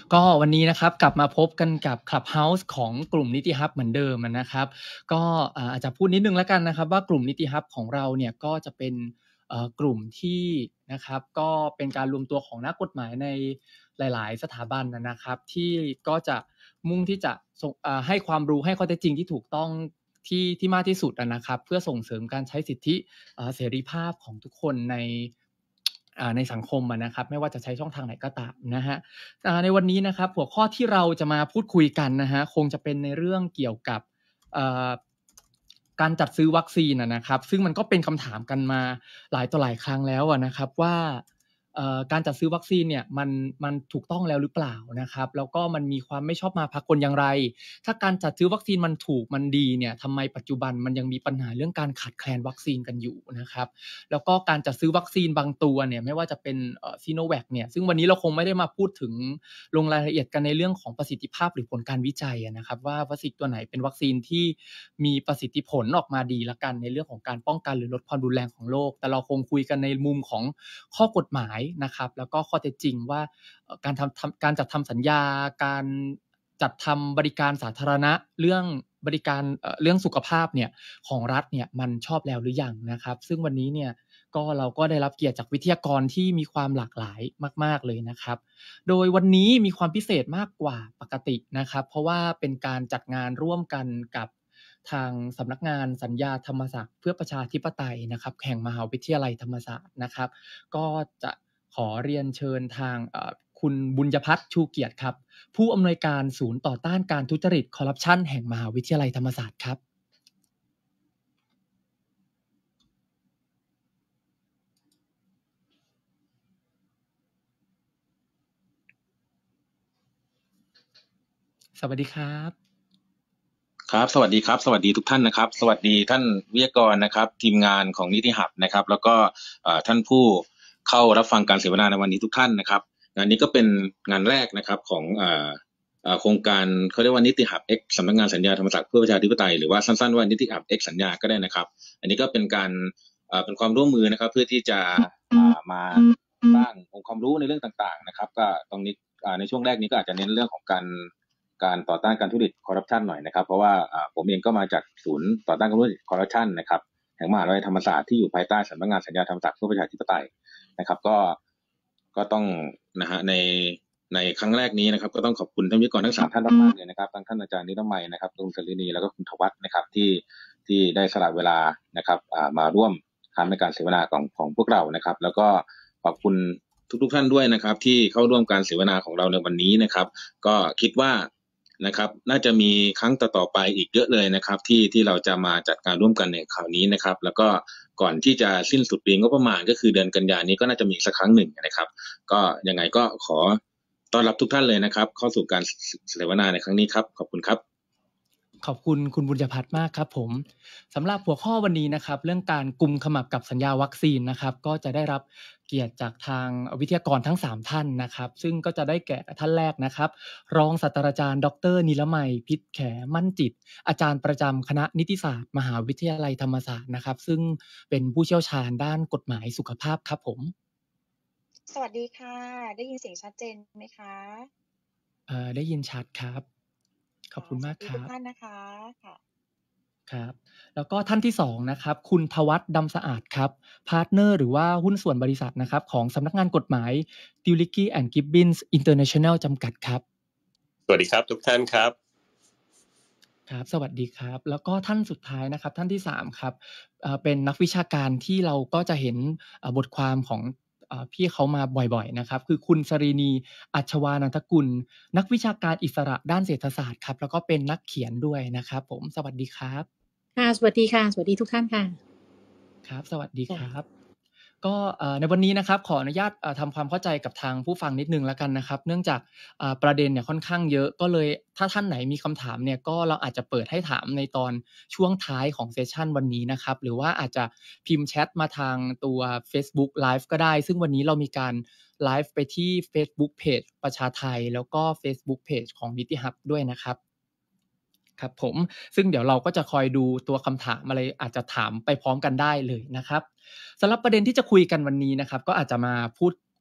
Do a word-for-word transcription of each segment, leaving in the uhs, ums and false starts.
ก็วันนี้นะครับกลับมาพบกันกับ Clubhouse ของกลุ่มนิติฮับเหมือนเดิมนะครับก็อาจจะพูดนิดนึงแล้วกันนะครับว่ากลุ่มนิติฮับของเราเนี่ยก็จะเป็นกลุ่มที่นะครับก็เป็นการรวมตัวของนักกฎหมายในหลายๆสถาบันนะครับที่ก็จะมุ่งที่จะให้ความรู้ให้ข้อเท็จจริงที่ถูกต้องที่ที่มากที่สุดนะครับเพื่อส่งเสริมการใช้สิทธิเสรีภาพของทุกคนในในสังคมนะครับไม่ว่าจะใช้ช่องทางไหนก็ตามนะฮะในวันนี้นะครับหัวข้อที่เราจะมาพูดคุยกันนะฮะคงจะเป็นในเรื่องเกี่ยวกับการจัดซื้อวัคซีนนะครับซึ่งมันก็เป็นคำถามกันมาหลายต่อหลายครั้งแล้วนะครับว่าการจัดซื้อวัคซีนเนี่ยมันมันถูกต้องแล้วหรือเปล่านะครับแล้วก็มันมีความไม่ชอบมาพากลอย่างไรถ้าการจัดซื้อวัคซีนมันถูกมันดีเนี่ยทำไมปัจจุบันมันยังมีปัญหาเรื่องการขาดแคลนวัคซีนกันอยู่นะครับแล้วก็การจัดซื้อวัคซีนบางตัวเนี่ยไม่ว่าจะเป็นซีโนแวคเนี่ยซึ่งวันนี้เราคงไม่ได้มาพูดถึงลงรายละเอียดกันในเรื่องของประสิทธิภาพหรือผลการวิจัยนะครับว่าวัคซีนตัวไหนเป็นวัคซีนที่มีประสิทธิผลออกมาดีละกันในเรื่องของการป้องกันหรือลดความรุนแรงของโรคแต่เราคงคุยกันในมุมของข้อกฎหมายนะครับแล้วก็ข้อเท็จจริงว่าการทำการจัดทำสัญญาการจัดทำบริการสาธารณะเรื่องบริการเรื่องสุขภาพเนี่ยของรัฐเนี่ยมันชอบแล้วหรือยังนะครับซึ่งวันนี้เนี่ยก็เราก็ได้รับเกียรติจากวิทยากรที่มีความหลากหลายมากๆเลยนะครับโดยวันนี้มีความพิเศษมากกว่าปกตินะครับเพราะว่าเป็นการจัดงานร่วมกันกับทางสำนักงานสัญญาธรรมศาสตร์เพื่อประชาธิปไตยนะครับแห่งมหาวิทยาลัยธรรมศาสตร์นะครับก็จะขอเรียนเชิญทางคุณบุญยพัฒน์ชูเกียรติครับผู้อำนวยการศูนย์ต่อต้านการทุจริตคอร์รัปชันแห่งมหาวิทยาลัยธรรมศาสตร์ครับสวัสดีครับครับสวัสดีครับสวัสดีทุกท่านนะครับสวัสดีท่านวิทยากรนะครับทีมงานของนิติฮับนะครับแล้วก็ท่านผู้เข้ารับฟังการเสวนาในวันนี้ทุกท่านนะครับงานนี้ก็เป็นงานแรกนะครับของโครงการเขาเรียกว่านิติฮับ X สำนักงานสัญญาธรรมศาสตร์เพื่อประชาธิปไตยหรือว่าสั้นๆว่านิติฮับ X สัญญาก็ได้นะครับอันนี้ก็เป็นการเป็นความร่วมมือนะครับเพื่อที่จะมาสร้างองค์ความรู้ในเรื่องต่างๆนะครับก็ตรงนี้ในช่วงแรกนี้ก็อาจจะเน้นเรื่องของการการต่อต้านการทุจริตคอร์รัปชันหน่อยนะครับเพราะว่าผมเองก็มาจากศูนย์ต่อต้านการทุจริตคอร์รัปชันนะครับแห่งมหาวิทยาลัยธรรมศาสตร์ที่อยู่ภายใต้สำนักงานสัญญาธรรมศาสตร์เพื่อประชาธิปไตยนะครับก็ก็ต้องนะฮะในในครั้งแรกนี้นะครับก็ต้องขอบคุณท่านวิทยากรทั้งสามท่านมากๆเลยนะครับทั้งท่านอาจารย์นิรมัยนะครับคุณสลินีแล้วก็คุณธวัฒน์นะครับที่ที่ได้สละเวลานะครับมาร่วมทำในการเสวนาของของพวกเรานะครับแล้วก็ขอบคุณทุกๆท่านด้วยนะครับที่เข้าร่วมการเสวนาของเราในวันนี้นะครับก็คิดว่านะครับน่าจะมีครั้งต่อๆไปอีกเยอะเลยนะครับที่ที่เราจะมาจัดการร่วมกันในคราวนี้นะครับแล้วก็ก่อนที่จะสิ้นสุดปีงบประมาณก็คือเดือนกันยายนนี้ก็น่าจะมีสักครั้งหนึ่งนะครับก็ยังไงก็ขอต้อนรับทุกท่านเลยนะครับเข้าสู่การเสวนาในครั้งนี้ครับขอบคุณครับขอบคุณคุณบุญยพัฒน์มากครับผมสำหรับหัวข้อวันนี้นะครับเรื่องการกุมขมับกับสัญญาวัคซีนนะครับก็จะได้รับเกียรติจากทางวิทยากรทั้งสามท่านนะครับซึ่งก็จะได้แก่ท่านแรกนะครับรองศาสตราจารย์ดรนิรมัยพิษแขมั่นจิตอาจารย์ประจำคณะนิติศาสตร์มหาวิทยาลัยธรรมศาสตร์นะครับซึ่งเป็นผู้เชี่ยวชาญด้านกฎหมายสุขภาพครับผมสวัสดีค่ะได้ยินเสียงชัดเจนไหมคะเอ่อได้ยินชัดครับขอบคุณมากครับทุกท่านนะคะค่ะครับแล้วก็ท่านที่สองนะครับคุณทวัฒน์ดำสะอาดครับพาร์ทเนอร์หรือว่าหุ้นส่วนบริษัทนะครับของสำนักงานกฎหมาย Duligi and Gibbons International จำกัดครับสวัสดีครับทุกท่านครับครับสวัสดีครับแล้วก็ท่านสุดท้ายนะครับท่านที่สามครับเอ่อเป็นนักวิชาการที่เราก็จะเห็นบทความของพี่เขามาบ่อยๆนะครับคือคุณสรีนีอัชวานันทกุลนักวิชาการอิสระด้านเศรษฐศาสตร์ครับแล้วก็เป็นนักเขียนด้วยนะครับผมสวัสดีครับค่ะสวัสดีค่ะสวัสดีทุกท่านค่ะครับสวัสดีครับก็ในวันนี้นะครับขออนุญาตทำความเข้าใจกับทางผู้ฟังนิดนึงแล้วกันนะครับเนื่องจากประเด็นเนี่ยค่อนข้างเยอะก็เลยถ้าท่านไหนมีคำถามเนี่ยก็เราอาจจะเปิดให้ถามในตอนช่วงท้ายของเซสชันวันนี้นะครับหรือว่าอาจจะพิมพ์แชทมาทางตัว Facebook Live ก็ได้ซึ่งวันนี้เรามีการไลฟ์ไปที่ Facebook Page ประชาไทยแล้วก็ Facebook Page ของนิติฮับด้วยนะครับครับผมซึ่งเดี๋ยวเราก็จะคอยดูตัวคำถามอะไรอาจจะถามไปพร้อมกันได้เลยนะครับสำหรับประเด็นที่จะคุยกันวันนี้นะครับก็อาจจะมาพูดค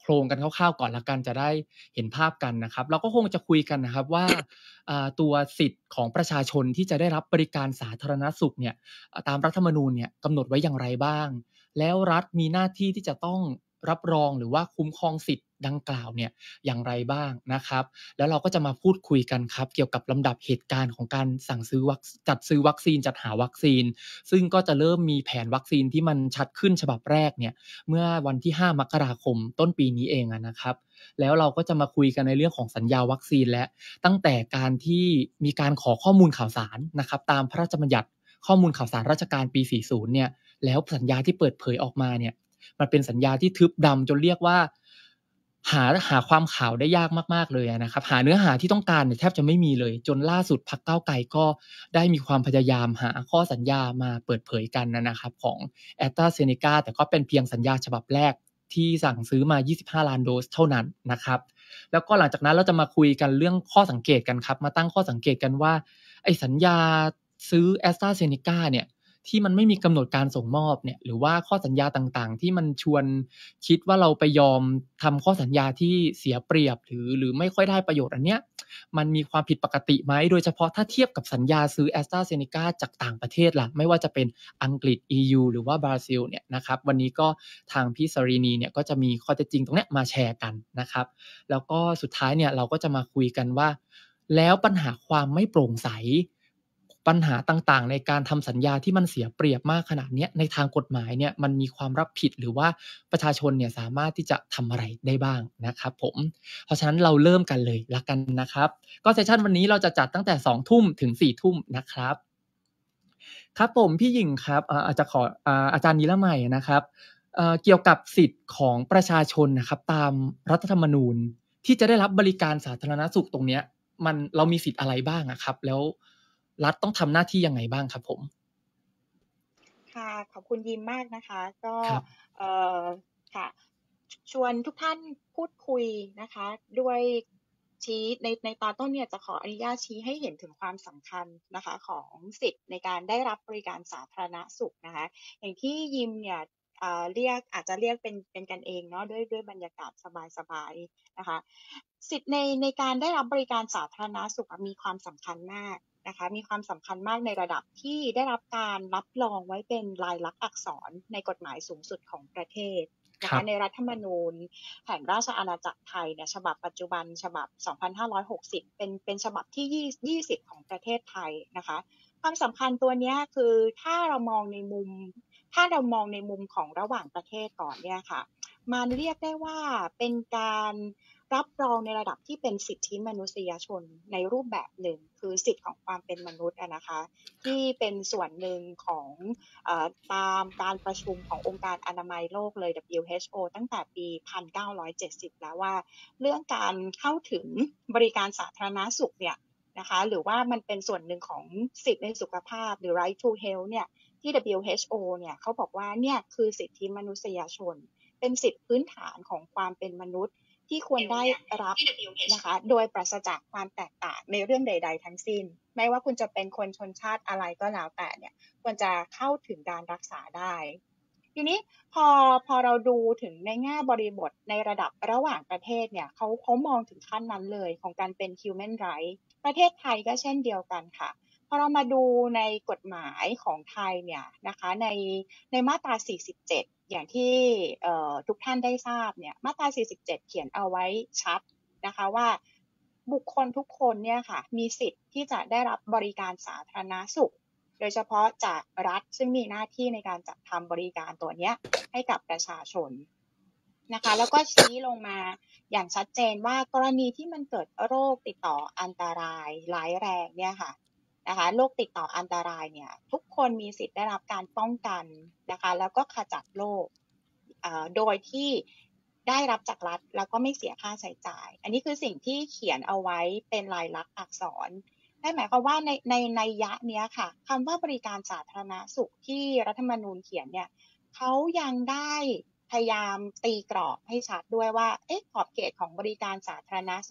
รงกันคร่าวๆก่อนละกันจะได้เห็นภาพกันนะครับเราก็คงจะคุยกันนะครับว่าอ่าตัวสิทธิ์ของประชาชนที่จะได้รับบริการสาธารณสุขเนี่ยตามรัฐธรรมนูญเนี่ยกำหนดไว้อย่างไรบ้างแล้วรัฐมีหน้าที่ที่จะต้องรับรองหรือว่าคุ้มครองสิทธิ์ดังกล่าวเนี่ยอย่างไรบ้างนะครับแล้วเราก็จะมาพูดคุยกันครับเกี่ยวกับลำดับเหตุการณ์ของการสั่งซื้อวัคจัดซื้อวัคซีนจัดหาวัคซีนซึ่งก็จะเริ่มมีแผนวัคซีนที่มันชัดขึ้นฉบับแรกเนี่ยเมื่อวันที่ห้ามกราคมต้นปีนี้เองนะครับแล้วเราก็จะมาคุยกันในเรื่องของสัญญาวัคซีนและตั้งแต่การที่มีการขอข้อมูลข่าวสารนะครับตามพระราชบัญญัติข้อมูลข่าวสารราชการปีสี่สิบเนี่ยแล้วสัญญาที่เปิดเผยออกมาเนี่ยมันเป็นสัญญาที่ทึบดำจนเรียกว่าหาหาความข่าวได้ยากมากๆเลยนะครับหาเนื้อหาที่ต้องการเนี่ยแทบจะไม่มีเลยจนล่าสุดพรรคก้าวไกลก็ได้มีความพยายามหาข้อสัญญามาเปิดเผยกันนะครับของ AstraZeneca แต่ก็เป็นเพียงสัญญาฉบับแรกที่สั่งซื้อมายี่สิบห้าล้านโดสเท่านั้นนะครับแล้วก็หลังจากนั้นเราจะมาคุยกันเรื่องข้อสังเกตกันครับมาตั้งข้อสังเกตกันว่าไอ้สัญญาซื้อ AstraZeneca เนี่ยที่มันไม่มีกำหนดการส่งมอบเนี่ยหรือว่าข้อสัญญาต่างๆที่มันชวนคิดว่าเราไปยอมทำข้อสัญญาที่เสียเปรียบหรือหรือไม่ค่อยได้ประโยชน์อันเนี้ยมันมีความผิดปกติไหมโดยเฉพาะถ้าเทียบกับสัญญาซื้อ AstraZeneca จากต่างประเทศล่ะไม่ว่าจะเป็นอังกฤษ อี ยู หรือว่าบราซิลเนี่ยนะครับวันนี้ก็ทางพี่สรีนีเนี่ยก็จะมีข้อเท็จจริงตรงเนี้ยมาแชร์กันนะครับแล้วก็สุดท้ายเนี่ยเราก็จะมาคุยกันว่าแล้วปัญหาความไม่โปร่งใสปัญหาต่างๆในการทำสัญญาที่มันเสียเปรียบมากขนาดนี้ในทางกฎหมายเนี่ยมันมีความรับผิดหรือว่าประชาชนเนี่ยสามารถที่จะทำอะไรได้บ้างนะครับผมเพราะฉะนั้นเราเริ่มกันเลยละกันนะครับก็เซสชันวันนี้เราจะจัดตั้งแต่สองทุ่มถึงสี่ทุ่มนะครับครับผมพี่หญิงครับอาจจะขออาจารย์นิรมัยนะครับเกี่ยวกับสิทธิ์ของประชาชนนะครับตามรัฐธรรมนูญที่จะได้รับบริการสาธารณสุขตรงเนี้ยมันเรามีสิทธิ์อะไรบ้างครับแล้วรัฐต้องทำหน้าที่ยังไงบ้างครับผมค่ะขอบคุณยิมมากนะคะก็ครับเอ่อค่ะชวนทุกท่านพูดคุยนะคะด้วยชี้ในในตอนต้นเนี่ยจะขออนุญาตชี้ให้เห็นถึงความสำคัญนะคะของสิทธิ์ในการได้รับบริการสาธารณสุขนะคะอย่างที่ยิมเนี่ยเอ่อเรียกอาจจะเรียกเป็นเป็นกันเองเนาะด้วยด้วยบรรยากาศสบายๆนะคะสิทธิ์ในในการได้รับบริการสาธารณสุขมีความสำคัญมากนะคะมีความสำคัญมากในระดับที่ได้รับการรับรองไว้เป็นลายลักษณ์อักษรในกฎหมายสูงสุดของประเทศนะคะในรัฐธรรมนูญแห่งราชอาณาจักรไทยเนี่ยฉบับปัจจุบันฉบับสองพันห้าร้อยหกสิบเป็นเป็นฉบับที่ยี่สิบของประเทศไทยนะคะความสำคัญตัวนี้คือถ้าเรามองในมุมถ้าเรามองในมุมของระหว่างประเทศก่อนเนี่ยค่ะมันเรียกได้ว่าเป็นการรับรองในระดับที่เป็นสิทธิมนุษยชนในรูปแบบหนึ่งคือสิทธิของความเป็นมนุษย์นะคะที่เป็นส่วนหนึ่งของเอ่อตามการประชุมขององค์การอนามัยโลกเลย ดับเบิลยู เอช โอ ตั้งแต่ปีหนึ่งพันเก้าร้อยเจ็ดสิบแล้วว่าเรื่องการเข้าถึงบริการสาธารณสุขเนี่ยนะคะหรือว่ามันเป็นส่วนหนึ่งของสิทธิในสุขภาพหรือ right to health เนี่ยที่ ดับเบิลยู เอช โอ เนี่ยเขาบอกว่าเนี่ยคือสิทธิมนุษยชนเป็นสิทธิพื้นฐานของความเป็นมนุษย์ที่ควรได้รับนะคะโดยปราศจากความแตกต่างในเรื่องใดๆทั้งสิ้นไม่ว่าคุณจะเป็นคนชนชาติอะไรก็แล้วแต่เนี่ยควรจะเข้าถึงการรักษาได้ทีนี้พอพอเราดูถึงในแง่บริบทในระดับระหว่างประเทศเนี่ยเขาเขามองถึงขั้นนั้นเลยของการเป็น human right ประเทศไทยก็เช่นเดียวกันค่ะพอเรามาดูในกฎหมายของไทยเนี่ยนะคะในในมาตราสี่สิบเจ็ดอย่างที่ทุกท่านได้ทราบเนี่ยมาตราสี่สิบเจ็ดเขียนเอาไว้ชัดนะคะว่าบุคคลทุกคนเนี่ยค่ะมีสิทธิ์ที่จะได้รับบริการสาธารณสุขโดยเฉพาะจากรัฐซึ่งมีหน้าที่ในการจัดทำบริการตัวนี้ให้กับประชาชนนะคะแล้วก็ชี้ลงมาอย่างชัดเจนว่ากรณีที่มันเกิดโรคติดต่ออันตรายร้ายแรงเนี่ยค่ะนะคะโรคติดต่ออันตรายเนี่ยทุกคนมีสิทธิ์ได้รับการป้องกันนะคะแล้วก็ขจัดโรคโดยที่ได้รับจากรัฐแล้วก็ไม่เสียค่าใช้จ่ายอันนี้คือสิ่งที่เขียนเอาไว้เป็นลายลักษณ์อักษรนั่นหมายความว่าในในในยะเนี้ยค่ะคำว่าบริการสาธารณสุขที่รัฐธรรมนูญเขียนเนี่ยเขายังได้พยายามตีกรอบให้ชัดด้วยว่าเอ๊ะขอบเขตของบริการสาธารณสุข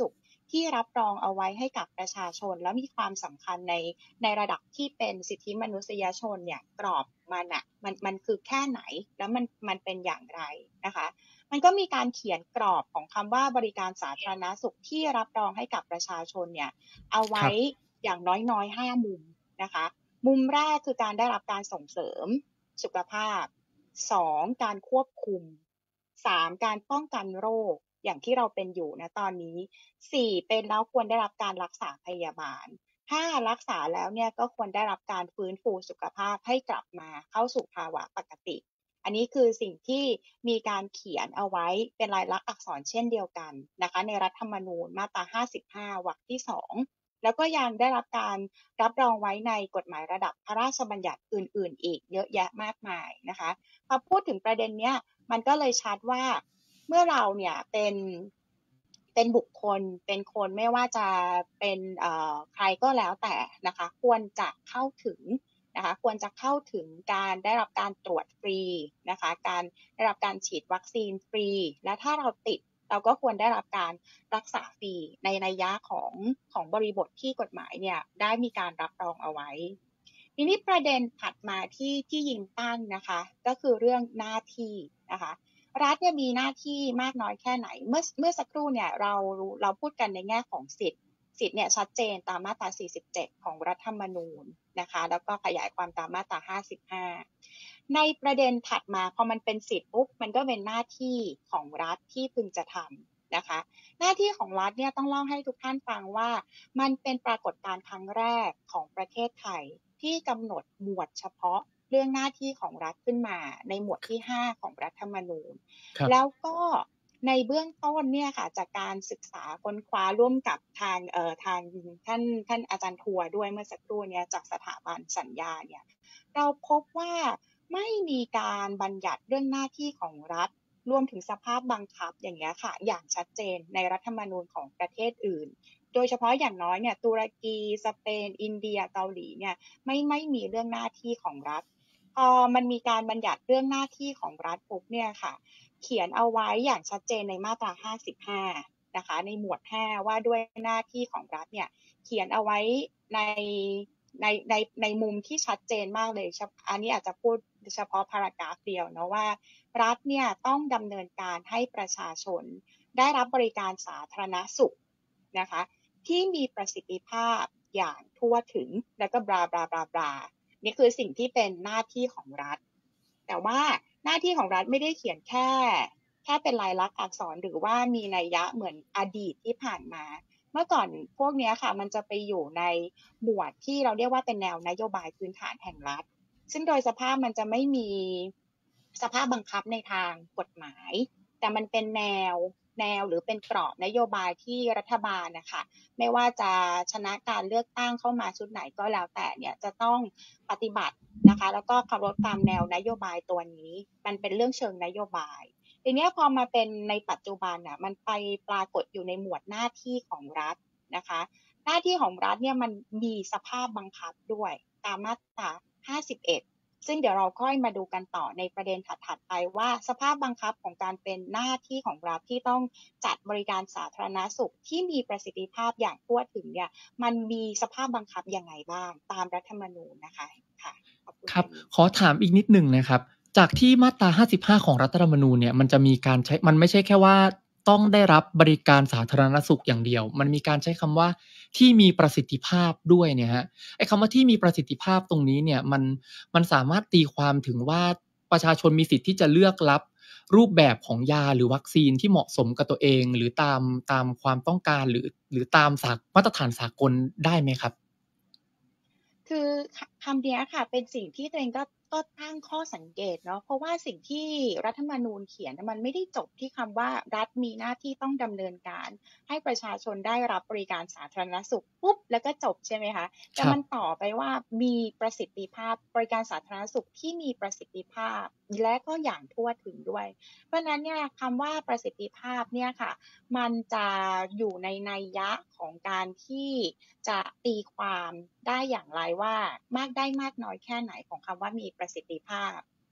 ที่รับรองเอาไว้ให้กับประชาชนแล้วมีความสำคัญในในระดับที่เป็นสิทธิมนุษยชนเนี่ยกรอบมันอ่ะมันมันคือแค่ไหนแล้วมันมันเป็นอย่างไรนะคะมันก็มีการเขียนกรอบของคำว่าบริการสาธารณสุขที่รับรองให้กับประชาชนเนี่ยเอาไว้อย่างน้อยๆห้ามุมนะคะมุมแรกคือการได้รับการส่งเสริมสุขภาพสองการควบคุมสามการป้องกันโรคอย่างที่เราเป็นอยู่นะตอนนี้สี่เป็นแล้วควรได้รับการรักษาพยาบาลห้ารักษาแล้วเนี่ยก็ควรได้รับการฟื้นฟูสุขภาพให้กลับมาเข้าสู่ภาวะปกติอันนี้คือสิ่งที่มีการเขียนเอาไว้เป็นลายลักษณ์อักษรเช่นเดียวกันนะคะในรัฐธรรมนูญมาตราห้าสิบห้าวรรคที่สองแล้วก็ยังได้รับการรับรองไว้ในกฎหมายระดับพระราชบัญญัติอื่นๆอีกเยอะแยะมากมายนะคะพอพูดถึงประเด็นเนี้ยมันก็เลยชัดว่าเมื่อเราเนี่ยเป็นเป็นบุคคลเป็นคนไม่ว่าจะเป็นเอ่อใครก็แล้วแต่นะคะควรจะเข้าถึงนะคะควรจะเข้าถึงการได้รับการตรวจฟรีนะคะการได้รับการฉีดวัคซีนฟรีและถ้าเราติดเราก็ควรได้รับการรักษาฟรีในนัยยะของของบริบทที่กฎหมายเนี่ยได้มีการรับรองเอาไว้ทีนี้ประเด็นถัดมาที่ที่ยิงตั้งนะคะก็คือเรื่องหน้าที่นะคะรัฐเนี่ยมีหน้าที่มากน้อยแค่ไหนเมื่อเมื่อสักครู่เนี่ยเราเราพูดกันในแง่ของสิทธิ์สิทธิ์เนี่ยชัดเจนตามมาตราสี่สิบเจ็ดของรัฐธรรมนูญนะคะแล้วก็ขยายความตามมาตราห้าสิบห้าในประเด็นถัดมาพอมันเป็นสิทธิ์ปุ๊บมันก็เป็นหน้าที่ของรัฐที่พึงจะทำนะคะหน้าที่ของรัฐเนี่ยต้องเล่าให้ทุกท่านฟังว่ามันเป็นปรากฏการณ์ครั้งแรกของประเทศไทยที่กำหนดหมวดเฉพาะเรื่องหน้าที่ของรัฐขึ้นมาในหมวดที่ห้าของรัฐธรรมนูญแล้วก็ในเบื้องต้นเนี่ยค่ะจากการศึกษาค้นคว้าร่วมกับทางเอ่อทางท่านท่านอาจารย์ทัวร์ด้วยเมื่อสักครู่เนี่ยจากสถาบันสัญญาเนี่ยเราพบว่าไม่มีการบัญญัติเรื่องหน้าที่ของรัฐรวมถึงสภาพบังคับอย่างเงี้ยค่ะอย่างชัดเจนในรัฐธรรมนูญของประเทศอื่นโดยเฉพาะอย่างน้อยเนี่ยตุรกีสเปนอินเดียเกาหลีเนี่ยไม่ไม่มีเรื่องหน้าที่ของรัฐพอมันมีการบัญญัติเรื่องหน้าที่ของรัฐปุ๊บเนี่ยค่ะเขียนเอาไว้อย่างชัดเจนในมาตราห้าสิบห้านะคะในหมวดห้าว่าด้วยหน้าที่ของรัฐเนี่ยเขียนเอาไว้ในในในในมุมที่ชัดเจนมากเลยอันนี้อาจจะพูดเฉพาะพารากราฟเดียวเนาะว่ารัฐเนี่ยต้องดำเนินการให้ประชาชนได้รับบริการสาธารณสุขนะคะที่มีประสิทธิภาพอย่างทั่วถึงแล้วก็บลาบลาบลาบลานี่คือสิ่งที่เป็นหน้าที่ของรัฐแต่ว่าหน้าที่ของรัฐไม่ได้เขียนแค่แค่เป็นลายลักษณ์อักษรหรือว่ามีนัยยะเหมือนอดีตที่ผ่านมาเมื่อก่อนพวกนี้ค่ะมันจะไปอยู่ในหมวดที่เราเรียกว่าเป็นแนวนโยบายพื้นฐานแห่งรัฐซึ่งโดยสภาพมันจะไม่มีสภาพบังคับในทางกฎหมายแต่มันเป็นแนวแนวหรือเป็นกรอบนโยบายที่รัฐบาลนะคะไม่ว่าจะชนะการเลือกตั้งเข้ามาชุดไหนก็แล้วแต่เนี่ยจะต้องปฏิบัตินะคะแล้วก็เคารพตามแนวนโยบายตัวนี้มันเป็นเรื่องเชิงนโยบายทีนี้พอมาเป็นในปัจจุบันน่ะมันไปปรากฏอยู่ในหมวดหน้าที่ของรัฐนะคะหน้าที่ของรัฐเนี่ยมันมีสภาพบังคับด้วยตามมาตราห้าสิบเอ็ดซึ่งเดี๋ยวเราค่อยมาดูกันต่อในประเด็นถัดๆไปว่าสภาพบังคับของการเป็นหน้าที่ของรัฐที่ต้องจัดบริการสาธารณสุขที่มีประสิทธิภาพอย่างทั่วถึงเนี่ยมันมีสภาพบังคับยังไงบ้างตามรัฐธรรมนูญนะคะค่ะขอบคุณครับขอถามอีกนิดหนึ่งนะครับจากที่มาตราห้าสิบห้าของรัฐธรรมนูญเนี่ยมันจะมีการใช้มันไม่ใช่แค่ว่าต้องได้รับบริการสาธารณสุขอย่างเดียวมันมีการใช้คำว่าที่มีประสิทธิภาพด้วยเนี่ยฮะไอ้คำว่าที่มีประสิทธิภาพตรงนี้เนี่ยมันมันสามารถตีความถึงว่าประชาชนมีสิทธิ์ที่จะเลือกรับรูปแบบของยาหรือวัคซีนที่เหมาะสมกับตัวเองหรือตามตามความต้องการหรือหรือตามสากมาตรฐานสากลได้ไหมครับคือคำนี้ค่ะเป็นสิ่งที่ตัวเองก็ก็ตั้งข้อสังเกตเนาะเพราะว่าสิ่งที่รัฐธรรมนูญเขียนมันไม่ได้จบที่คำว่ารัฐมีหน้าที่ต้องดำเนินการให้ประชาชนได้รับบริการสาธารณสุขปุ๊บแล้วก็จบใช่ไหมคะแต่มันต่อไปว่ามีประสิทธิภาพบริการสาธารณสุขที่มีประสิทธิภาพและก็อย่างทั่วถึงด้วยเพราะนั้นเนี่ยคำว่าประสิทธิภาพเนี่ยค่ะมันจะอยู่ในนัยยะของการที่จะตีความได้อย่างไรว่ามากได้มากน้อยแค่ไหนของคำว่ามีประสิทธิภาพ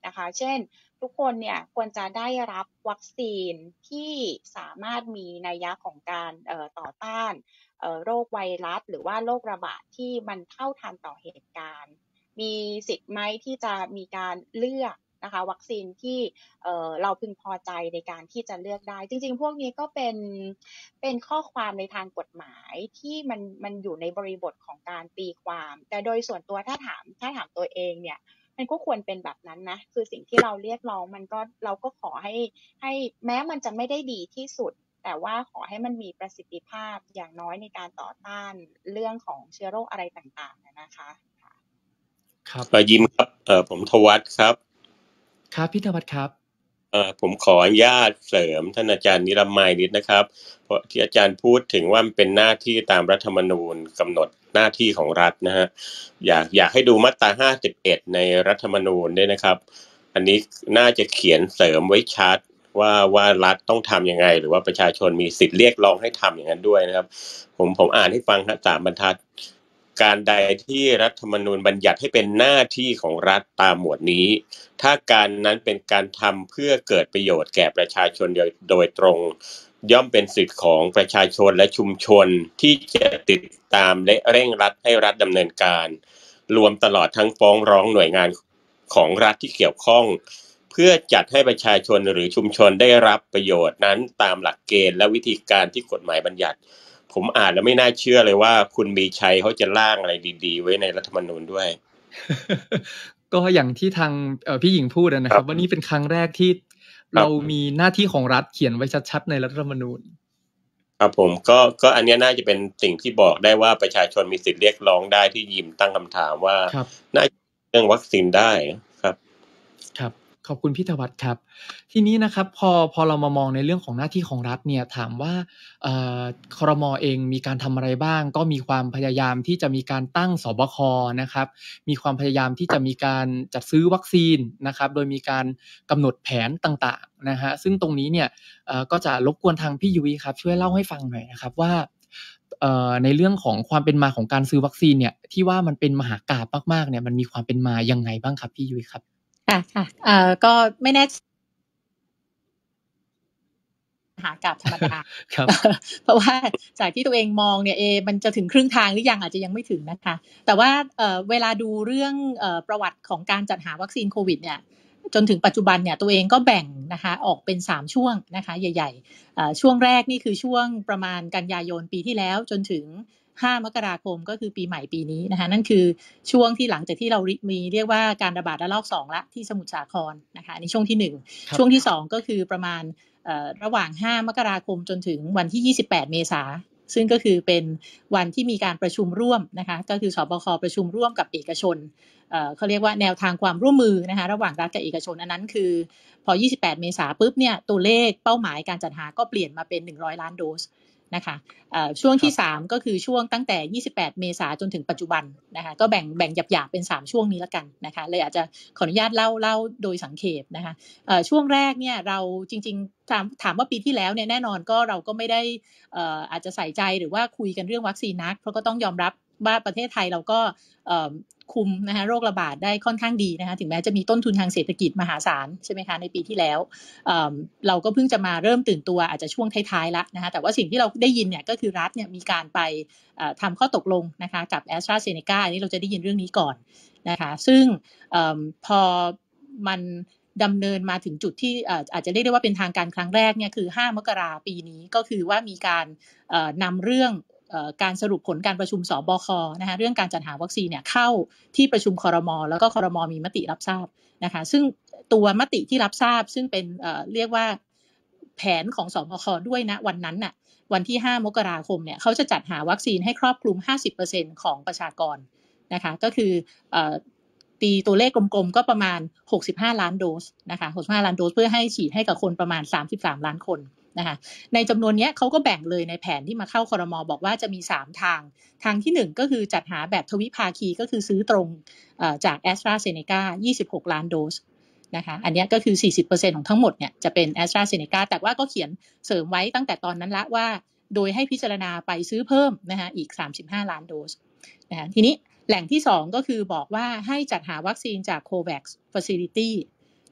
นะคะเช่นทุกคนเนี่ยควรจะได้รับวัคซีนที่สามารถมีนัยยะของการเอ่อต่อต้านเอ่อโรคไวรัสหรือว่าโรคระบาดที่มันเท่าทันต่อเหตุการณ์มีสิทธิ์ไหมที่จะมีการเลือกนะคะวัคซีนที่เอ่อเราพึงพอใจในการที่จะเลือกได้จริงๆพวกนี้ก็เป็นเป็นข้อความในทางกฎหมายที่มันมันอยู่ในบริบทของการตีความแต่โดยส่วนตัวถ้าถามถ้าถามตัวเองเนี่ยมันก็ควรเป็นแบบนั้นนะคือสิ่งที่เราเรียกร้องมันก็เราก็ขอให้ให้แม้มันจะไม่ได้ดีที่สุดแต่ว่าขอให้มันมีประสิทธิภาพอย่างน้อยในการต่อต้านเรื่องของเชื้อโรคอะไรต่างๆนะคะครับเอ่อยิมครับเอ่อผมทวัฒน์ครับครับพี่ธวัฒน์ครับเอ่อผมขออนุญาตเสริมท่านอาจารย์นิรมัยนิดนะครับเพราะที่อาจารย์พูดถึงว่ามันเป็นหน้าที่ตามรัฐธรรมนูญกำหนดหน้าที่ของรัฐนะฮะอยากอยากให้ดูมาตราห้าสิบเอ็ดในรัฐธรรมนูญด้วยนะครับอันนี้น่าจะเขียนเสริมไว้ชัดว่าว่ารัฐต้องทำยังไงหรือว่าประชาชนมีสิทธิ์เรียกร้องให้ทำอย่างนั้นด้วยนะครับผมผมอ่านให้ฟังครับสามบรรทัดการใดที่รัฐธรรมนูญบัญญัติให้เป็นหน้าที่ของรัฐตามหมวดนี้ถ้าการนั้นเป็นการทำเพื่อเกิดประโยชน์แก่ประชาชนโดยโดยตรงย่อมเป็นสิทธิ์ของประชาชนและชุมชนที่จะติดตามและเร่งรัดให้รัฐดำเนินการรวมตลอดทั้งฟ้องร้องหน่วยงานของรัฐที่เกี่ยวข้องเพื่อจัดให้ประชาชนหรือชุมชนได้รับประโยชน์นั้นตามหลักเกณฑ์และวิธีการที่กฎหมายบัญญัติผมอ่านแล้วไม่น่าเชื่อเลยว่าคุณมีชัยเขาจะร่างอะไรดีๆไว้ในรัฐธรรมนูญด้วยก็อย่างที่ทางเอ่อพี่หญิงพูดนะครับว่านี่เป็นครั้งแรกที่เรามีหน้าที่ของรัฐเขียนไว้ชัดๆในรัฐธรรมนูญครับผมก็ก็อันนี้น่าจะเป็นสิ่งที่บอกได้ว่าประชาชนมีสิทธิ์เรียกร้องได้ที่ยิมตั้งคำถามว่าน่าเรื่องวัคซีนได้ครับครับขอบคุณพี่ธวัฒน์ครับทีนี้นะครับพอพอเรามามองในเรื่องของหน้าที่ของรัฐเนี่ยถามว่าเอ่อครม.เองมีการทำอะไรบ้างก็มีความพยายามที่จะมีการตั้งสบคนะครับมีความพยายามที่จะมีการจัดซื้อวัคซีนนะครับโดยมีการกำหนดแผนต่างๆนะฮะซึ่งตรงนี้เนี่ยเอ่อก็จะรบกวนทางพี่ยุ้ยครับช่วยเล่าให้ฟังหน่อยนะครับว่าเอ่อในเรื่องของความเป็นมาของการซื้อวัคซีนเนี่ยที่ว่ามันเป็นมหากาพย์มากๆเนี่ยมันมีความเป็นมายังไงบ้างครับพี่ยุ้ยครับค่ะค่ะเอ่อก็ไม่แน่หากาบธรรมดาครับเพราะว่าจากที่ตัวเองมองเนี่ยเอมันจะถึงครึ่งทางหรือยังอาจจะยังไม่ถึงนะคะแต่ว่าเอ่อเวลาดูเรื่องเอ่อประวัติของการจัดหาวัคซีนโควิดเนี่ยจนถึงปัจจุบันเนี่ยตัวเองก็แบ่งนะคะออกเป็นสามช่วงนะคะใหญ่ๆเอ่อช่วงแรกนี่คือช่วงประมาณกันยายนปีที่แล้วจนถึงห้ามกราคมก็คือปีใหม่ปีนี้นะคะนั่นคือช่วงที่หลังจากที่เรามีเรียกว่าการระบาดระลอกสองละที่สมุทรสาครนะคะในช่วงที่หนึ่งช่วงที่สองก็คือประมาณระหว่างห้ามกราคมจนถึงวันที่ยี่สิบแปดเมษายนซึ่งก็คือเป็นวันที่มีการประชุมร่วมนะคะก็คือสบคประชุมร่วมกับเอกชนเอ่อเขาเรียกว่าแนวทางความร่วมมือนะคะระหว่างรัฐกับเอกชนอันนั้นคือพอยี่สิบแปดเมษายนปุ๊บเนี่ยตัวเลขเป้าหมายการจัดหาก็เปลี่ยนมาเป็นหนึ่งร้อยล้านโดสนะคะเอ่อช่วงที่สามก็คือช่วงตั้งแต่ยี่สิบแปดเมษายนจนถึงปัจจุบันนะคะก็แบ่งแบ่งหยาบๆเป็นสามช่วงนี้ละกันนะคะเลยอาจจะขออนุญาตเล่าเล่าโดยสังเขปนะคะเอ่อช่วงแรกเนี่ยเราจริงๆถามถามว่าปีที่แล้วเนี่ยแน่นอนก็เราก็ไม่ได้เอ่ออาจจะใส่ใจหรือว่าคุยกันเรื่องวัคซีนนักเพราะก็ต้องยอมรับว่าประเทศไทยเราก็เอ่อคุมนะคะโรคระบาดได้ค่อนข้างดีนะคะถึงแม้จะมีต้นทุนทางเศรษฐกิจมหาศาลใช่ไหมคะในปีที่แล้ว เอ่อเราก็เพิ่งจะมาเริ่มตื่นตัวอาจจะช่วงท้ายๆแล้วนะคะแต่ว่าสิ่งที่เราได้ยินเนี่ยก็คือรัฐเนี่ยมีการไปเอ่อทำข้อตกลงนะคะกับ AstraZeneca อันนี้เราจะได้ยินเรื่องนี้ก่อนนะคะซึ่งเอ่อพอมันดำเนินมาถึงจุดที่เอ่ออาจจะเรียกได้ว่าเป็นทางการครั้งแรกเนี่ยคือห้ามกราปีนี้ก็คือว่ามีการเอ่อนำเรื่องการสรุปผลการประชุมสบคนะคะเรื่องการจัดหาวัคซีนเนี่ยเข้าที่ประชุมครม.แล้วก็ครม.มีมติรับทราบนะคะซึ่งตัวมติที่รับทราบซึ่งเป็นเอ่อเรียกว่าแผนของสบคด้วยนะวันนั้นน่ะวันที่ห้ามกราคมเนี่ยเขาจะจัดหาวัคซีนให้ครอบคลุม ห้าสิบเปอร์เซ็นต์ ของประชากรนะคะก็คือเอ่อตีตัวเลขกลมๆก็ประมาณหกสิบห้าล้านโดสนะคะหกสิบห้าล้านโดสเพื่อให้ฉีดให้กับคนประมาณสามสิบสามล้านคนนะคะในจำนวนนี้เขาก็แบ่งเลยในแผนที่มาเข้าครม.บอกว่าจะมีสามทางทางที่หนึ่งก็คือจัดหาแบบทวิภาคีก็คือซื้อตรงจาก AstraZeneca ยี่สิบหกล้านโดสนะคะอันนี้ก็คือ สี่สิบเปอร์เซ็นต์ ของทั้งหมดเนี่ยจะเป็น AstraZeneca แต่ว่าก็เขียนเสริมไว้ตั้งแต่ตอนนั้นละว่าโดยให้พิจารณาไปซื้อเพิ่มนะคะอีกสามสิบห้าล้านโดสนะทีนี้แหล่งที่สองก็คือบอกว่าให้จัดหาวัคซีนจาก COVAX Facility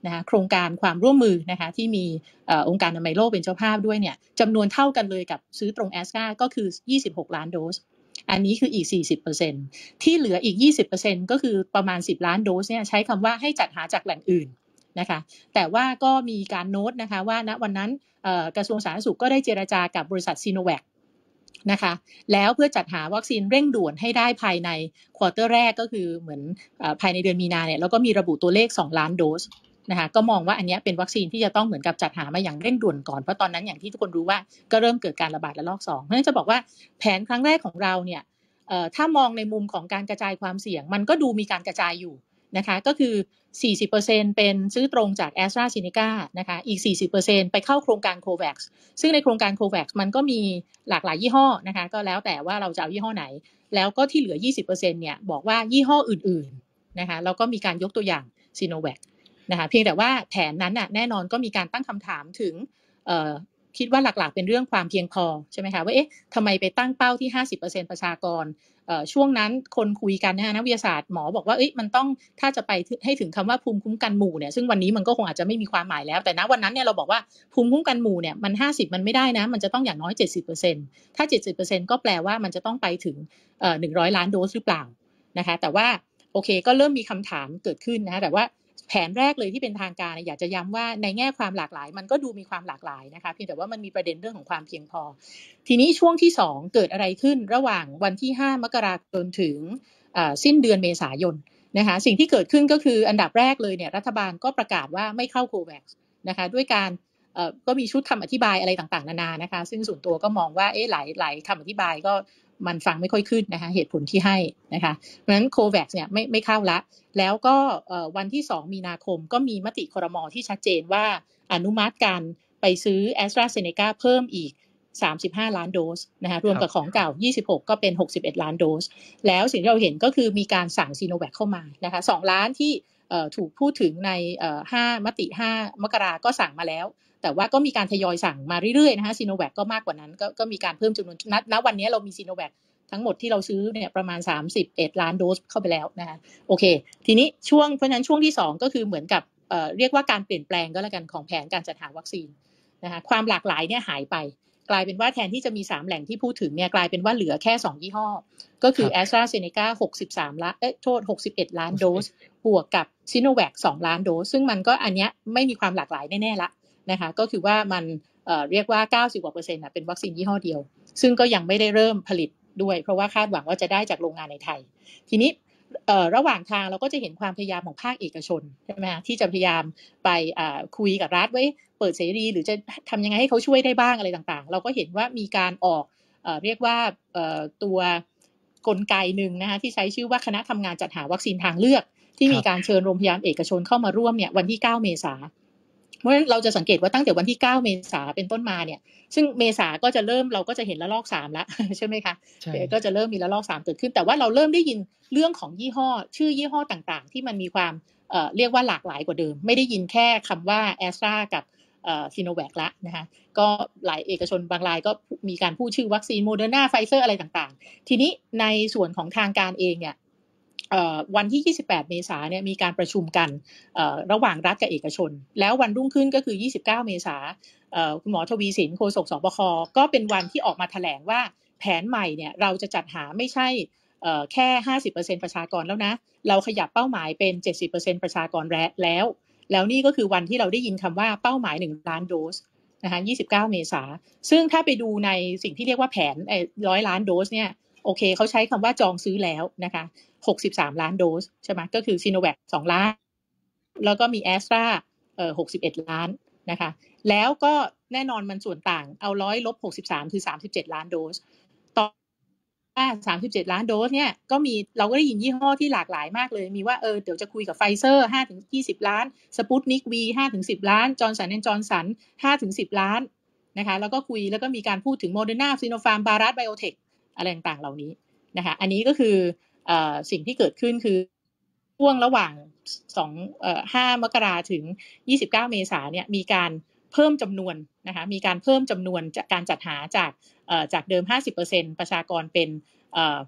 นะคะโครงการความร่วมมือนะคะที่มีเอ่อองค์การอนามัยโลกเป็นเจ้าภาพด้วยเนี่ยจำนวนเท่ากันเลยกับซื้อตรงแอสตราก็คือยี่สิบหกล้านโดสอันนี้คืออีก สี่สิบเปอร์เซ็นต์ ที่เหลืออีก ยี่สิบเปอร์เซ็นต์ ก็คือประมาณสิบล้านโดสเนี่ยใช้คำว่าให้จัดหาจากแหล่งอื่นนะคะแต่ว่าก็มีการโน้ตนะคะว่าณวันนั้นกระทรวงสาธารณสุขก็ได้เจรจากับบริษัทซีโนแวคนะคะแล้วเพื่อจัดหาวัคซีนเร่งด่วนให้ได้ภายในควอเตอร์แรกก็คือเหมือนภายในเดือนมีนาเนี่ยแล้วก็มีระบุตัวเลขสองล้านโดสนะคะก็มองว่าอันนี้เป็นวัคซีนที่จะต้องเหมือนกับจัดหามาอย่างเร่งด่วนก่อนเพราะตอนนั้นอย่างที่ทุกคนรู้ว่าก็เริ่มเกิดการระบาดระลอกสองเพราะฉะนั้นจะบอกว่าแผนครั้งแรกของเราเนี่ยถ้ามองในมุมของการกระจายความเสี่ยงมันก็ดูมีการกระจายอยู่นะคะก็คือ สี่สิบเปอร์เซ็นต์ เป็นซื้อตรงจาก AstraZeneca นะคะอีก สี่สิบเปอร์เซ็นต์ ไปเข้าโครงการ COVAX ซึ่งในโครงการ COVAX มันก็มีหลากหลายยี่ห้อนะคะก็แล้วแต่ว่าเราจะเอายี่ห้อไหนแล้วก็ที่เหลือ ยี่สิบเปอร์เซ็นต์ เนี่ยบอกว่ายี่ห้ออื่นๆนะคะแล้วก็มีการยกตัวอย่าง Sinovac นะคะเพียงแต่ว่าแผนนั้นน่ะแน่นอนก็มีการตั้งคำถามถึงเอ่อคิดว่าหลักๆเป็นเรื่องความเพียงพอใช่ไหมคะว่าเอ๊ะทำไมไปตั้งเป้าที่ ห้าสิบเปอร์เซ็นต์ ประชากรช่วงนั้นคนคุยกันนะนักวิทยาศาสตร์หมอบอกว่าเอ้ยมันต้องถ้าจะไปให้ถึงคำว่าภูมิคุ้มกันหมู่เนี่ยซึ่งวันนี้มันก็คงอาจจะไม่มีความหมายแล้วแต่ณวันนั้นเนี่ยเราบอกว่าภูมิคุ้มกันหมู่เนี่ยมันห้าสิบมันไม่ได้นะมันจะต้องอย่างน้อย เจ็ดสิบเปอร์เซ็นต์ ถ้า เจ็ดสิบเปอร์เซ็นต์ ก็แปลว่ามันจะต้องไปถึงเอ่อหนึ่งร้อยล้านโดสหรือเปล่านะคะแต่ว่าโอเคก็เริ่มมีคำถามเกิดขึ้นนะคะแต่ว่าแผนแรกเลยที่เป็นทางการอยากจะย้ำว่าในแง่ความหลากหลายมันก็ดูมีความหลากหลายนะคะเพียงแต่ว่ามันมีประเด็นเรื่องของความเพียงพอทีนี้ช่วงที่สองเกิดอะไรขึ้นระหว่างวันที่ห้ามกราคมจนถึงสิ้นเดือนเมษายนนะคะสิ่งที่เกิดขึ้นก็คืออันดับแรกเลยเนี่ยรัฐบาลก็ประกาศว่าไม่เข้าโควัคนะคะด้วยการก็มีชุดคำอธิบายอะไรต่างๆนานานะคะซึ่งส่วนตัวก็มองว่าเอ๊ะหลายหลายคำอธิบายก็มันฟังไม่ค่อยขึ้นนะคะเหตุผลที่ให้นะคะเพราะฉะนั้นโควัคเนี่ยไม่ไม่เข้าละแล้วก็วันที่สองมีนาคมก็มีมติครม.ที่ชัดเจนว่าอนุมัติการไปซื้อ AstraZeneca เพิ่มอีกสามสิบห้าล้านโดสนะคะรวมกับของเก่ายี่สิบหกก็เป็นหกสิบเอ็ดล้านโดสแล้วสิ่งที่เราเห็นก็คือมีการสั่งซีโนแวคเข้ามานะคะสองล้านที่ถูกพูดถึงในห้ามติห้ามกราก็สั่งมาแล้วแต่ว่าก็มีการทยอยสั่งมาเรื่อยๆนะคะซีโนแวคก็มากกว่านั้นก็ก็มีการเพิ่มจำนวนณวันนี้เรามีซีโนแวคทั้งหมดที่เราซื้อเนี่ยประมาณสามสิบเอ็ดล้านโดสเข้าไปแล้วนะคะโอเคทีนี้ช่วงเพราะฉะนั้นช่วงที่สองก็คือเหมือนกับเอ่อเรียกว่าการเปลี่ยนแปลงก็แล้วกันของแผนการจัดหาวัคซีนนะคะความหลากหลายเนี่ยหายไปกลายเป็นว่าแทนที่จะมีสามแหล่งที่พูดถึงเนี่ยกลายเป็นว่าเหลือแค่สองยี่ห้อก็คือ AstraZeneca หกสิบสามล้านเอ๊ะโทษหกสิบเอ็ดล้านโดสบวกกับ Sinovac สองล้านโดสซึ่งมันก็อันเนี้ยไม่มีความหลากหลายแน่ๆละนะคะก็คือว่ามันเอ่อเรียกว่าเก้าสิบกว่าเปอร์เซ็นต์น่ะเป็นวัคซีนยี่ห้อเดียวซึ่งก็ยังไม่ได้เริ่มผลิตด้วยเพราะว่าคาดหวังว่าจะได้จากโรงงานในไทยทีนี้เอ่อระหว่างทางเราก็จะเห็นความพยายามของภาคเอกชนใช่ไหมคะที่จะพยายามไปอ่าคุยกับรัฐไว้เปิดเสรีหรือจะทำยังไงให้เขาช่วยได้บ้างอะไรต่างๆเราก็เห็นว่ามีการออกเอ่อเรียกว่าเอ่อตัวกลไกหนึ่งนะคะที่ใช้ชื่อว่าคณะทำงานจัดหาวัคซีนทางเลือกที่มีการเชิญโรงพยาบาลเอกชนเข้ามาร่วมเนี่ยวันที่เก้าเมษายนเพราะฉะนั้นเราจะสังเกตว่าตั้งแต่วันที่เก้าเมษายนเป็นต้นมาเนี่ยซึ่งเมษาก็จะเริ่มเราก็จะเห็นระลอกสามแล้วใช่ไหมคะก็จะเริ่มมีระลอกสามเกิดขึ้นแต่ว่าเราเริ่มได้ยินเรื่องของยี่ห้อชื่อยี่ห้อต่างๆที่มันมีความเอ่อเรียกว่าหลากหลายกว่าเดิมไม่ได้ยินแค่คำว่า Astra กับเอ่อ Sinovac ละนะคะก็หลายเอกชนบางรายก็มีการพูดชื่อวัคซีน Moderna Pfizer อะไรต่างๆทีนี้ในส่วนของทางการเองเนี่ยวันที่ยี่สิบแปดเมษายนเนี่ยมีการประชุมกันระหว่างรัฐกับเอกชนแล้ววันรุ่งขึ้นก็คือยี่สิบเก้าเมษายนคุณหมอทวีสินโฆษกสบคก็เป็นวันที่ออกมาแถลงว่าแผนใหม่เนี่ยเราจะจัดหาไม่ใช่แค่ ห้าสิบเปอร์เซ็นต์ ประชากรแล้วนะเราขยับเป้าหมายเป็น เจ็ดสิบเปอร์เซ็นต์ ประชากรแล้วแล้วนี่ก็คือวันที่เราได้ยินคำว่าเป้าหมายหนึ่งล้านโดสนะคะยี่สิบเก้าเมษายนซึ่งถ้าไปดูในสิ่งที่เรียกว่าแผนหนึ่งร้อยล้านโดสเนี่ยโอเคเขาใช้คำว่าจองซื้อแล้วนะคะหกสิบสามล้านโดสใช่ไหมก็คือ Sinovac สองล้านแล้วก็มี Astra เอ่อหกสิบเอ็ดล้านนะคะแล้วก็แน่นอนมันส่วนต่างเอาหนึ่งร้อยลบหกสิบสามคือสามสิบเจ็ดล้านโดสต่อสามสิบเจ็ดล้านโดสเนี่ยก็มีเราก็ได้ยินยี่ห้อที่หลากหลายมากเลยมีว่าเออเดี๋ยวจะคุยกับ Pfizer ห้าถึงยี่สิบล้าน Sputnik V ห้าถึงสิบล้าน Johnson แอนด์ Johnson ห้าถึงสิบล้านนะคะแล้วก็คุยแล้วก็มีการพูดถึง Moderna Sinopharm Bharat Biotech อะไรต่างๆเหล่านี้นะคะอันนี้ก็คือเอ่อสิ่งที่เกิดขึ้นคือช่วงระหว่างสองเอ่อห้ามกราถึงยี่สิบเก้าเมษายนเนี่ยมีการเพิ่มจำนวนนะคะมีการเพิ่มจำนวนจากการจัดหาจากเอ่อจากเดิม ห้าสิบเปอร์เซ็นต์ ประชากรเป็นเอ่อ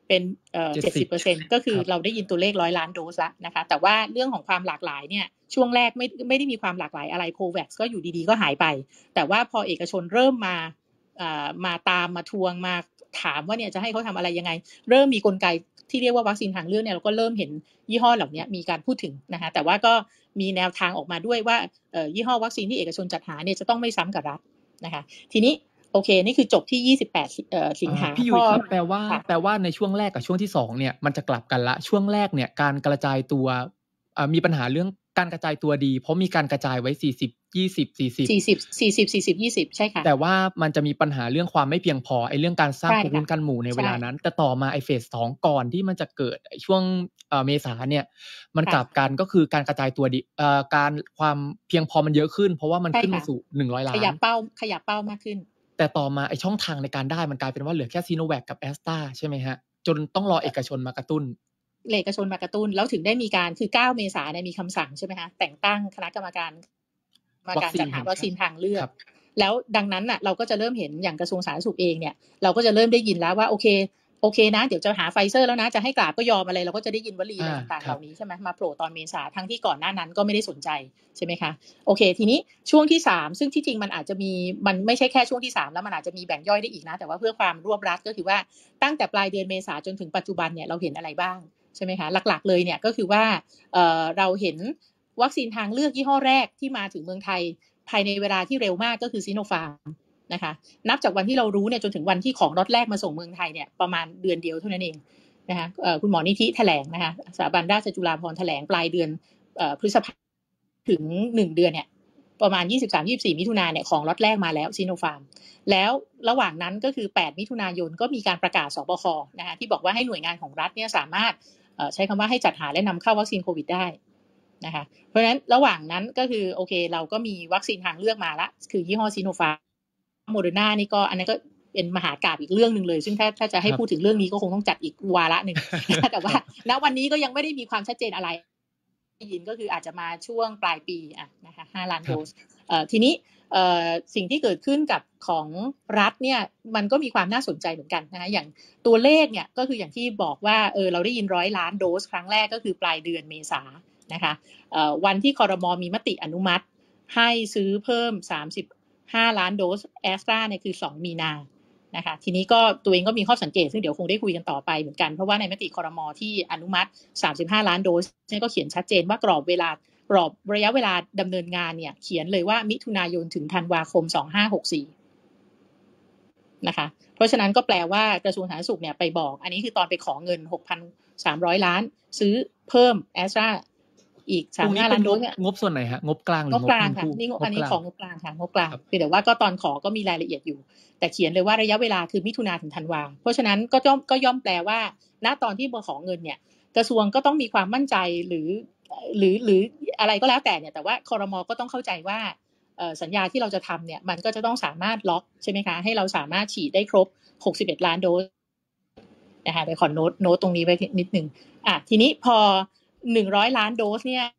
เป็นเอ่อ เจ็ดสิบเปอร์เซ็นต์ ก็คือครับเราได้ยินตัวเลขร้อยล้านโดสแล้วนะคะแต่ว่าเรื่องของความหลากหลายเนี่ยช่วงแรกไม่ไม่ได้มีความหลากหลายอะไรโควัคก็อยู่ดีๆก็หายไปแต่ว่าพอเอกชนเริ่มมาอ่ามาตามมาทวงมาถามว่าเนี่ยจะให้เขาทำอะไรยังไงเริ่มมีกลไกที่เรียกว่าวัคซีนทางเลือกเนี่ยเราก็เริ่มเห็นยี่ห้อเหล่านี้มีการพูดถึงนะคะแต่ว่าก็มีแนวทางออกมาด้วยว่าเอ่อยี่ห้อวัคซีนที่เอกชนจัดหาเนี่ยจะต้องไม่ซ้ำกับรัฐนะคะทีนี้โอเคนี่คือจบที่ยี่สิบแปดเอ่อสิงหาพี่ยุ้ยครับแปลว่าค่ะแปลว่าในช่วงแรกกับช่วงที่สองเนี่ยมันจะกลับกันละช่วงแรกเนี่ยการกระจายตัวอ่ามีปัญหาเรื่องการกระจายตัวดีเพราะมีการกระจายไว้สี่สิบ ยี่สิบ สี่สิบสี่สิบ สี่สิบ สี่สิบ ยี่สิบใช่ค่ะแต่ว่ามันจะมีปัญหาเรื่องความไม่เพียงพอไอ้เรื่องการสร้างใช่ภูมิคุ้มกันหมู่ในใช่เวลานั้นแต่ต่อมาไอ้เฟสสองก่อนที่มันจะเกิดไอ้ช่วงเอ่อเมษาเนี่ยมันค่ะกลับกันก็คือการกระจายตัวดีเอ่อการความเพียงพอมันเยอะขึ้นเพราะว่ามันใช่ขึ้นมาค่ะสู่หนึ่งร้อยล้าขยันบเป้าขยับเป้ามากขึ้นแต่ต่อมาไอ้ช่องทางในการได้มันกลายเป็นว่าเหลือแค่ซีโนแวคกับแอสตราใช่ไหมฮะจนต้องรอเอกชนมากระตุ้นเอกชนมากระตุ้นแล้วถึงได้มีการคือเก้าเมษายนเนี่ยมีคำสั่งใช่ไหมคะแต่งตั้งคณะกรรมการกรรมการจัดหาวัคซีนทางเลือกแล้วดังนั้นน่ะเราก็จะเริ่มเห็นอย่างกระทรวงสาธารณสุขเองเนี่ยเราก็จะเริ่มได้ยินแล้วว่าโอเคโอเคนะเดี๋ยวจะหาไฟเซอร์แล้วนะจะให้กราบก็ยอมอะไรเราก็จะได้ยินวลีอะไรต่างๆเหล่านี้ใช่ไหมมาโผล่ตอนเมษาทั้งที่ก่อนหน้านั้นก็ไม่ได้สนใจใช่ไหมคะโอเคทีนี้ช่วงที่สามซึ่งที่จริงมันอาจจะมีมันไม่ใช่แค่ช่วงที่สามแล้วมันอาจจะมีแบ่งย่อยได้อีกนะแต่ว่าเพื่อความรวบรัดก็คือว่าตั้งแต่ปลายเดือนเมษาจนถึงปัจจุบันเนี่ยเราเห็นอะไรบ้างใช่ไหมคะหลักๆเลยเนี่ยก็คือว่าเอ่อเราเห็นวัคซีนทางเลือกยี่ห้อแรกที่มาถึงเมืองไทยภายในเวลาที่เร็วมากก็คือซิโนฟาร์มนะคะนับจากวันที่เรารู้เนี่ยจนถึงวันที่ของล็อตแรกมาส่งเมืองไทยเนี่ยประมาณเดือนเดียวเท่านั้นเองนะคะเอ่อคุณหมอนิธิแถลงนะคะสถาบันราชจุฬาภรณ์แถลงปลายเดือนเอ่อพฤษภาคมถึงหนึ่งเดือนเนี่ยประมาณยี่สิบสาม ยี่สิบสี่มิถุนายนเนี่ยของล็อตแรกมาแล้วซิโนฟาร์มแล้วระหว่างนั้นก็คือแปดมิถุนายนก็มีการประกาศสบคนะคะที่บอกว่าให้หน่วยงานของรัฐเนี่ยสามารถเอ่อใช้คำว่าให้จัดหาและนำเข้าวัคซีนโควิดได้นะคะเพราะฉะนั้นระหว่างนั้นก็คือโอเคเราก็มีวัคซีนทางเลือกมาละคือยี่ห้อซิโนฟาร์มโมเดอร์นานี่ก็อันนั้นก็เป็นมหากาพย์อีกเรื่องนึงเลยซึ่งถ้าถ้าจะให้พูดถึงเรื่องนี้ก็คงต้องจัดอีกวาระนึง แต่ว่าณวันนี้ก็ยังไม่ได้มีความชัดเจนอะไรยินก็คืออาจจะมาช่วงปลายปีอ่ะนะคะห้าล้านโดสเอ่อทีนี้เอ่อสิ่งที่เกิดขึ้นกับของรัฐเนี่ยมันก็มีความน่าสนใจเหมือนกันนะคะอย่างตัวเลขเนี่ยก็คืออย่างที่บอกว่าเออเราได้ยินร้อยล้านโดสครั้งแรกก็คือปลายเดือนเมษานะคะเอ่อวันที่ครม.มีมติอนุมัติให้ซื้อเพิ่มสามสิบห้าล้านโดสแอสตราเนี่ยคือสองมีนานะคะทีนี้ก็ตัวเองก็มีข้อสังเกตซึ่งเดี๋ยวคงได้คุยกันต่อไปเหมือนกันเพราะว่าในมติครม.ที่อนุมัติสามสิบห้าล้านโดสนี่ก็เขียนชัดเจนว่ากรอบเวลากรอบระยะเวลาดำเนินงานเนี่ยเขียนเลยว่ามิถุนายนถึงธันวาคมสองพันห้าร้อยหกสิบสี่นะคะเพราะฉะนั้นก็แปลว่ากระทรวงสาธารณสุขเนี่ยไปบอกอันนี้คือตอนไปขอเงิน หกพันสามร้อย ล้านซื้อเพิ่มแอสตราอีกสามสิบห้าล้านโดสเนี่ยงบส่วนไหนฮะงบกลางหรืงอบ งบกลางเงินค่ะกู้นี่งบอันนี้ของงบกลางค่ะงบกลางครับคือแต่ว่าก็ตอนขอก็มีรายละเอียดอยู่แต่เขียนเลยว่าระยะเวลาคือมิถุนาถึงธันวาเพราะฉะนั้นก็ย่อมก็ย่อมแปลว่าณตอนที่มาขอเงินเนี่ยกระทรวงก็ต้องมีความมั่นใจหรือหรือหรืออะไรก็แล้วแต่เนี่ยแต่ว่าครม.ก็ต้องเข้าใจว่าเอ่อสัญญาที่เราจะทำเนี่ยมันก็จะต้องสามารถล็อกใช่ไหมคะให้เราสามารถฉีดได้ครบหกสิบเอ็ดล้านโดสนะคะเดี๋ยวขอโน้ตโน้ตตรงนี้ไว้นิดนึงอ่ะทีนี้พอหนึ่งร้อยล้านโดสเนี่ย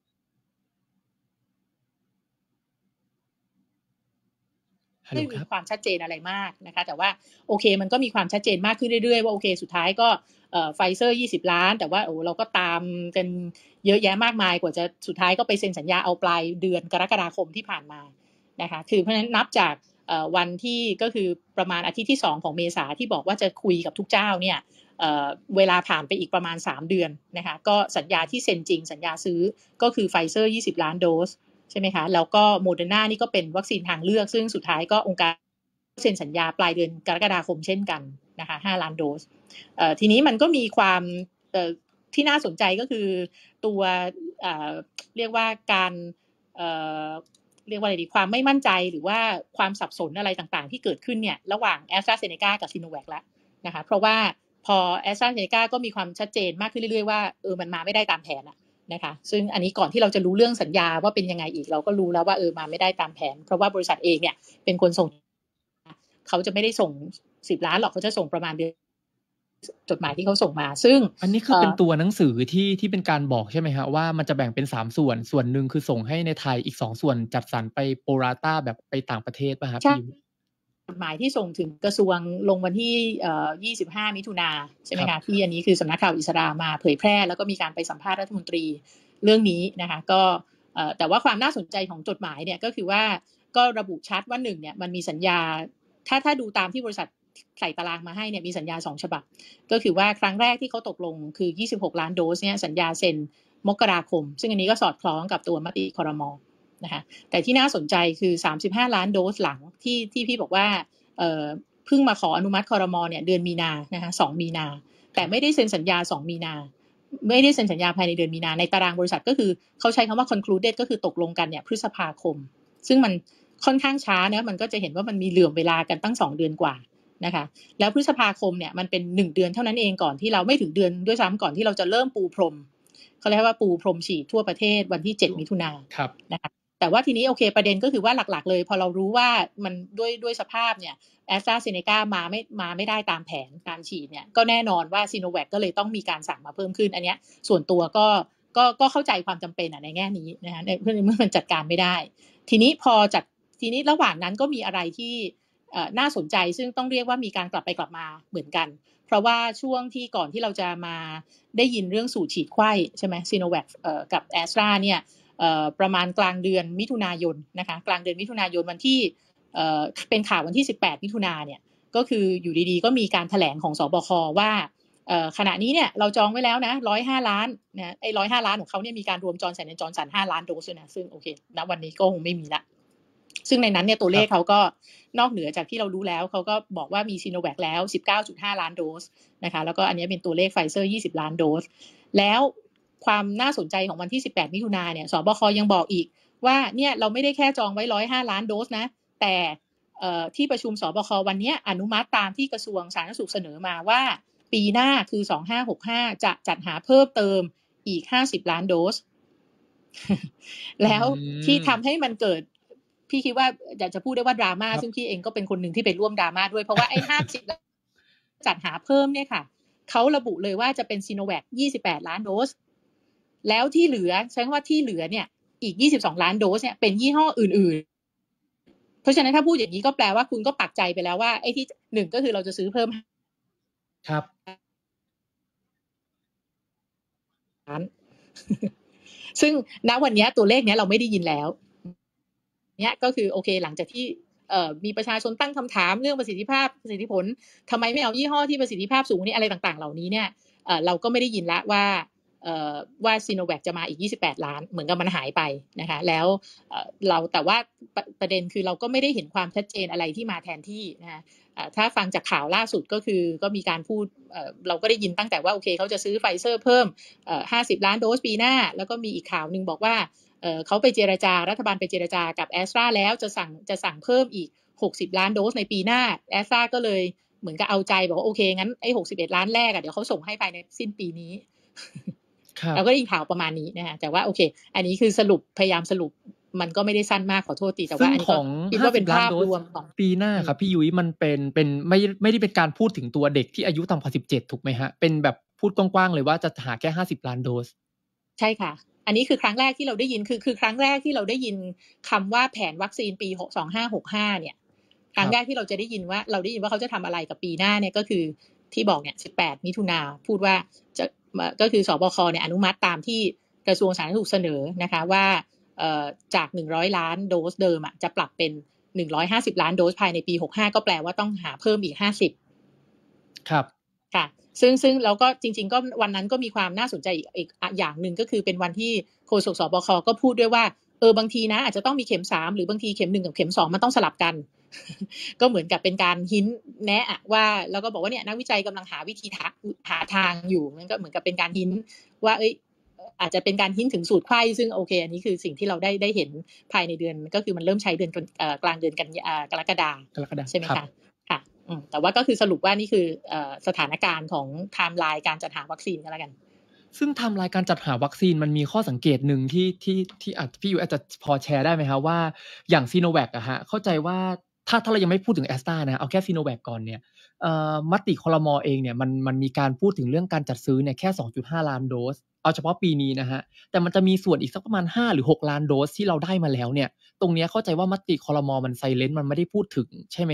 ไม่มีความชัดเจนอะไรมากนะคะแต่ว่าโอเคมันก็มีความชัดเจนมากขึ้นเรื่อยๆว่าโอเคสุดท้ายก็เอ่อไฟเซอร์ยี่สิบล้านแต่ว่าโอ้เราก็ตามกันเยอะแยะมากมายกว่าจะสุดท้ายก็ไปเซ็นสัญญาเอาปลายเดือนกรกฎาคมที่ผ่านมานะคะคือเพราะฉะนั้นนับจากเอ่อวันที่ก็คือประมาณอาทิตย์ที่สองของเมษาที่บอกว่าจะคุยกับทุกเจ้าเนี่ยเอ่อเวลาผ่านไปอีกประมาณสามเดือนนะคะก็สัญญาที่เซ็นจริงสัญญาซื้อก็คือไฟเซอร์ยี่สิบล้านโดสใช่ไหมคะแล้วก็โมเดอร์นานี่ก็เป็นวัคซีนทางเลือกซึ่งสุดท้ายก็องค์การเซ็นสัญญาปลายเดือนกรกฎาคมเช่นกันนะคะห้าล้านโดสเอ่อทีนี้มันก็มีความเอ่อที่น่าสนใจก็คือตัวเอ่อเรียกว่าการเอ่อเรียกว่าอะไรดีความไม่มั่นใจหรือว่าความสับสนอะไรต่างๆที่เกิดขึ้นเนี่ยระหว่าง AstraZeneca กับ Sinovac แล้วนะคะเพราะว่าพอ AstraZeneca ก็มีความชัดเจนมากขึ้นเรื่อยๆว่าเออมันมาไม่ได้ตามแผนอะนะคะซึ่งอันนี้ก่อนที่เราจะรู้เรื่องสัญญาว่าเป็นยังไงอีกเราก็รู้แล้วว่าเออมาไม่ได้ตามแผนเพราะว่าบริษัทเองเนี่ยเป็นคนส่งเขาจะไม่ได้ส่งสิบล้านหรอกเขาจะส่งประมาณเดือนจดหมายที่เขาส่งมาซึ่งอันนี้คือเป็นตัวหนังสือที่ที่เป็นการบอกใช่ไหมฮะว่ามันจะแบ่งเป็นสามส่วนส่วนหนึ่งคือส่งให้ในไทยอีกสองส่วนจัดสรรไปโปรราต้าแบบไปต่างประเทศป่ะครับพี่จดหมายที่ส่งถึงกระทรวงลงวันที่เอ่อยี่สิบห้ามิถุนาใช่ไหมคะที่อันนี้คือสำนักข่าวอิสรามาเผยแพร่แล้วก็มีการไปสัมภาษณ์รัฐมนตรีเรื่องนี้นะคะก็เอ่อแต่ว่าความน่าสนใจของจดหมายเนี่ยก็คือว่าก็ระบุชัดว่าหนึ่งเนี่ยมันมีสัญญาถ้าถ้าดูตามที่บริษัทใส่ตารางมาให้เนี่ยมีสัญญาสองฉบับก็คือว่าครั้งแรกที่เขาตกลงคือยี่สิบหกล้านโดสเนี่ยสัญญาเซ็นมกราคมซึ่งอันนี้ก็สอดคล้องกับตัวมติครม.นะคะแต่ที่น่าสนใจคือสามสิบห้าล้านโดสหลังที่ที่พี่บอกว่าเอ่อเพิ่งมาขออนุมัติครม.เนี่ยเดือนมีนานะคะสองมีนาแต่ไม่ได้เซ็นสัญญาสองมีนาไม่ได้เซ็นสัญญาภายในเดือนมีนาในตารางบริษัทก็คือเขาใช้คำว่า concluded ก็คือตกลงกันเนี่ยพฤษภาคมซึ่งมันค่อนข้างช้านะมันก็จะเห็นว่ามันมีเหลื่อมเวลากันตั้งสองเดือนกว่านะคะแล้วพฤษภาคมเนี่ยมันเป็นหนึ่งเดือนเท่านั้นเองก่อนที่เราไม่ถึงเดือนด้วยซ้ำก่อนที่เราจะเริ่มปูพรมเขาเรียกว่าปูพรมฉีดทั่วประเทศวันที่เจ็ดมิถุนายนนะคะแต่ว่าทีนี้โอเคประเด็นก็คือว่าหลักๆเลยพอเรารู้ว่ามันด้วยด้วยสภาพเนี่ย AstraZeneca มาไม่มาไม่ได้ตามแผนการฉีดเนี่ยก็แน่นอนว่า Sinovac ก็เลยต้องมีการสั่งมาเพิ่มขึ้นอันเนี้ยส่วนตัวก็ก็ก็เข้าใจความจำเป็นอ่ะในแง่นี้นะคะเพื่อเมื่อมันจัดการไม่ได้ทีนี้พอจัดทีนี้ระหว่างนั้นก็มีอะไรที่น่าสนใจซึ่งต้องเรียกว่ามีการกลับไปกลับมาเหมือนกันเพราะว่าช่วงที่ก่อนที่เราจะมาได้ยินเรื่องสูตรฉีดไข้ใช่ไหม Sinovac เอ่อกับ Astra เนี่ยเอ่อประมาณกลางเดือนมิถุนายนนะคะกลางเดือนมิถุนายนวันที่เอ่อเป็นข่าววันที่สิบแปดมิถุนายนเนี่ยก็คืออยู่ดีๆก็มีการแถลงของสบคว่าเอ่อขณะนี้เนี่ยเราจองไว้แล้วนะหนึ่งร้อยห้าล้านนะไอ้หนึ่งร้อยห้าล้านของเขาเนี่ยมีการรวมจอร์นสันและจอร์นสันห้าล้านโดสด้วยนะซึ่งโอเคณวันนี้ก็คงไม่มีละซึ่งในนั้นเนี่ยตัวเลขเขาก็นอกเหนือจากที่เรารู้แล้วเขาก็บอกว่ามีซีโนแวคแล้ว สิบเก้าจุดห้าล้านโดสนะคะแล้วก็อันนี้เป็นตัวเลขไฟเซอร์ยี่สิบล้านโดสแล้วความน่าสนใจของวันที่สิบแปดมิถุนายนเนี่ยสบคยังบอกอีกว่าเนี่ยเราไม่ได้แค่จองไว้หนึ่งร้อยห้าล้านโดสนะแต่เอ่อที่ประชุมสบควันนี้อนุมัติตามที่กระทรวงสาธารณสุขเสนอมาว่าปีหน้าคือสองพันห้าร้อยหกสิบห้าจะจัดหาเพิ่มเติมอีกห้าสิบล้านโดส แล้วที่ทำให้มันเกิดพี่คิดว่าอยากจะพูดได้ว่าดราม่าซึ่งพี่เองก็เป็นคนหนึ่งที่ไปร่วมดราม่าด้วยเพราะว่าไอ้ห้าสิบจัดหาเพิ่มเนี่ยค่ะเขาระบุเลยว่าจะเป็นซีโนแวคยี่สิบแปดล้านโดสแล้วที่เหลือใช้คำว่าที่เหลือเนี่ยอีกยี่สิบสองล้านโดสเนี่ยเป็นยี่ห้ออื่นๆเพราะฉะนั้นถ้าพูดอย่างนี้ก็แปลว่าคุณก็ปักใจไปแล้วว่าไอ้ที่หนึ่งก็คือเราจะซื้อเพิ่มครับซึ่งณวันนี้ตัวเลขนี้เราไม่ได้ยินแล้วเนี่ยก็คือโอเคหลังจากที่เอ่อมีประชาชนตั้งคำถามเรื่องประสิทธิภาพประสิทธิผลทำไมไม่เอายี่ห้อที่ประสิทธิภาพสูงนี่อะไรต่างๆเหล่านี้เนี่ยเอ่อเราก็ไม่ได้ยินละว่าเอ่อว่าซีโนแวคจะมาอีกยี่สิบแปดล้านเหมือนกับมันหายไปนะคะแล้วเอ่อเราแต่ว่าประเด็นคือเราก็ไม่ได้เห็นความชัดเจนอะไรที่มาแทนที่นะคะถ้าฟังจากข่าวล่าสุดก็คือก็มีการพูดเอ่อเราก็ได้ยินตั้งแต่ว่าโอเคเขาจะซื้อไฟเซอร์เพิ่มเอ่อห้าสิบล้านโดสปีหน้าแล้วก็มีอีกข่าวนึงบอกว่าเอ่อเขาไปเจรจารัฐบาลไปเจรจากับ Astra แล้วจะสั่งจะสั่งเพิ่มอีกหกสิบล้านโดสในปีหน้า Astra ก็เลยเหมือนกับเอาใจบอกว่าโอเคงั้นไอ้หกสิบเอ็ดล้านแรกอ่ะเดี๋ยวเขาส่งให้ภายในสิ้นปีนี้เราก็ได้ยินข่าวประมาณนี้นะฮะแต่ว่าโอเคอันนี้คือสรุปพยายามสรุปมันก็ไม่ได้สั้นมากขอโทษทีแต่ว่าอันนี้ก็คิดว่าเป็นภาพรวมของปีหน้าครับพี่ยุ้ยมันเป็นเป็นไม่ไม่ได้เป็นการพูดถึงตัวเด็กที่อายุต่ำกว่าสิบเจ็ดถูกไหมฮะเป็นแบบพูดกว้างๆเลยว่าจะหาแค่ห้าสิบล้านโดสใช่ค่ะอันนี้คือครั้งแรกที่เราได้ยินคือคือครั้งแรกที่เราได้ยินคำว่าแผนวัคซีนปีสองพันห้าร้อยหกสิบห้าเนี่ยครั้งแรกที่เราจะได้ยินว่าเราได้ยินว่าเขาจะทำอะไรกับปีหน้าเนี่ยก็คือที่บอกเนี่ยสิบแปดมิถุนาพูดว่าจะก็คือสบคเนี่ยอนุมัติตามที่กระทรวงสาธารณสุขเสนอนะคะว่าเอ่อจากหนึ่งร้อยล้านโดสเดิมอ่ะจะปรับเป็นหนึ่งร้อยห้าสิบล้านโดสภายในปีหกสิบห้าก็แปลว่าต้องหาเพิ่มอีกห้าสิบครับค่ะซึ่งซึ่งแล้วก็จริงๆก็วันนั้นก็มีความน่าสนใจอีกอีกอย่างนึงก็คือเป็นวันที่โฆษกสบคก็พูดด้วยว่าเออบางทีนะอาจจะต้องมีเข็มสามหรือบางทีเข็มหนึ่งกับเข็มสองมันต้องสลับกัน ก็เหมือนกับเป็นการหินแนะว่าแล้วก็บอกว่าเนี่ยนักวิจัยกำลังหาวิธีหาทางอยู่มันก็เหมือนกับเป็นการหินว่าเอ้ยอาจจะเป็นการหินถึงสูตรไข้ซึ่งโอเคอันนี้คือสิ่งที่เราได้ได้เห็นภายในเดือนก็คือมันเริ่มใช้เดือนกลางเดือนกันกรกฎาคมใช่ไหมคะค่ะแต่ว่าก็คือสรุปว่านี่คือสถานการณ์ของไทม์ไลน์การจัดหาวัคซีนกันแล้วกันซึ่งไทม์ไลน์การจัดหาวัคซีนมันมีข้อสังเกตหนึ่งที่ที่ที่อาจพี่อยู่อาจจะพอแชร์ได้ไหมครับว่าอย่างซีโนแวคอะฮะเข้าใจว่าถ้าถ้าเรายังไม่พูดถึงแอสตรานะเอาแค่ซีโนแวคก่อนเนี่ยเอ่อมติครม.เองเนี่ยมันมันมีการพูดถึงเรื่องการจัดซื้อเนี่ยแค่ สองจุดห้าล้านโดสเอาเฉพาะปีนี้นะฮะแต่มันจะมีส่วนอีกสักประมาณห้าหรือหกล้านโดสที่เราได้มาแล้วเนี่ยตรงนี้เข้าใจว่ามติครม.มันไซเลนต์มันไม่ได้พูดถึงใช่ไหมฮะ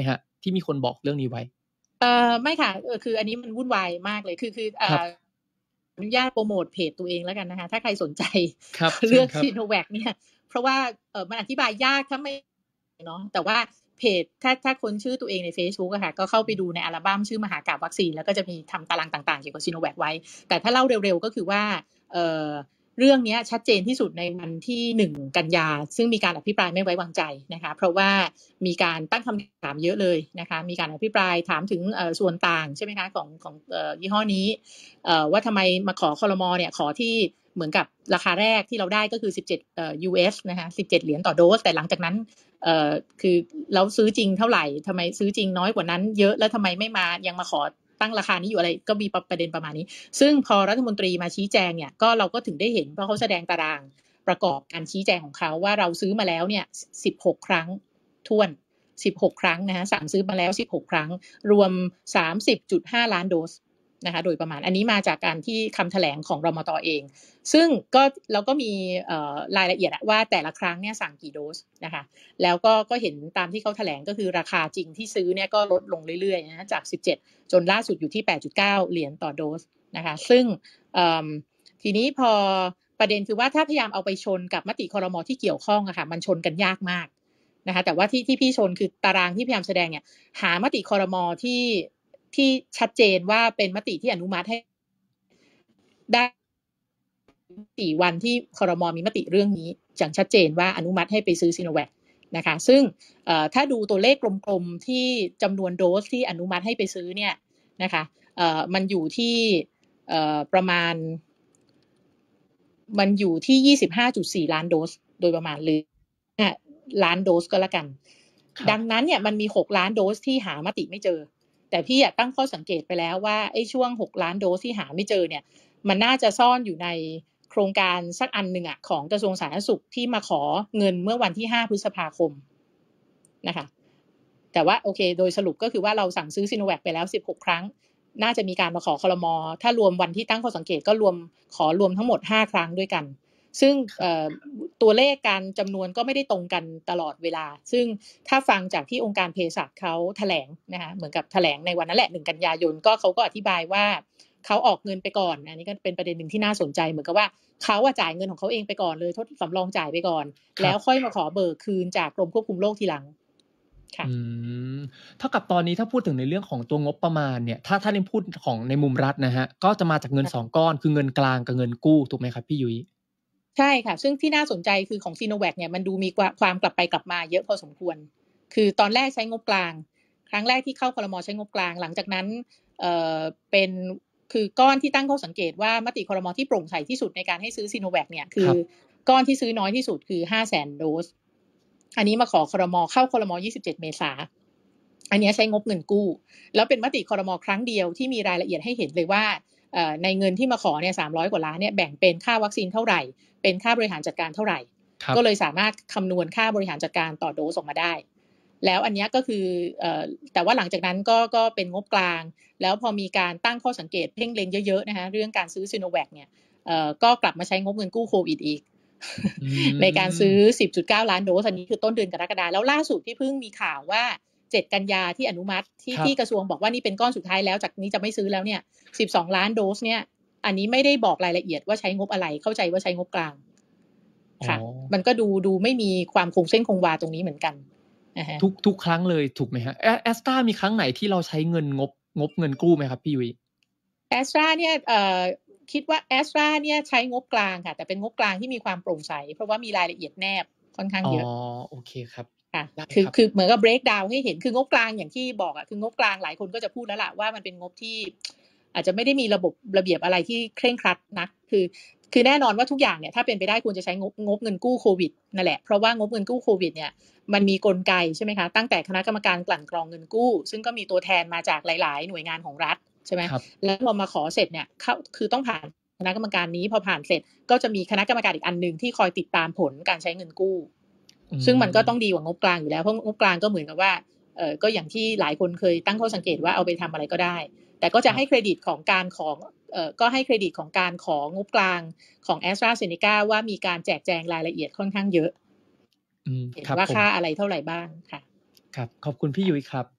ที่มีคนบอกเรื่องนี้ไว้เอ่อไม่ค่ะเออคืออันนี้มันวุ่นวายมากเลยคือคือเอ่ออนุญาตโปรโมทเพจตัวเองแล้วกันนะคะถ้าใครสนใจเรื่องซีโนแวคเนี่ยเพราะว่าเออมันอธิบายยากถ้าไม่เนาะแต่ว่าเพจถ้าถ้าคนชื่อตัวเองใน Facebook อะค่ะก็เข้าไปดูในอัลบั้มชื่อมหากาพย์วัคซีนแล้วก็จะมีทำตารางต่างๆเกี่ยวกับซีโนแวคไว้แต่ถ้าเล่าเร็วๆก็คือว่าเอ่อเรื่องนี้ชัดเจนที่สุดในวันที่หนึ่งกันยาซึ่งมีการอภิปรายไม่ไว้วางใจนะคะเพราะว่ามีการตั้งคำถามเยอะเลยนะคะมีการอภิปรายถามถึงส่วนต่างใช่ไหมคะของของยี่ห้อนี้ว่าทำไมมาขอครม.เนี่ยขอที่เหมือนกับราคาแรกที่เราได้ก็คือสิบเจ็ดเอ่อ ยู เอส นะคะสิบเจ็ดเหรียญต่อโดสแต่หลังจากนั้นเอ่อคือเราซื้อจริงเท่าไหร่ทำไมซื้อจริงน้อยกว่านั้นเยอะแล้วทำไมไม่มายังมาขอตั้งราคานี้อยู่อะไรก็มีประเด็นประมาณนี้ซึ่งพอรัฐมนตรีมาชี้แจงเนี่ยก็เราก็ถึงได้เห็นเพราะเขาแสดงตารางประกอบการชี้แจงของเขาว่าเราซื้อมาแล้วเนี่ยสิบหกครั้งถ้วนสิบหกครั้งนะฮะสั่งซื้อมาแล้วสิบหกครั้งรวม สามสิบจุดห้า ล้านโดสนะคะโดยประมาณอันนี้มาจากการที่คำแถลงของรมต.เองซึ่งก็เราก็มีรายละเอียดว่าแต่ละครั้งเนี่ยสั่งกี่โดสนะคะแล้วก็ก็เห็นตามที่เขาแถลงก็คือราคาจริงที่ซื้อเนี่ยก็ลดลงเรื่อยๆนะจากสิบเจ็ดจนล่าสุดอยู่ที่ แปดจุดเก้า เหรียญต่อโดสนะคะซึ่งทีนี้พอประเด็นคือว่าถ้าพยายามเอาไปชนกับมติครม.ที่เกี่ยวข้องอะค่ะมันชนกันยากมากนะคะแต่ว่าที่ที่พี่ชนคือตารางที่พยายามแสดงเนี่ยหามติครม.ที่ที่ชัดเจนว่าเป็นมติที่อนุมัติให้ได้สี่วันที่ครม.มีมติเรื่องนี้อย่างชัดเจนว่าอนุมัติให้ไปซื้อซิโนแวคนะคะซึ่งถ้าดูตัวเลขกลมๆที่จำนวนโดสที่อนุมัติให้ไปซื้อเนี่ยนะคะมันอยู่ที่ประมาณมันอยู่ที่ ยี่สิบห้าจุดสี่ ล้านโดสโดยประมาณหรือล้านโดสก็แล้วกันดังนั้นเนี่ยมันมีหกล้านโดสที่หามติไม่เจอแต่พี่อยากตั้งข้อสังเกตไปแล้วว่าไอ้ช่วงหกล้านโดสที่หาไม่เจอเนี่ยมันน่าจะซ่อนอยู่ในโครงการสักอันหนึ่งอ่ะของกระทรวงสาธารณสุขที่มาขอเงินเมื่อวันที่ห้าพฤษภาคมนะคะแต่ว่าโอเคโดยสรุปก็คือว่าเราสั่งซื้อซิโนแวคไปแล้วสิบหกครั้งน่าจะมีการมาขอครม.ถ้ารวมวันที่ตั้งข้อสังเกตก็รวมขอรวมทั้งหมดห้าครั้งด้วยกันซึ่งตัวเลขการจำนวนก็ไม่ได้ตรงกันตลอดเวลาซึ่งถ้าฟังจากที่องค์การเภสัชเขาแถลงนะคะเหมือนกับแถลงในวันนั้นแหละหนึ่งกันยายนก็เขาก็อธิบายว่าเขาออกเงินไปก่อนอันนี้ก็เป็นประเด็นหนึ่งที่น่าสนใจเหมือนกับว่าเขาจ่ายเงินของเขาเองไปก่อนเลยทดสำรองจ่ายไปก่อนแล้วค่อยมาขอเบิกคืนจากกรมควบคุมโรคทีหลังค่ะเท่ากับตอนนี้ถ้าพูดถึงในเรื่องของตัวงบประมาณเนี่ยถ้าถ้าในพูดของในมุมรัฐนะฮะก็จะมาจากเงินสองก้อนคือเงินกลางกับเงินกู้ถูกไหมครับพี่ยุ้ยใช่ค่ะซึ่งที่น่าสนใจคือของซีโนแวคเนี่ยมันดูมีความกลับไปกลับมาเยอะพอสมควรคือตอนแรกใช้งบกลางครั้งแรกที่เข้าครม.ใช้งบกลางหลังจากนั้นเอ่อเป็นคือก้อนที่ตั้งข้อสังเกตว่ามติครม.ที่โปร่งใสที่สุดในการให้ซื้อซีโนแวคเนี่ยคือก้อนที่ซื้อน้อยที่สุดคือ ห้าแสน โดสอันนี้มาขอครม.เข้าครม.ยี่สิบเจ็ดเมษายนอันนี้ใช้งบเงินกู้แล้วเป็นมติครม.ครั้งเดียวที่มีรายละเอียดให้เห็นเลยว่าในเงินที่มาขอเนี่ยสามร้อยกว่าล้านเนี่ยแบ่งเป็นค่าวัคซีนเท่าไหร่เป็นค่าบริหารจัดการเท่าไหร่ก็เลยสามารถคำนวณค่าบริหารจัดการต่อโดสออกมาได้แล้วอันนี้ก็คือแต่ว่าหลังจากนั้นก็ก็เป็นงบกลางแล้วพอมีการตั้งข้อสังเกตเพ่งเล็งเยอะๆนะคะเรื่องการซื้อซิโนแวคเนี่ยก็กลับมาใช้งบเงินกู้โควิดอีก ในการซื้อ สิบจุดเก้า ล้านโดสอันนี้คือต้นเดือนกรกฎาคมแล้วล่าสุดที่เพิ่งมีข่าวว่าเจ็ดกันยาที่อนุมัติที่ที่กระทรวงบอกว่านี่เป็นก้อนสุดท้ายแล้วจากนี้จะไม่ซื้อแล้วเนี่ยสิบสองล้านโดสเนี่ยอันนี้ไม่ได้บอกรายละเอียดว่าใช้งบอะไรเข้าใจว่าใช้งบกลางค่ะมันก็ดูดูไม่มีความคงเส้นคงวาตรงนี้เหมือนกันทุกทุกครั้งเลยถูกไหมฮะแอสตรามีครั้งไหนที่เราใช้เงินงบงบเงินกู้ไหมครับพี่ยุ้ยแอสตราเนี่ยเอ่อคิดว่าแอสตราเนี่ยใช้งบกลางค่ะแต่เป็นงบกลางที่มีความโปร่งใสเพราะว่ามีรายละเอียดแนบค่อนข้างเยอะอ๋อโอเคครับค่ะคือคือเหมือนกับ break down ให้เห็นคืองบกลางอย่างที่บอกอ่ะคืองบกลางหลายคนก็จะพูดแล้วล่ะว่ามันเป็นงบที่อาจจะไม่ได้มีระบบระเบียบอะไรที่เคร่งครัดนักคือคือแน่นอนว่าทุกอย่างเนี่ยถ้าเป็นไปได้ควรจะใช้งบงบเงินกู้โควิดนั่นแหละเพราะว่างบเงินกู้โควิดเนี่ยมันมีกลไกใช่ไหมคะตั้งแต่คณะกรรมการกลั่นกรองเงินกู้ซึ่งก็มีตัวแทนมาจากหลายๆหน่วยงานของรัฐใช่ไหมแล้วพอมาขอเสร็จเนี่ยเขาคือต้องผ่านคณะกรรมการนี้พอผ่านเสร็จก็จะมีคณะกรรมการอีกอันนึงที่คอยติดตามผลการใช้เงินกู้ซึ่งมันก็ต้องดีกว่างบกลางอยู่แล้วเพราะงบกลางก็เหมือนกับว่าเออก็อย่างที่หลายคนเคยตั้งข้อสังเกตว่าเอาไปทำอะไรก็ได้แต่ก็จะให้เครดิตของการของเอ่อก็ให้เครดิตของการของงบกลางของ AstraZeneca ว่ามีการแจกแจงรายละเอียดค่อนข้างเยอะเห็นว่าค่าอะไรเท่าไหร่บ้างค่ะครับขอบคุณพี่ยุ้ยครับ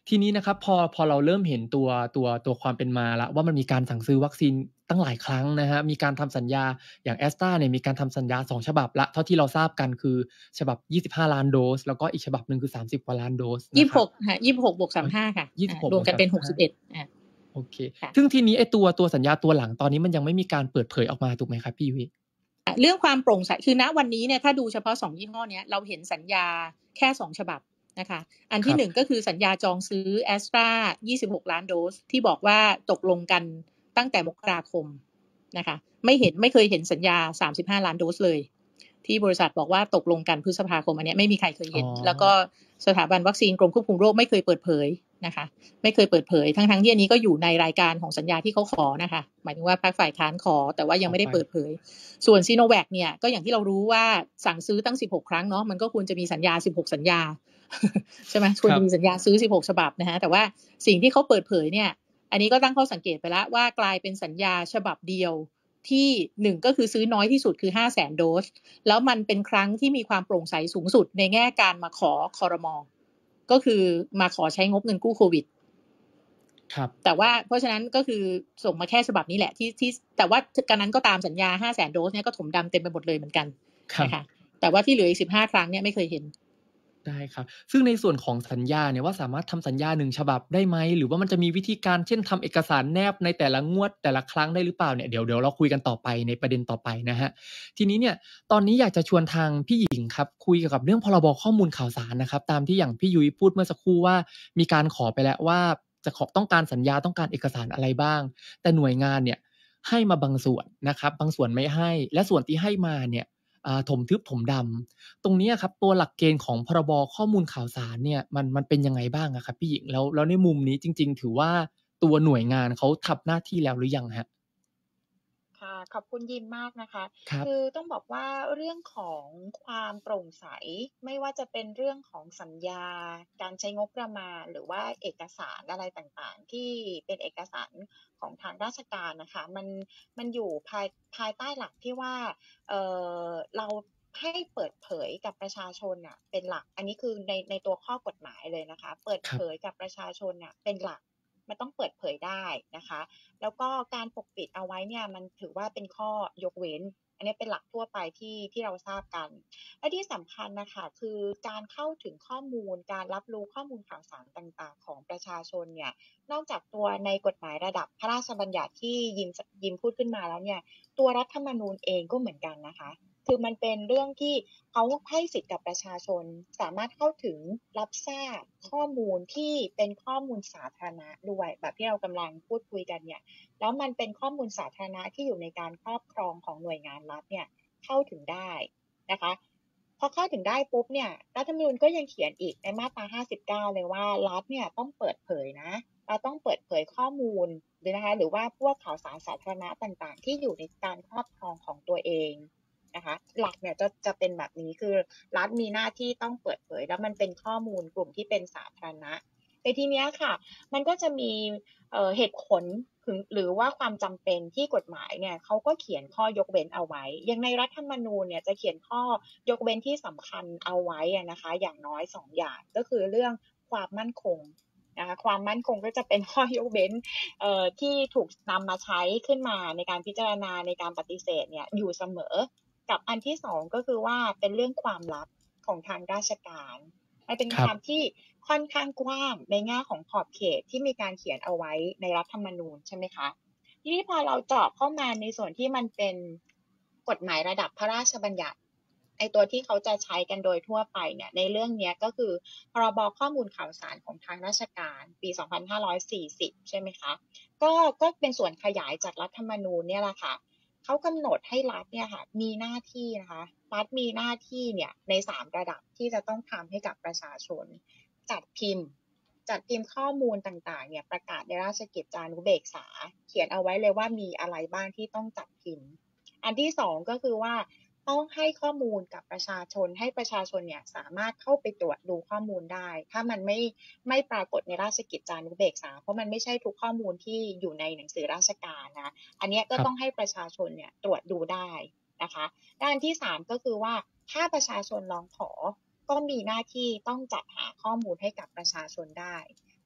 ทีนี้นะครับพอพอเราเริ่มเห็นตัวตัวตัวความเป็นมาแล้วว่ามันมีการสั่งซื้อวัคซีนตั้งหลายครั้งนะฮะมีการทำสัญญาอย่าง Astra เนี่ยมีการทำสัญญาสองฉบับละเท่าที่เราทราบกันคือฉบับยี่สิบห้าล้านโดสแล้วก็อีกฉบับนึงคือสามสิบกว่าล้านโดสยี่นะครับสิบหกค่ะยี่สิบหกบวกสามสิบห้าค่ะยี่สิบหกรวมกันเป็นหกสิบเอ็ดอ่าโอเคค่ะซึ่งทีนี้ไอ้ตัวตัวสัญญาตัวหลังตอนนี้มันยังไม่มีการเปิดเผยออกมาถูกไหมครับพี่ยุ้ยเรื่องความโปร่งใสคือณวันนี้เนี่ยถ้าดูเฉพาะสองยี่ห้อเนี้ยเราเห็นสัญญาแค่สองฉบับนะคะอันที่หนึ่งก็คือสัญญาจองซื้อ Astra ยี่สิบหกล้านโดสที่บอกว่าตกลงกันตั้งแต่มกราคมนะคะไม่เห็นไม่เคยเห็นสัญญาสามสิบห้าล้านโดสเลยที่บริษัทบอกว่าตกลงกันพฤษภาคมอันนี้ไม่มีใครเคยเห็นแล้วก็สถาบันวัคซีนกรมควบคุมโรคไม่เคยเปิดเผยนะคะไม่เคยเปิดเผยทั้งทั้งที่อันนี้ก็อยู่ในรายการของสัญญาที่เขาขอนะคะหมายถึงว่าพรรคฝ่ายค้านขอแต่ว่ายังไม่ได้เปิดเผยส่วนซีโนแวคเนี่ยก็อย่างที่เรารู้ว่าสั่งซื้อตั้งสิบหกครั้งเนาะมันก็ควรจะมีสัญญาสิบหกสัญญา ใช่ไหมควรจะมีสัญญาซื้อสิบหกฉบับนะฮะแต่ว่าสิ่งที่เขาเปิดเผยเนี่ยอันนี้ก็ตั้งข้อสังเกตไปแล้วว่ากลายเป็นสัญญาฉบับเดียวที่หนึ่งก็คือซื้อน้อยที่สุดคือ ห้าแสน โดสแล้วมันเป็นครั้งที่มีความโปร่งใสสูงสุดในแง่การมาขอครม.ก็คือมาขอใช้งบเงินกู้โควิดครับแต่ว่าเพราะฉะนั้นก็คือส่งมาแค่ฉบับนี้แหละที่ที่แต่ว่าการนั้นก็ตามสัญญา ห้าแสน โดสเนี่ยก็ถมดำเต็มไปหมดเลยเหมือนกันนะคะแต่ว่าที่เหลืออีกสิบห้าครั้งเนี่ยไม่เคยเห็นได้ครับซึ่งในส่วนของสัญญาเนี่ยว่าสามารถทำสัญญาหนึ่งฉบับได้ไหมหรือว่ามันจะมีวิธีการเช่นทำเอกสารแนบในแต่ละงวดแต่ละครั้งได้หรือเปล่าเนี่ยเดี๋ยวเดี๋ยวเราคุยกันต่อไปในประเด็นต่อไปนะฮะทีนี้เนี่ยตอนนี้อยากจะชวนทางพี่หญิงครับคุยเกี่ยวกับเรื่องพรบข้อมูลข่าวสารนะครับตามที่อย่างพี่ยุ้ยพูดเมื่อสักครู่ว่ามีการขอไปแล้วว่าจะขอต้องการสัญญาต้องการเอกสารอะไรบ้างแต่หน่วยงานเนี่ยให้มาบางส่วนนะครับบางส่วนไม่ให้และส่วนที่ให้มาเนี่ยถมทึบถมดำตรงนี้ครับตัวหลักเกณฑ์ของพรบข้อมูลข่าวสารเนี่ยมันมันเป็นยังไงบ้างอะครับพี่หญิงแล้วแล้วในมุมนี้จริงๆถือว่าตัวหน่วยงานเขาทำหน้าที่แล้วหรือยังฮะค่ะขอบคุณยินมากนะคะครับคือต้องบอกว่าเรื่องของความโปร่งใสไม่ว่าจะเป็นเรื่องของสัญญาการใช้งบประมาณหรือว่าเอกสารอะไรต่างๆที่เป็นเอกสารของทางราชการนะคะมันมันอยู่ภายภายใต้หลักที่ว่าเออเราให้เปิดเผยกับประชาชนน่ะเป็นหลักอันนี้คือในในตัวข้อกฎหมายเลยนะคะเปิดเผยกับประชาชนน่ะเป็นหลักมันต้องเปิดเผยได้นะคะแล้วก็การปกปิดเอาไว้เนี่ยมันถือว่าเป็นข้อยกเว้นอันนี้เป็นหลักทั่วไปที่ที่เราทราบกันและที่สำคัญนะคะคือการเข้าถึงข้อมูลการรับรู้ข้อมูลข่าวสารต่างๆของประชาชนเนี่ยนอกจากตัวในกฎหมายระดับพระราชบัญญัติที่ยิมยิมพูดขึ้นมาแล้วเนี่ยตัวรัฐธรรมนูญเองก็เหมือนกันนะคะคือมันเป็นเรื่องที่เขาให้สิทธิ์กับประชาชนสามารถเข้าถึงรับทราบข้อมูลที่เป็นข้อมูลสาธารณะด้วยแบบที่เรากำลังพูดคุยกันเนี่ยแล้วมันเป็นข้อมูลสาธารณะที่อยู่ในการครอบครองของหน่วยงานรัฐเนี่ยเข้าถึงได้นะคะพอเข้าถึงได้ปุ๊บเนี่ยรัฐธรรมนูญก็ยังเขียนอีกในมาตราห้าสิบเก้าเลยว่ารัฐเนี่ยต้องเปิดเผยนะเราต้องเปิดเผยข้อมูลหรือนะคะหรือว่าพวกข่าวสารสาธารณะต่างๆที่อยู่ในการครอบครองของตัวเองนะคะหลักเนี่ยจะจะเป็นแบบนี้คือรัฐมีหน้าที่ต้องเปิดเผยแล้วมันเป็นข้อมูลกลุ่มที่เป็นสาธารณะในทีเนี้ยค่ะมันก็จะมีเอ่อเหตุผลถึงหรือว่าความจำเป็นที่กฎหมายเนี่ยเขาก็เขียนข้อยกเว้นเอาไว้อย่างในรัฐธรรมนูญเนี่ยจะเขียนข้อยกเว้นที่สำคัญเอาไว้นะคะอย่างน้อยสองอย่างก็คือเรื่องความมั่นคงนะคะความมั่นคงก็จะเป็นข้อยกเว้นเอ่อที่ถูกนำมาใช้ขึ้นมาในการพิจารณาในการปฏิเสธเนี่ยอยู่เสมอกับอันที่สองก็คือว่าเป็นเรื่องความลับของทางราชการมันเป็นความที่ค่อนข้างกว้างในแง่ของขอบเขตที่มีการเขียนเอาไว้ในรัฐธรรมนูญใช่ไหมคะทีนี้พอเราเจาะเข้ามาในส่วนที่มันเป็นกฎหมายระดับพระราชบัญญัติไอตัวที่เขาจะใช้กันโดยทั่วไปเนี่ยในเรื่องนี้ก็คือพรบข้อมูลข่าวสารของทางราชการปีสองพันห้าร้อยสี่สิบใช่ไหมคะก็ก็เป็นส่วนขยายจากรัฐธรรมนูญเนี่ยแหละค่ะเขากำหนดให้รัฐเนี่ยค่ะมีหน้าที่นะคะรัฐมีหน้าที่เนี่ยในสามระดับที่จะต้องทำให้กับประชาชนจัดพิมพ์จัดพิมพ์ข้อมูลต่างๆเนี่ยประกาศในราชกิจจานุเบกษาเขียนเอาไว้เลยว่ามีอะไรบ้างที่ต้องจัดพิมพ์อันที่สองก็คือว่าต้องให้ข้อมูลกับประชาชนให้ประชาชนเนี่ยสามารถเข้าไปตรวจดูข้อมูลได้ถ้ามันไม่ไม่ปรากฏในราชกิจจานุเบกษาเพราะมันไม่ใช่ทุกข้อมูลที่อยู่ในหนังสือราชการนะอันนี้ก็ต้องให้ประชาชนเนี่ยตรวจดูได้นะคะด้านที่สามก็คือว่าถ้าประชาชนร้องขอก็มีหน้าที่ต้องจัดหาข้อมูลให้กับประชาชนได้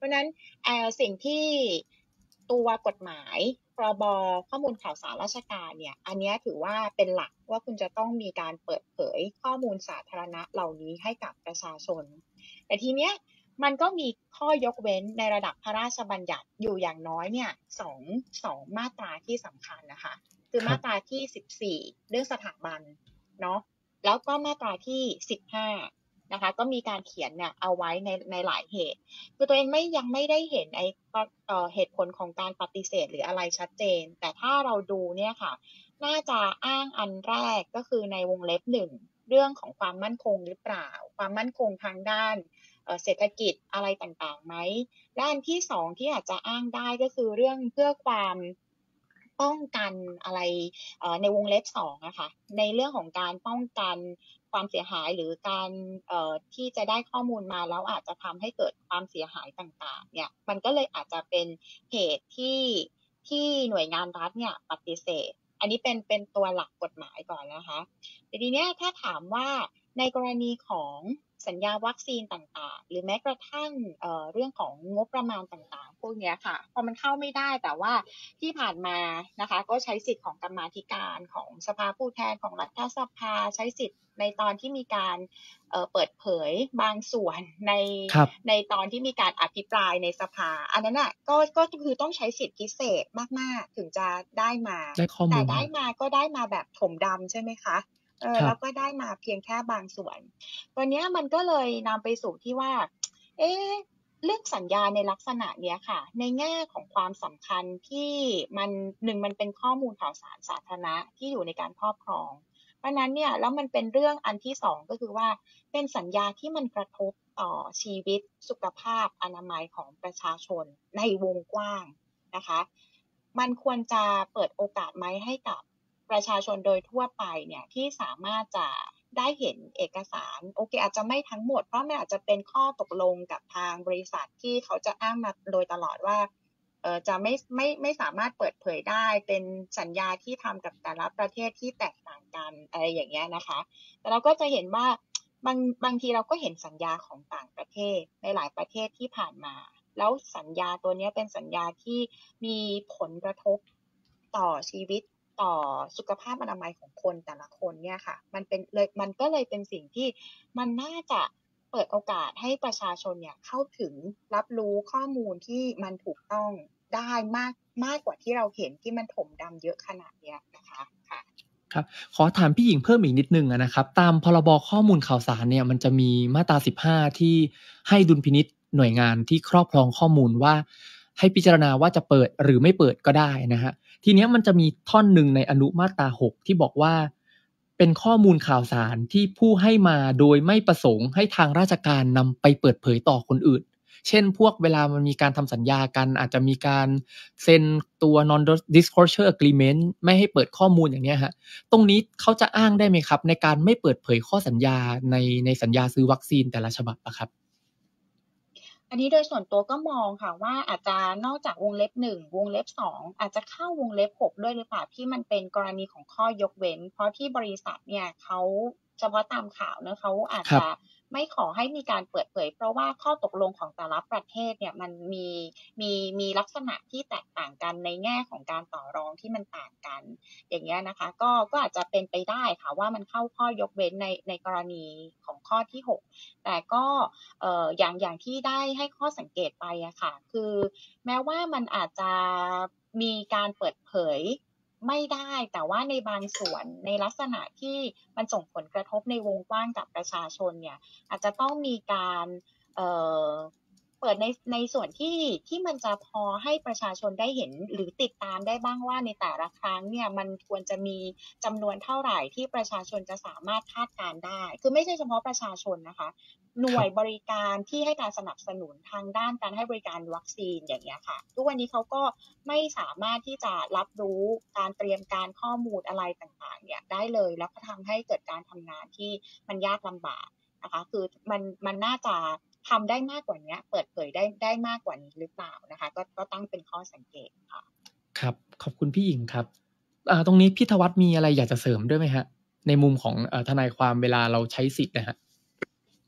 ราะฉะนั้นเอ่อสิ่งที่ตัวกฎหมายพรบข้อมูลข่าวสารราชการเนี่ยอันนี้ถือว่าเป็นหลักว่าคุณจะต้องมีการเปิดเผยข้อมูลสาธารณะเหล่านี้ให้กับประชาชนแต่ทีเนี้ยมันก็มีข้อยกเว้นในระดับพระราชบัญญัติอยู่อย่างน้อยเนี่ยสองสองมาตราที่สำคัญนะคะคือมาตราที่สิบสี่เรื่องสถาบันเนาะแล้วก็มาตราที่สิบห้านะคะก็มีการเขียนเนี่ยเอาไว้ในในหลายเหตุคือตัวเองไม่ยังไม่ได้เห็นไอ้เอ่อเหตุผลของการปฏิเสธหรืออะไรชัดเจนแต่ถ้าเราดูเนี่ยค่ะน่าจะอ้างอันแรกก็คือในวงเล็บหนึ่งเรื่องของความมั่นคงหรือเปล่าความมั่นคงทางด้านเศรษฐกิจอะไรต่างๆไหมและอันที่สองที่อาจจะอ้างได้ก็คือเรื่องเพื่อความป้องกันอะไรในวงเล็บสองนะคะในเรื่องของการป้องกันความเสียหายหรือการที่จะได้ข้อมูลมาแล้วอาจจะทำให้เกิดความเสียหายต่างๆเนี่ยมันก็เลยอาจจะเป็นเหตุที่ที่หน่วยงานรัฐเนี่ยปฏิเสธอันนี้เป็นเป็นตัวหลักกฎหมายก่อนนะคะแต่ทีเนี้ยถ้าถามว่าในกรณีของสัญญาวัคซีนต่างๆหรือแม้กระทั่ง เอ่อ เรื่องของงบประมาณต่างๆพวกนี้ค่ะพอมันเข้าไม่ได้แต่ว่าที่ผ่านมานะคะก็ใช้สิทธิ์ของกรรมาธิการของสภาผู้แทนของรัฐสภาใช้สิทธิ์ในตอนที่มีการเอ่อเปิดเผยบางส่วนในในตอนที่มีการอภิปรายในสภาอันนั้นน่ะก็ก็คือต้องใช้สิทธิพิเศษมากๆถึงจะได้มาแต่ได้มาก็ได้มาแบบถมดำใช่ไหมคะเออแล้วก็ได้มาเพียงแค่บางส่วนตัวเนี้ยมันก็เลยนำไปสู่ที่ว่าเอ๊ะเรื่องสัญญาในลักษณะเนี้ยค่ะในแง่ของความสำคัญที่มันหนึ่งมันเป็นข้อมูลข่าวสารสาธารณะที่อยู่ในการครอบครองเพราะนั้นเนี่ยแล้วมันเป็นเรื่องอันที่สองก็คือว่าเป็นสัญญาที่มันกระทบต่อชีวิตสุขภาพอนามัยของประชาชนในวงกว้างนะคะมันควรจะเปิดโอกาสไหมให้กับประชาชนโดยทั่วไปเนี่ยที่สามารถจะได้เห็นเอกสารโอเคอาจจะไม่ทั้งหมดเพราะมันอาจจะเป็นข้อตกลงกับทางบริษัทที่เขาจะอ้างมาโดยตลอดว่าเออจะไม่ไม่ไม่สามารถเปิดเผยได้เป็นสัญญาที่ทำกับแต่ละประเทศที่แตกต่างกันอะไรอย่างเงี้ยนะคะแต่เราก็จะเห็นว่าบางบางทีเราก็เห็นสัญญาของต่างประเทศในหลายประเทศที่ผ่านมาแล้วสัญญาตัวนี้เป็นสัญญาที่มีผลกระทบต่อชีวิตต่อสุขภาพอนามัยของคนแต่ละคนเนี่ยค่ะมันเป็นเลยมันก็เลยเป็นสิ่งที่มันน่าจะเปิดโอกาสให้ประชาชนเนี่ยเข้าถึงรับรู้ข้อมูลที่มันถูกต้องได้มากมากกว่าที่เราเห็นที่มันถมดำเยอะขนาดเนี้ยนะคะค่ะครับขอถามพี่หญิงเพิ่มอีกนิดนึงนะครับตามพรบข้อมูลข่าวสารเนี่ยมันจะมีมาตราสิบห้าที่ให้ดุลพินิจหน่วยงานที่ครอบครองข้อมูลว่าให้พิจารณาว่าจะเปิดหรือไม่เปิดก็ได้นะฮะทีนี้มันจะมีท่อนหนึ่งในอนุมาตราหกที่บอกว่าเป็นข้อมูลข่าวสารที่ผู้ให้มาโดยไม่ประสงค์ให้ทางราชการนำไปเปิดเผยต่อคนอื่นเช่นพวกเวลามันมีการทำสัญญากันอาจจะมีการเซ็นตัว non disclosure agreement ไม่ให้เปิดข้อมูลอย่างนี้ฮะตรงนี้เขาจะอ้างได้ไหมครับในการไม่เปิดเผยข้อสัญญาในในสัญญาซื้อวัคซีนแต่ละฉบับอะครับอันนี้โดยส่วนตัวก็มองค่ะว่าอาจจะนอกจากวงเล็บหนึ่งวงเล็บสองอาจจะเข้าวงเล็บหกด้วยหรือเปล่าที่มันเป็นกรณีของข้อยกเว้นเพราะที่บริษัทเนี่ยเขาเฉพาะตามข่าวเนอะเขาอาจจะไม่ขอให้มีการเปิดเผยเพราะว่าข้อตกลงของแต่ละประเทศเนี่ยมันมีมีมีลักษณะที่แตกต่างกันในแง่ของการต่อรองที่มันต่างกันอย่างเงี้ยนะคะก็ก็อาจจะเป็นไปได้ค่ะว่ามันเข้าข้อยกเว้นในในกรณีของข้อที่หกแต่ก็เอ่ออย่างอย่างที่ได้ให้ข้อสังเกตไปอะค่ะคือแม้ว่ามันอาจจะมีการเปิดเผยไม่ได้แต่ว่าในบางส่วนในลักษณะที่มันส่งผลกระทบในวงกว้างกับประชาชนเนี่ยอาจจะต้องมีการเอ่อเปิดในในส่วนที่ที่มันจะพอให้ประชาชนได้เห็นหรือติดตามได้บ้างว่าในแต่ละครั้งเนี่ยมันควรจะมีจำนวนเท่าไหร่ที่ประชาชนจะสามารถคาดการได้คือไม่ใช่เฉพาะประชาชนนะคะหน่วยบริการที่ให้การสนับสนุนทางด้านการให้บริการวัคซีนอย่างเงี้ยค่ะทุกวันนี้เขาก็ไม่สามารถที่จะรับรู้การเตรียมการข้อมูลอะไรต่างๆเนี่ยได้เลยแล้วก็ทำให้เกิดการทำงานที่มันยากลำบากนะคะคือมันมันน่าจะทำได้มากกว่านี้เปิดเผยได้ได้มากกว่านี้หรือเปล่านะคะก็ก็ตั้งเป็นข้อสังเกตค่ะครับขอบคุณพี่หญิงครับอ่าตรงนี้พี่ธวัฒน์มีอะไรอยากจะเสริมด้วยไหมฮะในมุมของเอ่อทนายความเวลาเราใช้สิทธิ์นะฮะ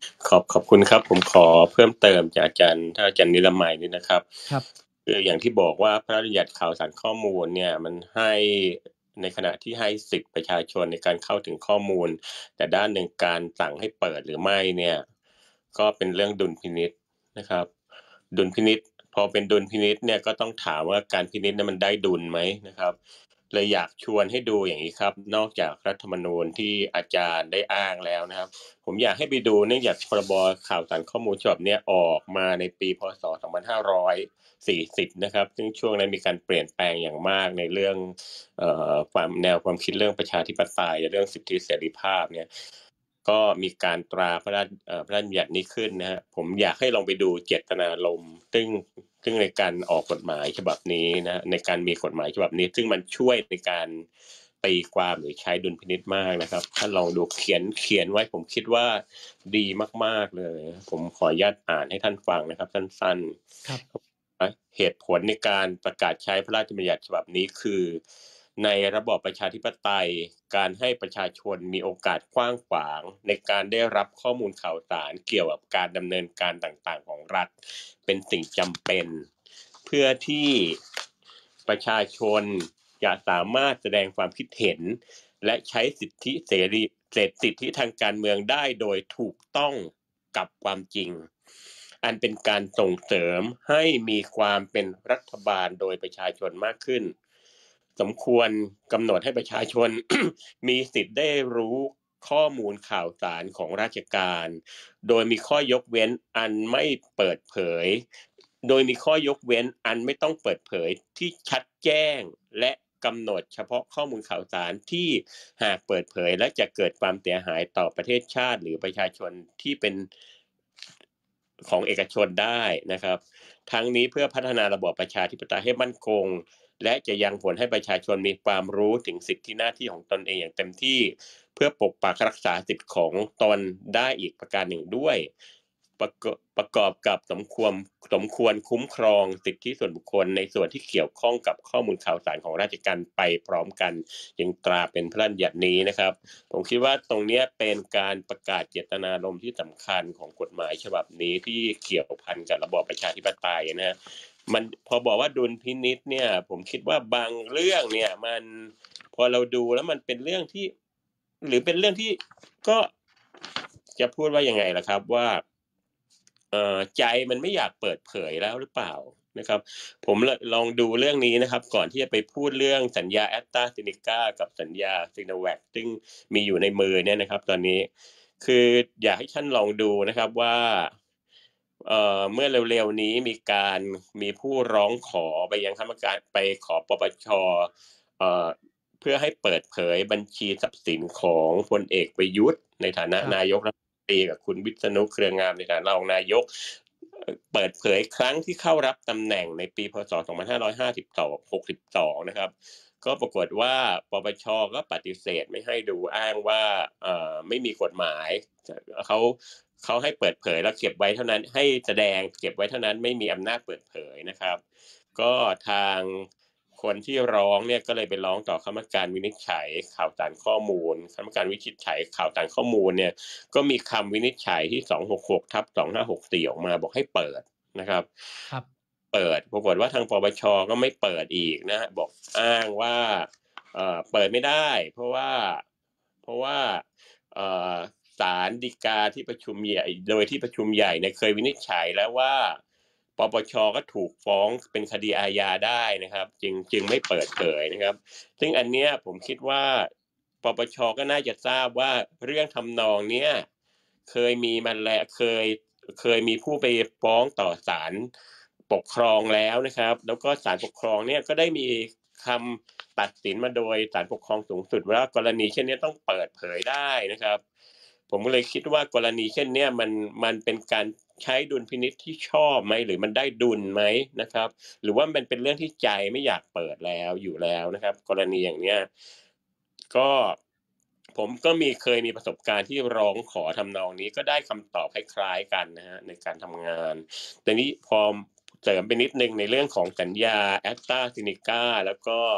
ขอบขอบคุณครับผมขอเพิ่มเติมจากอาจารย์ท่านอาจารย์นิรมัยนี่นะครับครับคืออย่างที่บอกว่าพระราชบัญญัติข่าวสารข้อมูลเนี่ยมันให้ในขณะที่ให้สิทธิประชาชนในการเข้าถึงข้อมูลแต่ด้านหนึ่งการสั่งให้เปิดหรือไม่เนี่ยก็เป็นเรื่องดุลพินิจนะครับดุลพินิจพอเป็นดุลพินิจเนี่ยก็ต้องถามว่าการพินิจนั้นมันได้ดุลไหมนะครับเลยอยากชวนให้ดูอย่างนี้ครับนอกจากรัฐธรรมนูญที่อาจารย์ได้อ้างแล้วนะครับผมอยากให้ไปดูเนื่องจากพรบข่าวสารข้อมูลฉบับนี้ออกมาในปีพ.ศ. สองพันห้าร้อยสี่สิบนะครับซึ่งช่วงนั้นมีการเปลี่ยนแปลงอย่างมากในเรื่องเอ่อความแนวความคิดเรื่องประชาธิปไตยเรื่องสิทธิเสรีภาพเนี่ยก็มีการตราพระราชเอ่อพระราชบัญญัตินี้ขึ้นนะฮะผมอยากให้ลองไปดูเจตนารมณ์ซึ่งซึ่งในการออกกฎหมายฉบับนี้นะในการมีกฎหมายฉบับนี้ซึ่งมันช่วยในการตีความหรือใช้ดุลพินิจมากนะครับถ้าลองดูเขียนเขียนไว้ผมคิดว่าดีมากๆเลยผมขออนุญาตอ่านให้ท่านฟังนะครับสั้นๆครับเหตุผลในการประกาศใช้พระราชบัญญัติฉบับนี้คือในระบอบประชาธิปไตยการให้ประชาชนมีโอกาสกว้างขวางในการได้รับข้อมูลข่าวสารเกี่ยวกับการดำเนินการต่างๆของรัฐเป็นสิ่งจำเป็นเพื่อที่ประชาชนจะสามารถแสดงความคิดเห็นและใช้สิทธิเสรีสิทธิทางการเมืองได้โดยถูกต้องกับความจริงอันเป็นการส่งเสริมให้มีความเป็นรัฐบาลโดยประชาชนมากขึ้นสมควรกำหนดให้ประชาชน มีสิทธิ์ได้รู้ข้อมูลข่าวสารของราชการโดยมีข้อยกเว้นอันไม่เปิดเผยโดยมีข้อยกเว้นอันไม่ต้องเปิดเผยที่ชัดแจ้งและกำหนดเฉพาะข้อมูลข่าวสารที่หากเปิดเผยและจะเกิดความเสียหายต่อประเทศชาติหรือประชาชนที่เป็นของเอกชนได้นะครับทั้งนี้เพื่อพัฒนาระบอบประชาธิปไตยให้มั่นคงและจะยังผลให้ประชาชนมีความรู้ถึงสิทธิหน้าที่ของตนเองอย่างเต็มที่เพื่อปกปักรักษาสิทธิของตนได้อีกประการหนึ่งด้วยประกอบประกอบกับสมควรสมควรคุ้มครองสิทธิส่วนบุคคลในส่วนที่เกี่ยวข้องกับข้อมูลข่าวสารของราชการไปพร้อมกันจึงตราเป็นพระราชบัญญัตินี้นะครับผมคิดว่าตรงนี้เป็นการประกาศเจตนารมณ์ที่สำคัญของกฎหมายฉบับนี้ที่เกี่ยวพันกับระบอบประชาธิปไตยนะฮะมันพอบอกว่าดุลพินิจเนี่ยผมคิดว่าบางเรื่องเนี่ยมันพอเราดูแล้วมันเป็นเรื่องที่หรือเป็นเรื่องที่ก็จะพูดว่ายังไงล่ะครับว่าเอ่อใจมันไม่อยากเปิดเผยแล้วหรือเปล่านะครับผมลองดูเรื่องนี้นะครับก่อนที่จะไปพูดเรื่องสัญญาแอสตราเซเนกากับสัญญาซิโนแวคซึ่งมีอยู่ในมือเนี่ยนะครับตอนนี้คืออยากให้ท่านลองดูนะครับว่าเอ่อเมื่อเร็วๆนี้มีการมีผู้ร้องขอไปยังคณะกรรมการไปขอปปชเอ่อเพื่อให้เปิดเผยบัญชีทรัพย์สินของพลเอกประยุทธ์ในฐานะนายกรัฐมนตรีกับคุณวิษณุเครืองามในฐานะรองนายกเปิดเผยครั้งที่เข้ารับตำแหน่งในปีพ.ศ. สองพันห้าร้อยห้าสิบสอง หกสิบสองนะครับก็ปรากฏว่าปปชก็ปฏิเสธไม่ให้ดูอ้างว่าเอ่อไม่มีกฎหมายเขาเขาให้เปิดเผยแล้วเก็บไว้เท่านั้นให้แสดงเก็บไว้เท่านั้นไม่มีอำนาจเปิดเผยนะครับก็ทางคนที่ร้องเนี่ยก็เลยไปร้องต่อคณะกรรมการวินิจฉัยข่าวสารข้อมูลคณะกรรมการวินิจฉัยข่าวสารข้อมูลเนี่ยก็มีคำวินิจฉัยที่ สองหกหกทับสองห้าหกสี่ ออกมาบอกให้เปิดนะครับครับเปิดปรากฏว่าทางปปชก็ไม่เปิดอีกนะบอกอ้างว่าเอ่อเปิดไม่ได้เพราะว่าเพราะว่าเอ่อศาลฎีกาที่ประชุมใหญ่โดยที่ประชุมใหญ่เนี่ยเคยวินิจฉัยแล้วว่าปปชก็ถูกฟ้องเป็นคดีอาญาได้นะครับจึงจึงไม่เปิดเผยนะครับซึ่งอันเนี้ยผมคิดว่าปปชก็น่าจะทราบว่าเรื่องทำนองเนี้ยเคยมีมาแล้วเคยเคยมีผู้ไปฟ้องต่อศาลปกครองแล้วนะครับแล้วก็ศาลปกครองเนี่ยก็ได้มีคำตัดสินมาโดยศาลปกครองสูงสุดว่ากรณีเช่นนี้ต้องเปิดเผยได้นะครับผมก็เลยคิดว่ากรณีเช่นนี้มันมันเป็นการใช้ดุลพินิจที่ชอบไหมหรือมันได้ดุลไหมนะครับหรือว่ามันเป็นเรื่องที่ใจไม่อยากเปิดแล้วอยู่แล้วนะครับกรณีอย่างเนี้ยก็ผมก็มีเคยมีประสบการณ์ที่ร้องขอทำนองนี้ก็ได้คำตอบคล้ายๆกันนะฮะในการทำงานแต่นี้พอเสริมไปนิดนึงในเรื่องของสัญญาแอสตราเซเนกาแล้วก็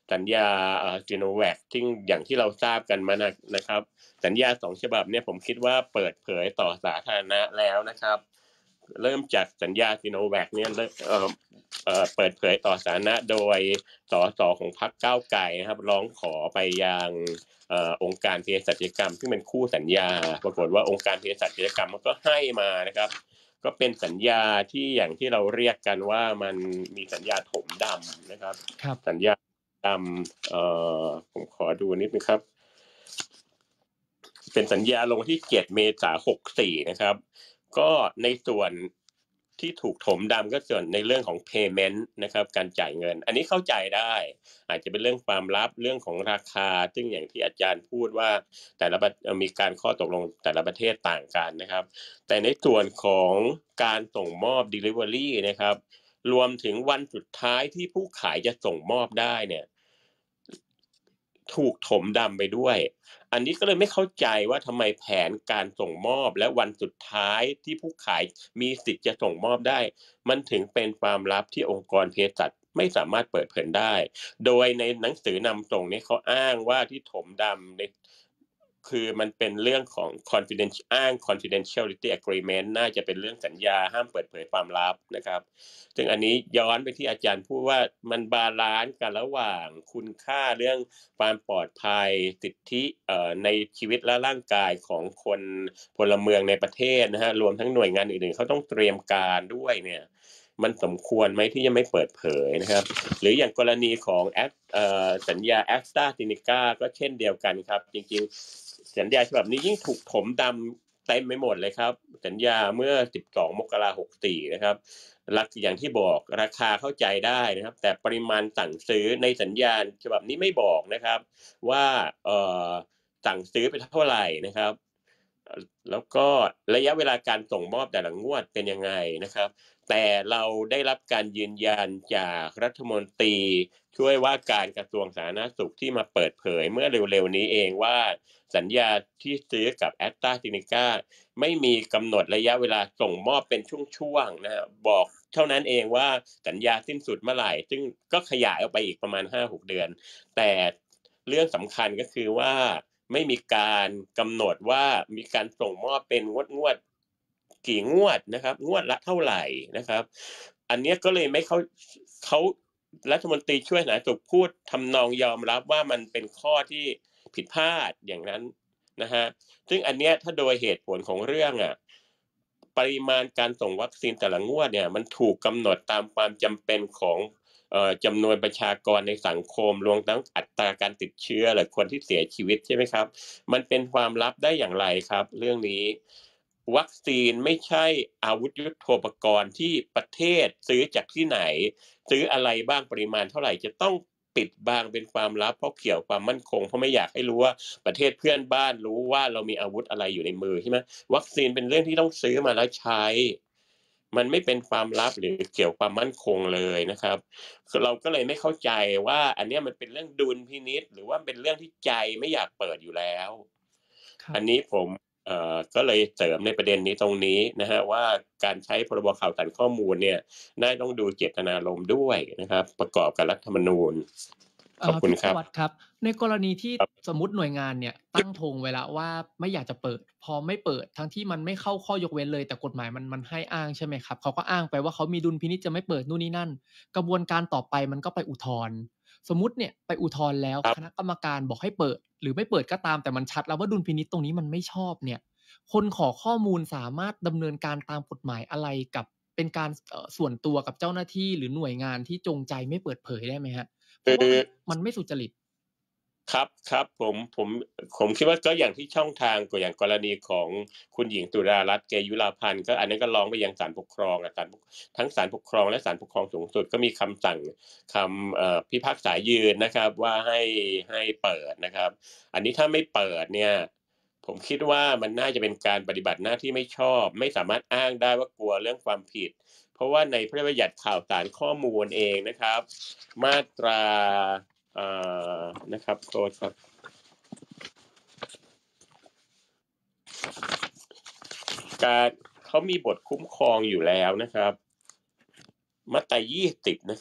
สัญญาเอ่อซีโนแวคที่อย่างที่เราทราบกันมานะนะครับสัญญาสองฉบับเนี่ยผมคิดว่าเปิดเผยต่อสาธารณะแล้วนะครับเริ่มจากสัญญาซีโนแวคเนี่ยเอ่อเอ่อเปิดเผยต่อสาธารณะโดยสสของพรรคก้าวไกลนะครับร้องขอไปยังเอ่อองค์การเภสัชกรรมซึ่งเป็นคู่สัญญาปรากฏว่าองค์การเภสัชกรรมมันก็ให้มานะครับก็เป็นสัญญาที่อย่างที่เราเรียกกันว่ามันมีสัญญาถมดำนะครับครับสัญญาดำเอ่อผมขอดูนิดนึงครับเป็นสัญญาลงที่เจ็ดเมษายนหกสี่นะครับก็ในส่วนที่ถูกถมดำก็ส่วนในเรื่องของ payment นะครับการจ่ายเงินอันนี้เข้าใจได้อาจจะเป็นเรื่องความลับเรื่องของราคาซึ่งอย่างที่อาจารย์พูดว่าแต่ละมีการข้อตกลงแต่ละประเทศต่างกันนะครับแต่ในส่วนของการส่งมอบ delivery นะครับรวมถึงวันสุดท้ายที่ผู้ขายจะส่งมอบได้เนี่ยถูกถมดำไปด้วยอันนี้ก็เลยไม่เข้าใจว่าทำไมแผนการส่งมอบและวันสุดท้ายที่ผู้ขายมีสิทธิ์จะส่งมอบได้มันถึงเป็นความลับที่องค์กรเภสัชไม่สามารถเปิดเผยได้โดยในหนังสือนำส่งนี้เขาอ้างว่าที่ถมดำในคือมันเป็นเรื่องของ confidential อ้าง confidentiality agreement น่าจะเป็นเรื่องสัญญาห้ามเปิดเผยความลับนะครับซึ่งอันนี้ย้อนไปที่อาจารย์พูดว่ามันบาลานซ์กันระหว่างคุณค่าเรื่องความปลอดภัยสิทธิเอ่อในชีวิตและร่างกายของคนพลเมืองในประเทศนะฮะรวมทั้งหน่วยงานอื่นๆเขาต้องเตรียมการด้วยเนี่ยมันสมควรไหมที่จะไม่เปิดเผยนะครับหรืออย่างกรณีของแอสเอ่อสัญญาแอสตราเซเนกาก็เช่นเดียวกันครับจริงๆสัญญาฉบับนี้ยิ่งถูกถมดำเต็มไปหมดเลยครับสัญญาเมื่อสิบสองมกราคมหกสี่นะครับหลักอย่างที่บอกราคาเข้าใจได้นะครับแต่ปริมาณสั่งซื้อในสัญญาฉบับนี้ไม่บอกนะครับว่าเอ่อสั่งซื้อไปเท่าไหร่นะครับแล้วก็ระยะเวลาการส่งมอบแต่ละงวดเป็นยังไงนะครับแต่เราได้รับการยืนยันจากรัฐมนตรีช่วยว่าการกระทรวงสาธารณสุขที่มาเปิดเผยเมื่อเร็วๆนี้เองว่าสัญญาที่ซื้อกับแอสตราเซเนกาไม่มีกำหนดระยะเวลาส่งมอบเป็นช่วงๆนะบอกเท่านั้นเองว่าสัญญาสิ้นสุดเมื่อไหร่ซึ่งก็ขยายออกไปอีกประมาณ ห้าหก เดือนแต่เรื่องสำคัญก็คือว่าไม่มีการกำหนดว่ามีการส่งมอบเป็นงวดๆกี่งวดนะครับงวดละเท่าไหร่นะครับอันนี้ก็เลยไม่เขาเขารัฐมนตรีช่วยสาธารณสุขพูดทำนองยอมรับว่ามันเป็นข้อที่ผิดพลาดอย่างนั้นนะฮะซึ่งอันเนี้ยถ้าโดยเหตุผลของเรื่องอ่ะปริมาณการส่งวัคซีนแต่ละงวดเนี่ยมันถูกกำหนดตามความจำเป็นของเอ่อจำนวนประชากรในสังคมรวมทั้งอัตราการติดเชื้อหรือคนที่เสียชีวิตใช่ไหมครับมันเป็นความลับได้อย่างไรครับเรื่องนี้วัคซีนไม่ใช่อาวุธยุทโธปกรณ์ที่ประเทศซื้อจากที่ไหนซื้ออะไรบ้างปริมาณเท่าไหร่จะต้องปิดบังเป็นความลับเพราะเกี่ยวความมั่นคงเพราะไม่อยากให้รู้ว่าประเทศเพื่อนบ้านรู้ว่าเรามีอาวุธอะไรอยู่ในมือใช่ไหมวัคซีนเป็นเรื่องที่ต้องซื้อมาแล้วใช้มันไม่เป็นความลับหรือเกี่ยวความมั่นคงเลยนะครับเราก็เลยไม่เข้าใจว่าอันนี้มันเป็นเรื่องดุลพินิจหรือว่าเป็นเรื่องที่ใจไม่อยากเปิดอยู่แล้วอันนี้ผมเอ่อก็เลยเสริมในประเด็นนี้ตรงนี้นะฮะว่าการใช้พรบข่าวสารข้อมูลเนี่ยน่าต้องดูเจตนารมณ์ด้วยนะครับประกอบกับรัฐธรรมนูญขอบคุณครับครับในกรณีที่สมมติหน่วยงานเนี่ยตั้งธงไว้แล้วว่าไม่อยากจะเปิดพอไม่เปิดทั้งที่มันไม่เข้าข้อยกเว้นเลยแต่กฎหมายมันมันให้อ้างใช่ไหมครับเขาก็อ้างไปว่าเขามีดุลพินิจจะไม่เปิดนู่นนี่นั่นกระบวนการต่อไปมันก็ไปอุทธรณ์สมมุติเนี่ยไปอุทธรณ์แล้วคณะกรรมการบอกให้เปิดหรือไม่เปิดก็ตามแต่มันชัดแล้วว่าดุลพินิจตรงนี้มันไม่ชอบเนี่ยคนขอข้อมูลสามารถดำเนินการตามกฎหมายอะไรกับเป็นการส่วนตัวกับเจ้าหน้าที่หรือหน่วยงานที่จงใจไม่เปิดเผยได้ไหมฮะเพราะว่ามันไม่สุจริตครับครับผมผมผมคิดว่าก็อย่างที่ช่องทางก็อย่างกรณีของคุณหญิงตุลารัตน์เกยุราพันธ์ก็อันนั้นก็ร้องไปยังศาลปกครองอ่ะศาลทั้งศาลปกครองและศาลปกครองสูงสุดก็มีคำสั่งคำเอ่อพิพากษายืนนะครับว่าให้ให้เปิดนะครับอันนี้ถ้าไม่เปิดเนี่ยผมคิดว่ามันน่าจะเป็นการปฏิบัติหน้าที่ไม่ชอบไม่สามารถอ้างได้ว่ากลัวเรื่องความผิดเพราะว่าในพระราชบัญญัติข่าวสารข้อมูลเองนะครับมาตราเอ่อนะครับโทษครับการเขามีบทคุ้มครองอยู่แล้วนะครับมาตรายี่สิบนะครับ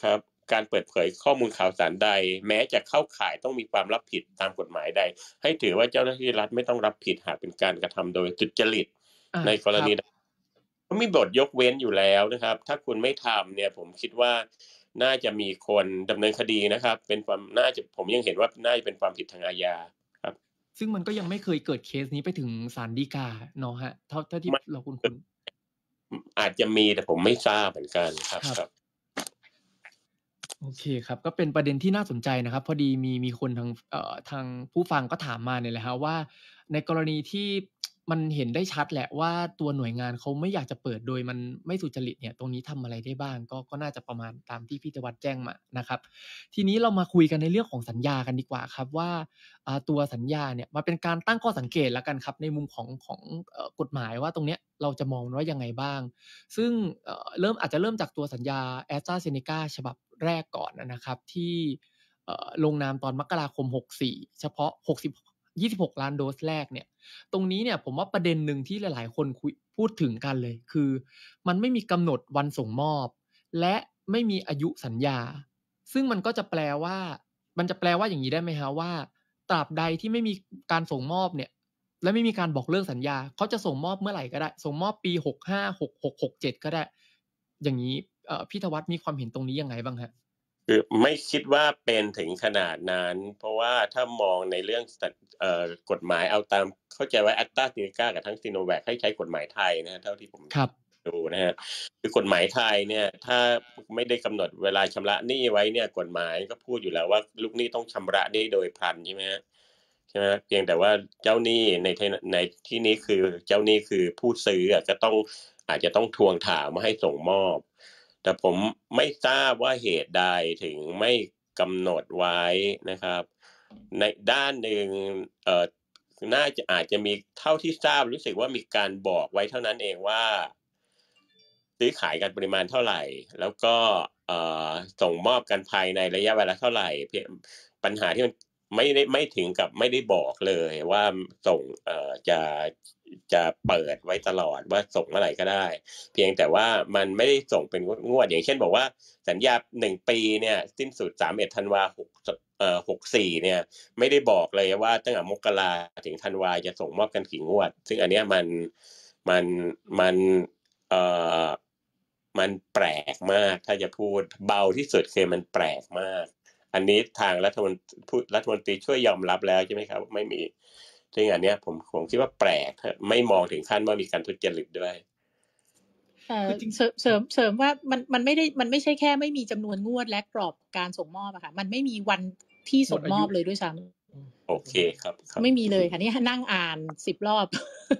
การเปิดเผยข้อมูลข่าวสารใดแม้จะเข้าข่ายต้องมีความรับผิดตามกฎหมายใดให้ถือว่าเจ้าหน้าที่รัฐไม่ต้องรับผิดหากเป็นการกระทำโดยทุจริตในกรณีก็มีบทยกเว้นอยู่แล้วนะครับถ้าคุณไม่ทำเนี่ยผมคิดว่าน่าจะมีคนดำเนินคดีนะครับเป็นความน่าจะผมยังเห็นว่าน่าจะเป็นความผิดทางอาญาครับซึ่งมันก็ยังไม่เคยเกิดเคสนี้ไปถึงศาลฎีกาเนาะฮะเท่าเท่าที่เราคุ้นๆอาจจะมีแต่ผมไม่ทราบเหมือนกันครับครับโอเคครับก็เป็นประเด็นที่น่าสนใจนะครับพอดีมีมีคนทางเอ่อทางผู้ฟังก็ถามมาเนี่ยแหละฮะว่าในกรณีที่มันเห็นได้ชัดแหละว่าตัวหน่วยงานเขาไม่อยากจะเปิดโดยมันไม่สุจริตเนี่ยตรงนี้ทำอะไรได้บ้างก็ก็น่าจะประมาณตามที่พี่ธวัชแจ้งมานะครับทีนี้เรามาคุยกันในเรื่องของสัญญากันดีกว่าครับว่าอ่าตัวสัญญาเนี่ยมาเป็นการตั้งข้อสังเกตแล้วกันครับในมุมของของเอ่อกฎหมายว่าตรงเนี้ยเราจะมองว่ายังไงบ้างซึ่งเอ่อเริ่มอาจจะเริ่มจากตัวสัญญา AstraZeneca ฉบับแรกก่อนนะครับที่เอ่อลงนามตอนมกราคมหกสิบสี่เฉพาะหกสิบ ยี่สิบหกล้านโดสแรกเนี่ยตรงนี้เนี่ยผมว่าประเด็นหนึ่งที่หลายๆคนคุยพูดถึงกันเลยคือมันไม่มีกำหนดวันส่งมอบและไม่มีอายุสัญญาซึ่งมันก็จะแปลว่ามันจะแปลว่าอย่างนี้ได้ไหมฮะว่าตราบใดที่ไม่มีการส่งมอบเนี่ยและไม่มีการบอกเลิกสัญญาเขาจะส่งมอบเมื่อไหร่ก็ได้ส่งมอบปีหกห้า หกหก หกเจ็ดก็ได้อย่างนี้เอ่อพี่ธวัชมีความเห็นตรงนี้ยังไงบ้างฮะคือไม่คิดว่าเป็นถึงขนาดนั้นเพราะว่าถ้ามองในเรื่องเอ่อกฎหมายเอาตามเข้าใจว่าแอสตราเซเนกากับทั้งซีโนแวคให้ใช้กฎหมายไทยนะเท่าที่ผมดูนะฮะคือกฎหมายไทยเนี่ยถ้าไม่ได้กำหนดเวลาชำระหนี้ไว้เนี่ยกฎหมายก็พูดอยู่แล้วว่าลูกหนี้ต้องชำระหนี้โดยพลันใช่ไหมฮะใช่ไหมเพียงแต่ว่าเจ้าหนี้ในในที่นี้คือเจ้าหนี้คือผู้ซื้อก็ต้องอาจจะต้องทวงถามมาให้ส่งมอบแต่ผมไม่ทราบว่าเหตุใดถึงไม่กำหนดไว้นะครับในด้านหนึ่งเอ่อน่าจะอาจจะมีเท่าที่ทราบรู้สึกว่ามีการบอกไว้เท่านั้นเองว่าซื้อขายกันปริมาณเท่าไหร่แล้วก็เอ่อส่งมอบกันภายในระยะเวลาเท่าไหร่ปัญหาที่มันไม่ได้ไม่ถึงกับไม่ได้บอกเลยว่าส่งเอ่อจะจะเปิดไว้ตลอดว่าส่งเมื่อไหร่ก็ได้เพียงแต่ว่ามันไม่ได้ส่งเป็นงวดอย่างเช่นบอกว่าสัญญาหนึ่งปีเนี่ยสิ้นสุดสามสิบเอ็ดธันวาคมเอ่อหกสิบสี่เนี่ยไม่ได้บอกเลยว่าตั้งแต่มกราถึงธันวาจะส่งมอบกันกี่งวดซึ่งอันเนี้ยมันมันมันเอ่อมันแปลกมากถ้าจะพูดเบาที่สุดคือมันแปลกมากอันนี้ทางรัฐมนตรีรัฐมนตรีช่วยยอมรับแล้วใช่ไหมครับไม่มีซึ่งอันเนี้ยผมผมคิดว่าแปลกไม่มองถึงขั้นว่ามีการทุจริตด้วยเอ่อเสริมเสริมเสริมว่ามันมันไม่ได้มันไม่ใช่แค่ไม่มีจำนวนงวดและกรอบการส่งมอบอะค่ะมันไม่มีวันที่ส่งมอบเลยด้วยซ้ำโอเคครับไม่มีเลยค่ะนี่นั่งอ่านสิบรอบ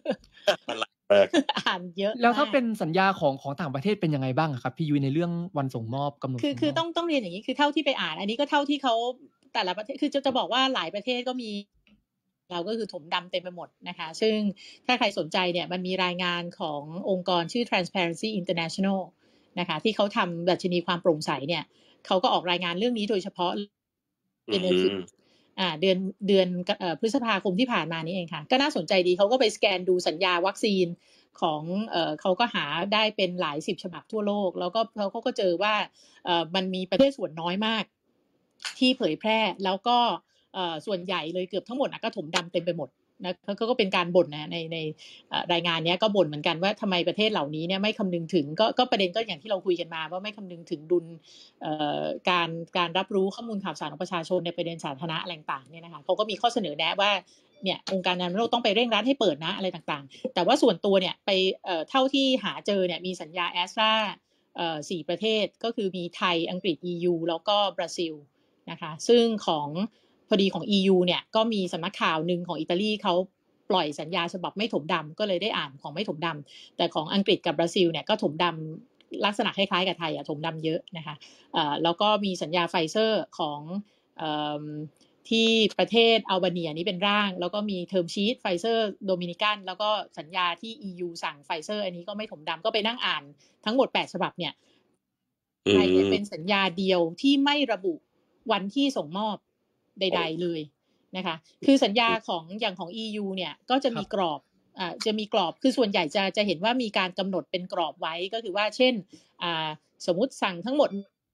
อ่านเยอะแล้วถ้าเป็นสัญญาของของต่างประเทศเป็นยังไงบ้างครับพี่ยุ้ยในเรื่องวันส่งมอบกำหนดคือคือต้องต้องเรียนอย่างนี้คือเท่าที่ไปอ่านอันนี้ก็เท่าที่เขาแต่ละประเทศคือจะจะบอกว่าหลายประเทศก็มีเราก็คือถมดำเต็มไปหมดนะคะซึ่งถ้าใครสนใจเนี่ยมันมีรายงานขององค์กรชื่อ Transparency International นะคะที่เขาทำดัชนีความโปร่งใสเนี่ยเขาก็ออกรายงานเรื่องนี้โดยเฉพาะเดือนอ่าเดือนเดือนเอ่อพฤษภาคมที่ผ่านมานี้เองค่ะก็น่าสนใจดีเขาก็ไปสแกนดูสัญญาวัคซีนของเอ่อเขาก็หาได้เป็นหลายสิบฉบับทั่วโลกแล้วก็เขาก็เจอว่าเอ่อมันมีประเทศส่วนน้อยมากที่เผยแพร่แล้วก็เอ่อส่วนใหญ่เลยเกือบทั้งหมดนะก็ถมดำเต็มไปหมดนะเขาก็เป็นการบ่นนะในในรายงานนี้ก็บ่นเหมือนกันว่าทำไมประเทศเหล่านี้เนี่ยไม่คำนึงถึงก็ก็ประเด็นก็อย่างที่เราคุยกันมาว่าไม่คำนึงถึงดุลการการรับรู้ข้อมูลข่าวสารของประชาชนในประเด็นสาธารณะอะไรต่างๆเนี่ยนะคะเขาก็มีข้อเสนอแนะว่าเนี่ยองค์การอนามัยโลกต้องไปเร่งรัดให้เปิดนะอะไรต่างๆแต่ว่าส่วนตัวเนี่ยไปเท่าที่หาเจอเนี่ยมีสัญญาแอสตราสี่ประเทศก็คือมีไทยอังกฤษ อี ยู แล้วก็บราซิลนะคะซึ่งของพอดีของ อี ยู เนี่ยก็มีสำนักข่าวหนึ่งของอิตาลีเขาปล่อยสัญญาฉบับไม่ถมดำก็เลยได้อ่านของไม่ถมดำแต่ของอังกฤษกับบราซิลเนี่ยก็ถมดำลักษณะคล้ายๆกับไทยอะถมดำเยอะนะคะแล้วก็มีสัญญาไฟเซอร์ของที่ประเทศอัลเบเนียนี้เป็นร่างแล้วก็มีเทอร์มชีตไฟเซอร์โดมินิกันแล้วก็สัญญาที่ อี ยู สั่งไฟเซอร์อันนี้ก็ไม่ถมดำก็ไปนั่งอ่านทั้งหมดแปดฉบับเนี่ยไทยเนี่ยเป็นสัญญาเดียวที่ไม่ระบุวันที่ส่งมอบใดๆเลยนะคะคือสัญญาของอย่างของ อี ยู เนี่ยก็จะมีกรอบอ่าจะมีกรอบคือส่วนใหญ่จะจะเห็นว่ามีการกำหนดเป็นกรอบไว้ก็คือว่าเช่นอ่าสมมุติสั่งทั้งหมด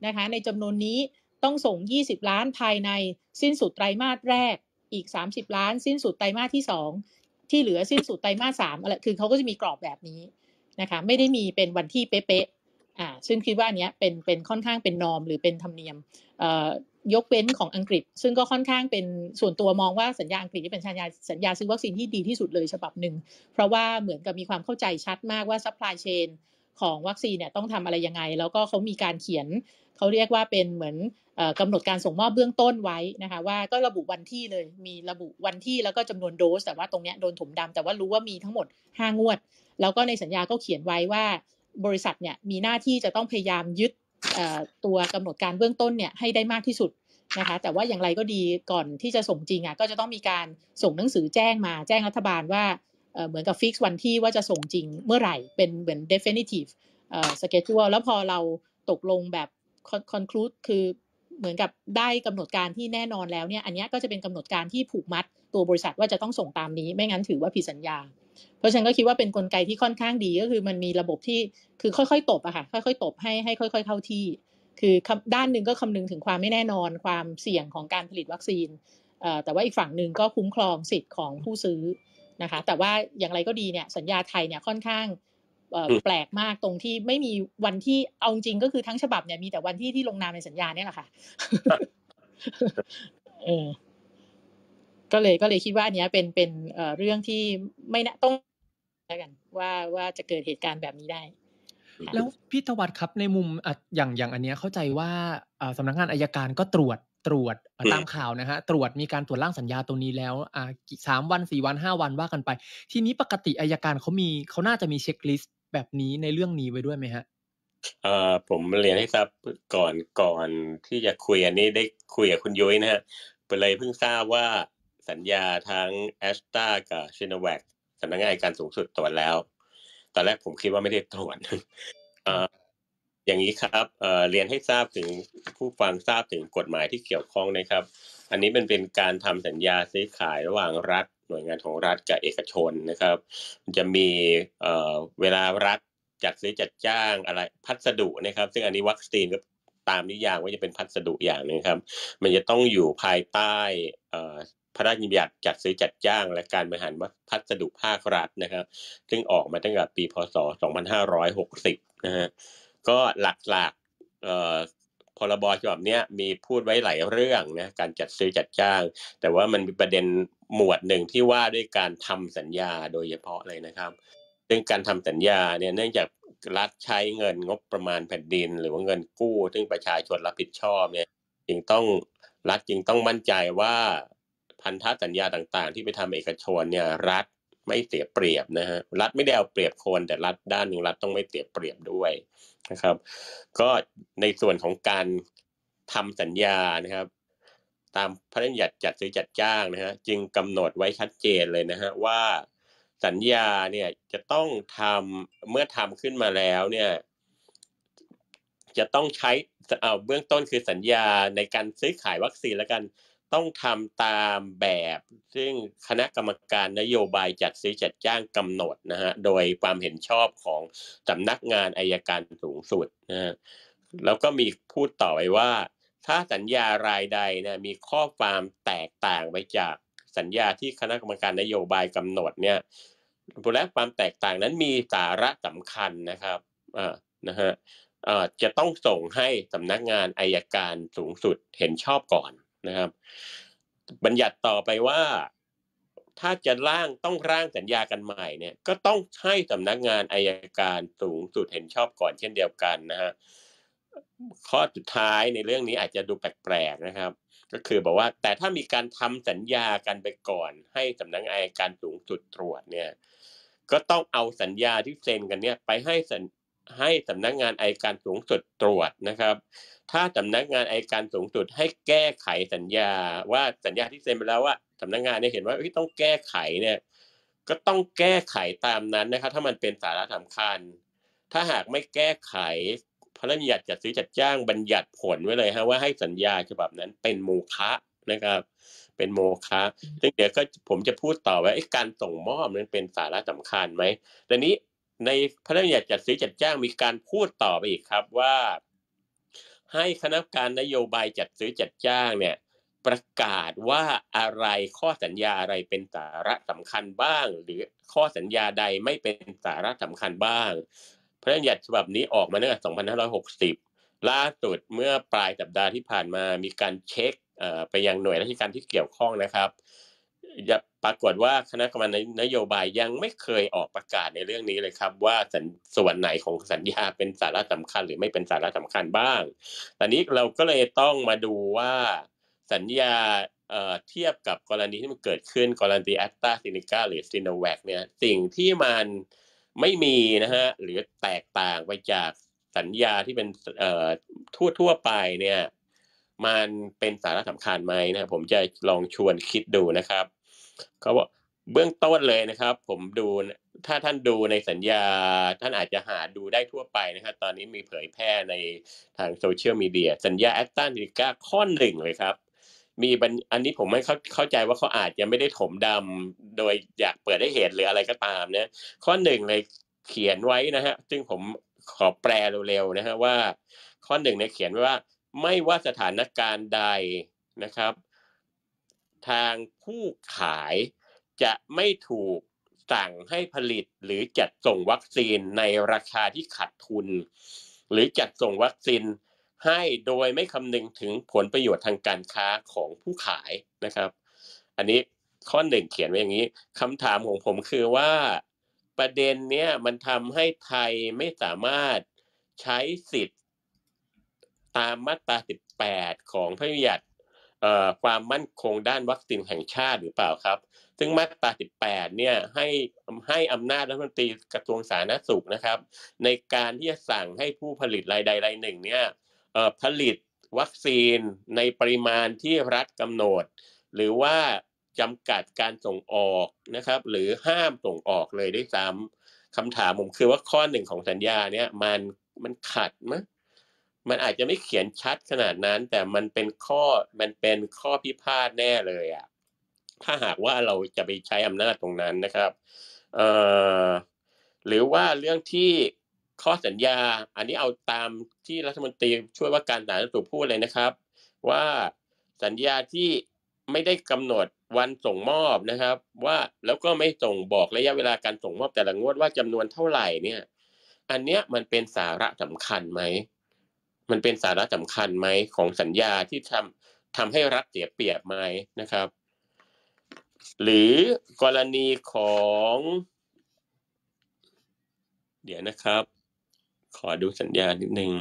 นะคะในจำนวนนี้ต้องส่งยี่สิบล้านภายในสิ้นสุดไตรมาสแรกอีกสามสิบล้านสิ้นสุดไตรมาสที่สองที่เหลือสิ้นสุดไตรมาสสามอะไรคือเขาก็จะมีกรอบแบบนี้นะคะไม่ได้มีเป็นวันที่เป๊ะๆอ่าซึ่งคิดว่าอันเนี้ยเป็นเป็นค่อนข้างเป็นนอร์มหรือเป็นธรรมเนียมเอ่อยกเว้นของอังกฤษซึ่งก็ค่อนข้างเป็นส่วนตัวมองว่าสัญญาอังกฤษที่เป็นสัญญาสัญญาซื้อวัคซีนที่ดีที่สุดเลยฉบับหนึ่งเพราะว่าเหมือนกับมีความเข้าใจชัดมากว่า supply chain ของวัคซีนเนี่ยต้องทำอะไรยังไงแล้วก็เขามีการเขียนเขาเรียกว่าเป็นเหมือนเอ่อกำหนดการส่งมอบเบื้องต้นไว้นะคะว่าก็ระบุวันที่เลยมีระบุวันที่แล้วก็จำนวนโดสแต่ว่าตรงเนี้ยโดนถมดำแต่ว่ารู้ว่ามีทั้งหมดห้างวดแล้วก็ในสัญญาก็เขียนไว้ว่าบริษัทเนี่ยมีหน้าที่จะต้องพยายามยึดเอ่อตัวกำหนดการเบื้องต้นเนี่ยให้ได้มากที่สุดนะคะแต่ว่าอย่างไรก็ดีก่อนที่จะส่งจริงอ่ะก็จะต้องมีการส่งหนังสือแจ้งมาแจ้งรัฐบาลว่าเอ่อเหมือนกับฟิกซ์วันที่ว่าจะส่งจริงเมื่อไหร่เป็นเหมือน definitive เอ่อ schedule แล้วพอเราตกลงแบบ conclude คือเหมือนกับได้กำหนดการที่แน่นอนแล้วเนี่ยอันนี้ก็จะเป็นกำหนดการที่ผูกมัดตัวบริษัทว่าจะต้องส่งตามนี้ไม่งั้นถือว่าผิดสัญญาเพราะฉะนั้นก็คิดว่าเป็นกลไกที่ค่อนข้างดีก็คือมันมีระบบที่คือค่อยๆตบอะค่ะค่อยๆตบให้ให้ค่อยๆเข้าที่คือด้านหนึ่งก็คำนึงถึงความไม่แน่นอนความเสี่ยงของการผลิตวัคซีนเอ่อแต่ว่าอีกฝั่งหนึ่งก็คุ้มครองสิทธิ์ของผู้ซื้อนะคะแต่ว่าอย่างไรก็ดีเนี่ยสัญญาไทยเนี่ยค่อนข้างเอ่อแปลกมากตรงที่ไม่มีวันที่เอาจริงก็คือทั้งฉบับเนี่ยมีแต่วันที่ที่ลงนามในสัญญาเนี่ยแหละค่ะ เออก็เลยก็เลยคิดว่าอันเนี้ยเป็นเป็นเอ่อเรื่องที่ไม่น่าต้องแล้วกันว่าว่าจะเกิดเหตุการณ์แบบนี้ได้แล้วพี่ตวัดครับในมุมอ่ะอย่างอย่างอันเนี้ยเข้าใจว่าอ่าสำนักงานอัยการก็ตรวจตรวจตามข่าวนะฮะตรวจมีการตรวจร่างสัญญาตรงนี้แล้วอ่าสามวันสี่วันห้าวันว่ากันไปทีนี้ปกติอัยการเขามีเขาน่าจะมีเช็คลิสต์แบบนี้ในเรื่องนี้ไว้ด้วยไหมฮะเอ่อผมเรียนให้ทราบก่อนก่อนที่จะคุยอันนี้ได้คุยกับคุณยุ้ยนะฮะไปเลยเพิ่งทราบว่าสัญญาทั้งแอสตรากับชิโนแวคสำนักงานอัยการสูงสุดตรวจแล้วตอนแรกผมคิดว่าไม่ได้ตรวจเอ่ออย่างนี้ครับเอ่อเรียนให้ทราบถึงผู้ฟังทราบถึงกฎหมายที่เกี่ยวข้องนะครับอันนี้มันเป็นการทำสัญญาซื้อขายระหว่างรัฐหน่วยงานของรัฐกับเอกชนนะครับมันจะมีเอ่อเวลารัฐจัดซื้อจัดจ้างอะไรพัสดุนะครับซึ่งอันนี้วัคซีนก็ตามนิยามว่าจะเป็นพัสดุอย่างนึงครับมันจะต้องอยู่ภายใต้เอ่อพระราชบัญญัติจัดซื้อจัดจ้างและการบริหารพัสดุภาครัฐนะครับซึ่งออกมาตั้งแต่ปีพ.ศ. สองพันห้าร้อยหกสิบนะฮะก็หลักๆเอ่อพรบฉบับนี้มีพูดไว้หลายเรื่องนะการจัดซื้อจัดจ้างแต่ว่ามันมีประเด็นหมวดหนึ่งที่ว่าด้วยการทำสัญญาโดยเฉพาะเลยนะครับซึ่งการทำสัญญาเนี่ยเนื่องจากรัฐใช้เงินงบประมาณแผ่นดินหรือว่าเงินกู้ซึ่งประชาชนรับผิดชอบเนี่ยจึงต้องรัฐจึงต้องมั่นใจว่าพันธสัญญาต่างๆที่ไปทำเอกชนเนี่ยรัฐไม่เสียเปรียบนะฮะรัฐไม่ได้เอาเปรียบคนแต่รัฐด้านหนึ่งรัฐต้องไม่เสียเปรียบด้วยนะครับก็ในส่วนของการทำสัญญานะครับตามพระราชบัญญัติจัดซื้อจัดจ้างนะฮะจึงกำหนดไว้ชัดเจนเลยนะฮะว่าสัญญาเนี่ยจะต้องทำเมื่อทำขึ้นมาแล้วเนี่ยจะต้องใช้เอาเบื้องต้นคือสัญญาในการซื้อขายวัคซีนแล้วกันต้องทำตามแบบซึ่งคณะกรรมการนโยบายจัดซื้อจัดจ้างกำหนดนะฮะโดยความเห็นชอบของสำนักงานอัยการสูงสุดนะฮะแล้วก็มีพูดต่อไปว่าถ้าสัญญารายใดเนี่ยมีข้อความแตกต่างไปจากสัญญาที่คณะกรรมการนโยบายกำหนดเนี่ยและความแตกต่างนั้นมีสาระสำคัญนะครับอ่านะฮะเอ่อจะต้องส่งให้สำนักงานอัยการสูงสุดเห็นชอบก่อนนะครับบัญญัติต่อไปว่าถ้าจะร่างต้องร่างสัญญากันใหม่เนี่ยก็ต้องให้สำนักงานอัยการสูงสุดเห็นชอบก่อนเช่นเดียวกันนะฮะข้อสุดท้ายในเรื่องนี้อาจจะดูแปลกๆนะครับก็คือบอกว่าแต่ถ้ามีการทำสัญญากันไปก่อนให้สำนักงานอัยการสูงสุดตรวจเนี่ยก็ต้องเอาสัญญาที่เซ็นกันเนี่ยไปให้สัญให้สำนักงานอัยการสูงสุดตรวจนะครับถ้าสำนักงานอัยการสูงสุดให้แก้ไขสัญญาว่าสัญญาที่เซ็นไปแล้วว่าสำนักงานเนี่ยเห็นว่าต้องแก้ไขเนี่ยก็ต้องแก้ไขตามนั้นนะครับถ้ามันเป็นสาระสำคัญถ้าหากไม่แก้ไขพระราชบัญญัติจัดซื้อจัดจ้างบัญญัติผลไว้เลยฮะว่าให้สัญญาฉบับนั้นเป็นโมฆะนะครับเป็นโมฆะซึ่งเดี๋ยวก็ผมจะพูดต่อว่าการส่งมอบนั้นเป็นสาระสำคัญไหมแต่นี้ในพระราชบัญญัติจัดซื้อจัดจ้างมีการพูดต่อไปอีกครับว่าให้คณะกรรมการนโยบายจัดซื้อจัดจ้างเนี่ยประกาศว่าอะไรข้อสัญญาอะไรเป็นสาระสำคัญบ้างหรือข้อสัญญาใดไม่เป็นสาระสำคัญบ้างพระราชบัญญัติฉบับนี้ออกมาตั้งแต่สองพันห้าร้อยหกสิบล่าสุดเมื่อปลายสัปดาห์ที่ผ่านมามีการเช็คไปยังหน่วยราชการที่เกี่ยวข้องนะครับปรากฏว่าคณะกรรมการนโยบายยังไม่เคยออกประกาศในเรื่องนี้เลยครับว่าส่วนไหนของสัญญาเป็นสาระสำคัญหรือไม่เป็นสาระสำคัญบ้างตอนนี้เราก็เลยต้องมาดูว่าสัญญาเอ่อเทียบกับกรณีที่มันเกิดขึ้นกรณีแอสตราเซเนกาหรือซิโนแวคเนี่ยสิ่งที่มันไม่มีนะฮะหรือแตกต่างไปจากสัญญาที่เป็นเอ่อทั่วทั่วไปเนี่ยมันเป็นสาระสำคัญไหมนะผมจะลองชวนคิดดูนะครับเขาบอกเบื้องต้นเลยนะครับผมดูถ้าท่านดูในสัญญาท่านอาจจะหาดูได้ทั่วไปนะครับตอนนี้มีเผยแพร่ในทางโซเชียลมีเดียสัญญาแอสตราเซเนกาข้อหนึ่งเลยครับมีอันนี้ผมไม่เข้าเข้าใจว่าเขาอาจจะไม่ได้ถมดำโดยอยากเปิดให้เห็นหรืออะไรก็ตามนะข้อหนึ่งเลยเขียนไว้นะฮะซึ่งผมขอแปลเร็วๆนะฮะว่าข้อหนึ่งเนี่ยเขียนไว้ว่าไม่ว่าสถานการณ์ใดนะครับทางผู้ขายจะไม่ถูกสั่งให้ผลิตหรือจัดส่งวัคซีนในราคาที่ขาดทุนหรือจัดส่งวัคซีนให้โดยไม่คำนึงถึงผลประโยชน์ทางการค้าของผู้ขายนะครับอันนี้ข้อหนึ่งเขียนไว้อย่างนี้คำถามของผมคือว่าประเด็นเนี้ยมันทำให้ไทยไม่สามารถใช้สิทธิ์ตามมาตราสิบแปดของพระราชบัญญัติความมั่นคงด้านวัคซีนแห่งชาติหรือเปล่าครับซึ่งมาตราสิบแปดเนี่ยให้ให้อำนาจรัฐมนตรีกระทรวงสาธารณสุขนะครับในการที่จะสั่งให้ผู้ผลิตรายใดรายหนึ่งเนี่ยผลิตวัคซีนในปริมาณที่รัฐกำหนดหรือว่าจำกัดการส่งออกนะครับหรือห้ามส่งออกเลยด้วยซ้ำคำถามผมคือว่าข้อหนึ่งของสัญญาเนี่ยมันมันขัดมั้ยมันอาจจะไม่เขียนชัดขนาดนั้นแต่มันเป็นข้อมันเป็นข้อพิพาทแน่เลยอ่ะถ้าหากว่าเราจะไปใช้อำนาจตรงนั้นนะครับเอ่อหรือว่าเรื่องที่ข้อสัญญาอันนี้เอาตามที่รัฐมนตรีช่วยว่าการสาธารณสุขพูดเลยนะครับว่าสัญญาที่ไม่ได้กำหนดวันส่งมอบนะครับว่าแล้วก็ไม่ส่งบอกระยะเวลาการส่งมอบแต่ละงวดว่าจำนวนเท่าไหร่เนี่ยอันเนี้ยมันเป็นสาระสำคัญไหมมันเป็นสาระสำคัญไหมของสัญญาที่ทำทำให้รัฐเสียเปรียบไหมนะครับหรือกรณีของเดี๋ยวนะครับขอดูสัญญานิดนึง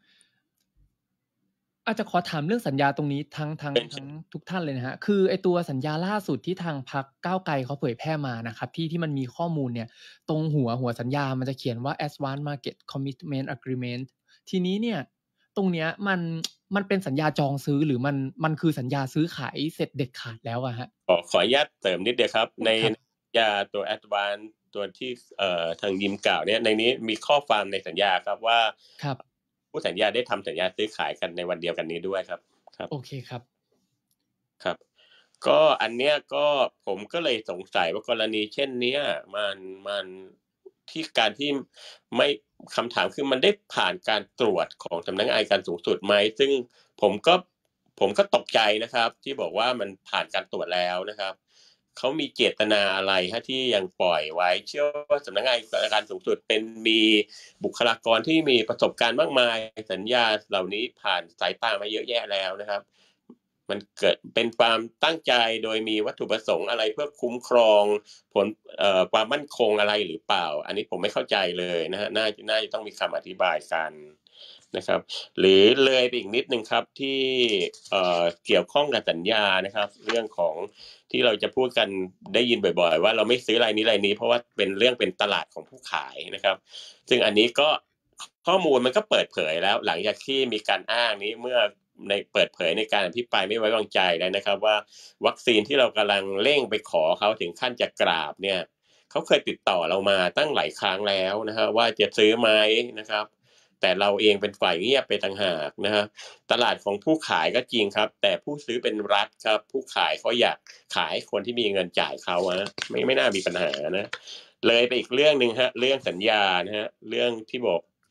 อาจจะขอถามเรื่องสัญญาตรงนี้ทั้งทั้งทั้งทุกท่านเลยนะฮะคือไอตัวสัญญาล่าสุดที่ทางพรรคก้าวไกลเขาเผยแพร่มานะครับที่ที่มันมีข้อมูลเนี่ยตรงหัวหัวสัญญามันจะเขียนว่า Advanced Market Commitment Agreement ทีนี้เนี่ยตรงเนี้ยมันมันเป็นสัญญาจองซื้อหรือมันมันคือสัญญาซื้อขายเสร็จเด็ดขาดแล้วอะฮะขอขออนุญาตเติมนิดเดียวครับในสัญญาตัว Advanced ตัวที่เอ่อทางยิมกล่าวเนี่ยในนี้มีข้อความในสัญญาครับว่าครับผู้สัญญาได้ทำสัญญาซื้อขายกันในวันเดียวกันนี้ด้วยครับครับโอเคครับครับก็อันเนี้ยก็ผมก็เลยสงสัยว่ากรณีเช่นเนี้ยมันมันที่การที่ไม่คำถามคือมันได้ผ่านการตรวจของสำนักงานอัยการสูงสุดไหมซึ่งผมก็ผมก็ตกใจนะครับที่บอกว่ามันผ่านการตรวจแล้วนะครับเขามีเจตนาอะไรฮะที่ยังปล่อยไว้เชื่อว่าสำนักงานอัยการสูงสุดเป็นมีบุคลากรที่มีประสบการณ์มากมายสัญญาเหล่านี้ผ่านสายตามาเยอะแยะแล้วนะครับมันเกิดเป็นความตั้งใจโดยมีวัตถุประสงค์อะไรเพื่อคุ้มครองผลเอ่อความมั่นคงอะไรหรือเปล่าอันนี้ผมไม่เข้าใจเลยนะฮะน่าน่าจะต้องมีคำอธิบายกันนะครับหรือเลยไปอีกนิดนึงครับที่เอ่อเกี่ยวข้องกับสัญญานะครับเรื่องของที่เราจะพูดกันได้ยินบ่อยๆว่าเราไม่ซื้อรายนี้รายนี้เพราะว่าเป็นเรื่องเป็นตลาดของผู้ขายนะครับซึ่งอันนี้ก็ข้อมูลมันก็เปิดเผยแล้วหลังจากที่มีการอ้างนี้เมื่อในเปิดเผยในการอภิปรายไม่ไว้วางใจแล้วนะครับว่าวัคซีนที่เรากำลังเร่งไปขอเขาถึงขั้นจะกราบเนี่ยเขาเคยติดต่อเรามาตั้งหลายครั้งแล้วนะครับว่าจะซื้อไหมนะครับแต่เราเองเป็นฝ่ายเงียบไปต่างหากนะฮะตลาดของผู้ขายก็จริงครับแต่ผู้ซื้อเป็นรัฐครับผู้ขายเขาอยากขายคนที่มีเงินจ่ายเขาอะไม่ไม่น่ามีปัญหานะเลยไปอีกเรื่องนึงฮะเรื่องสัญญานะฮะเรื่องที่บอก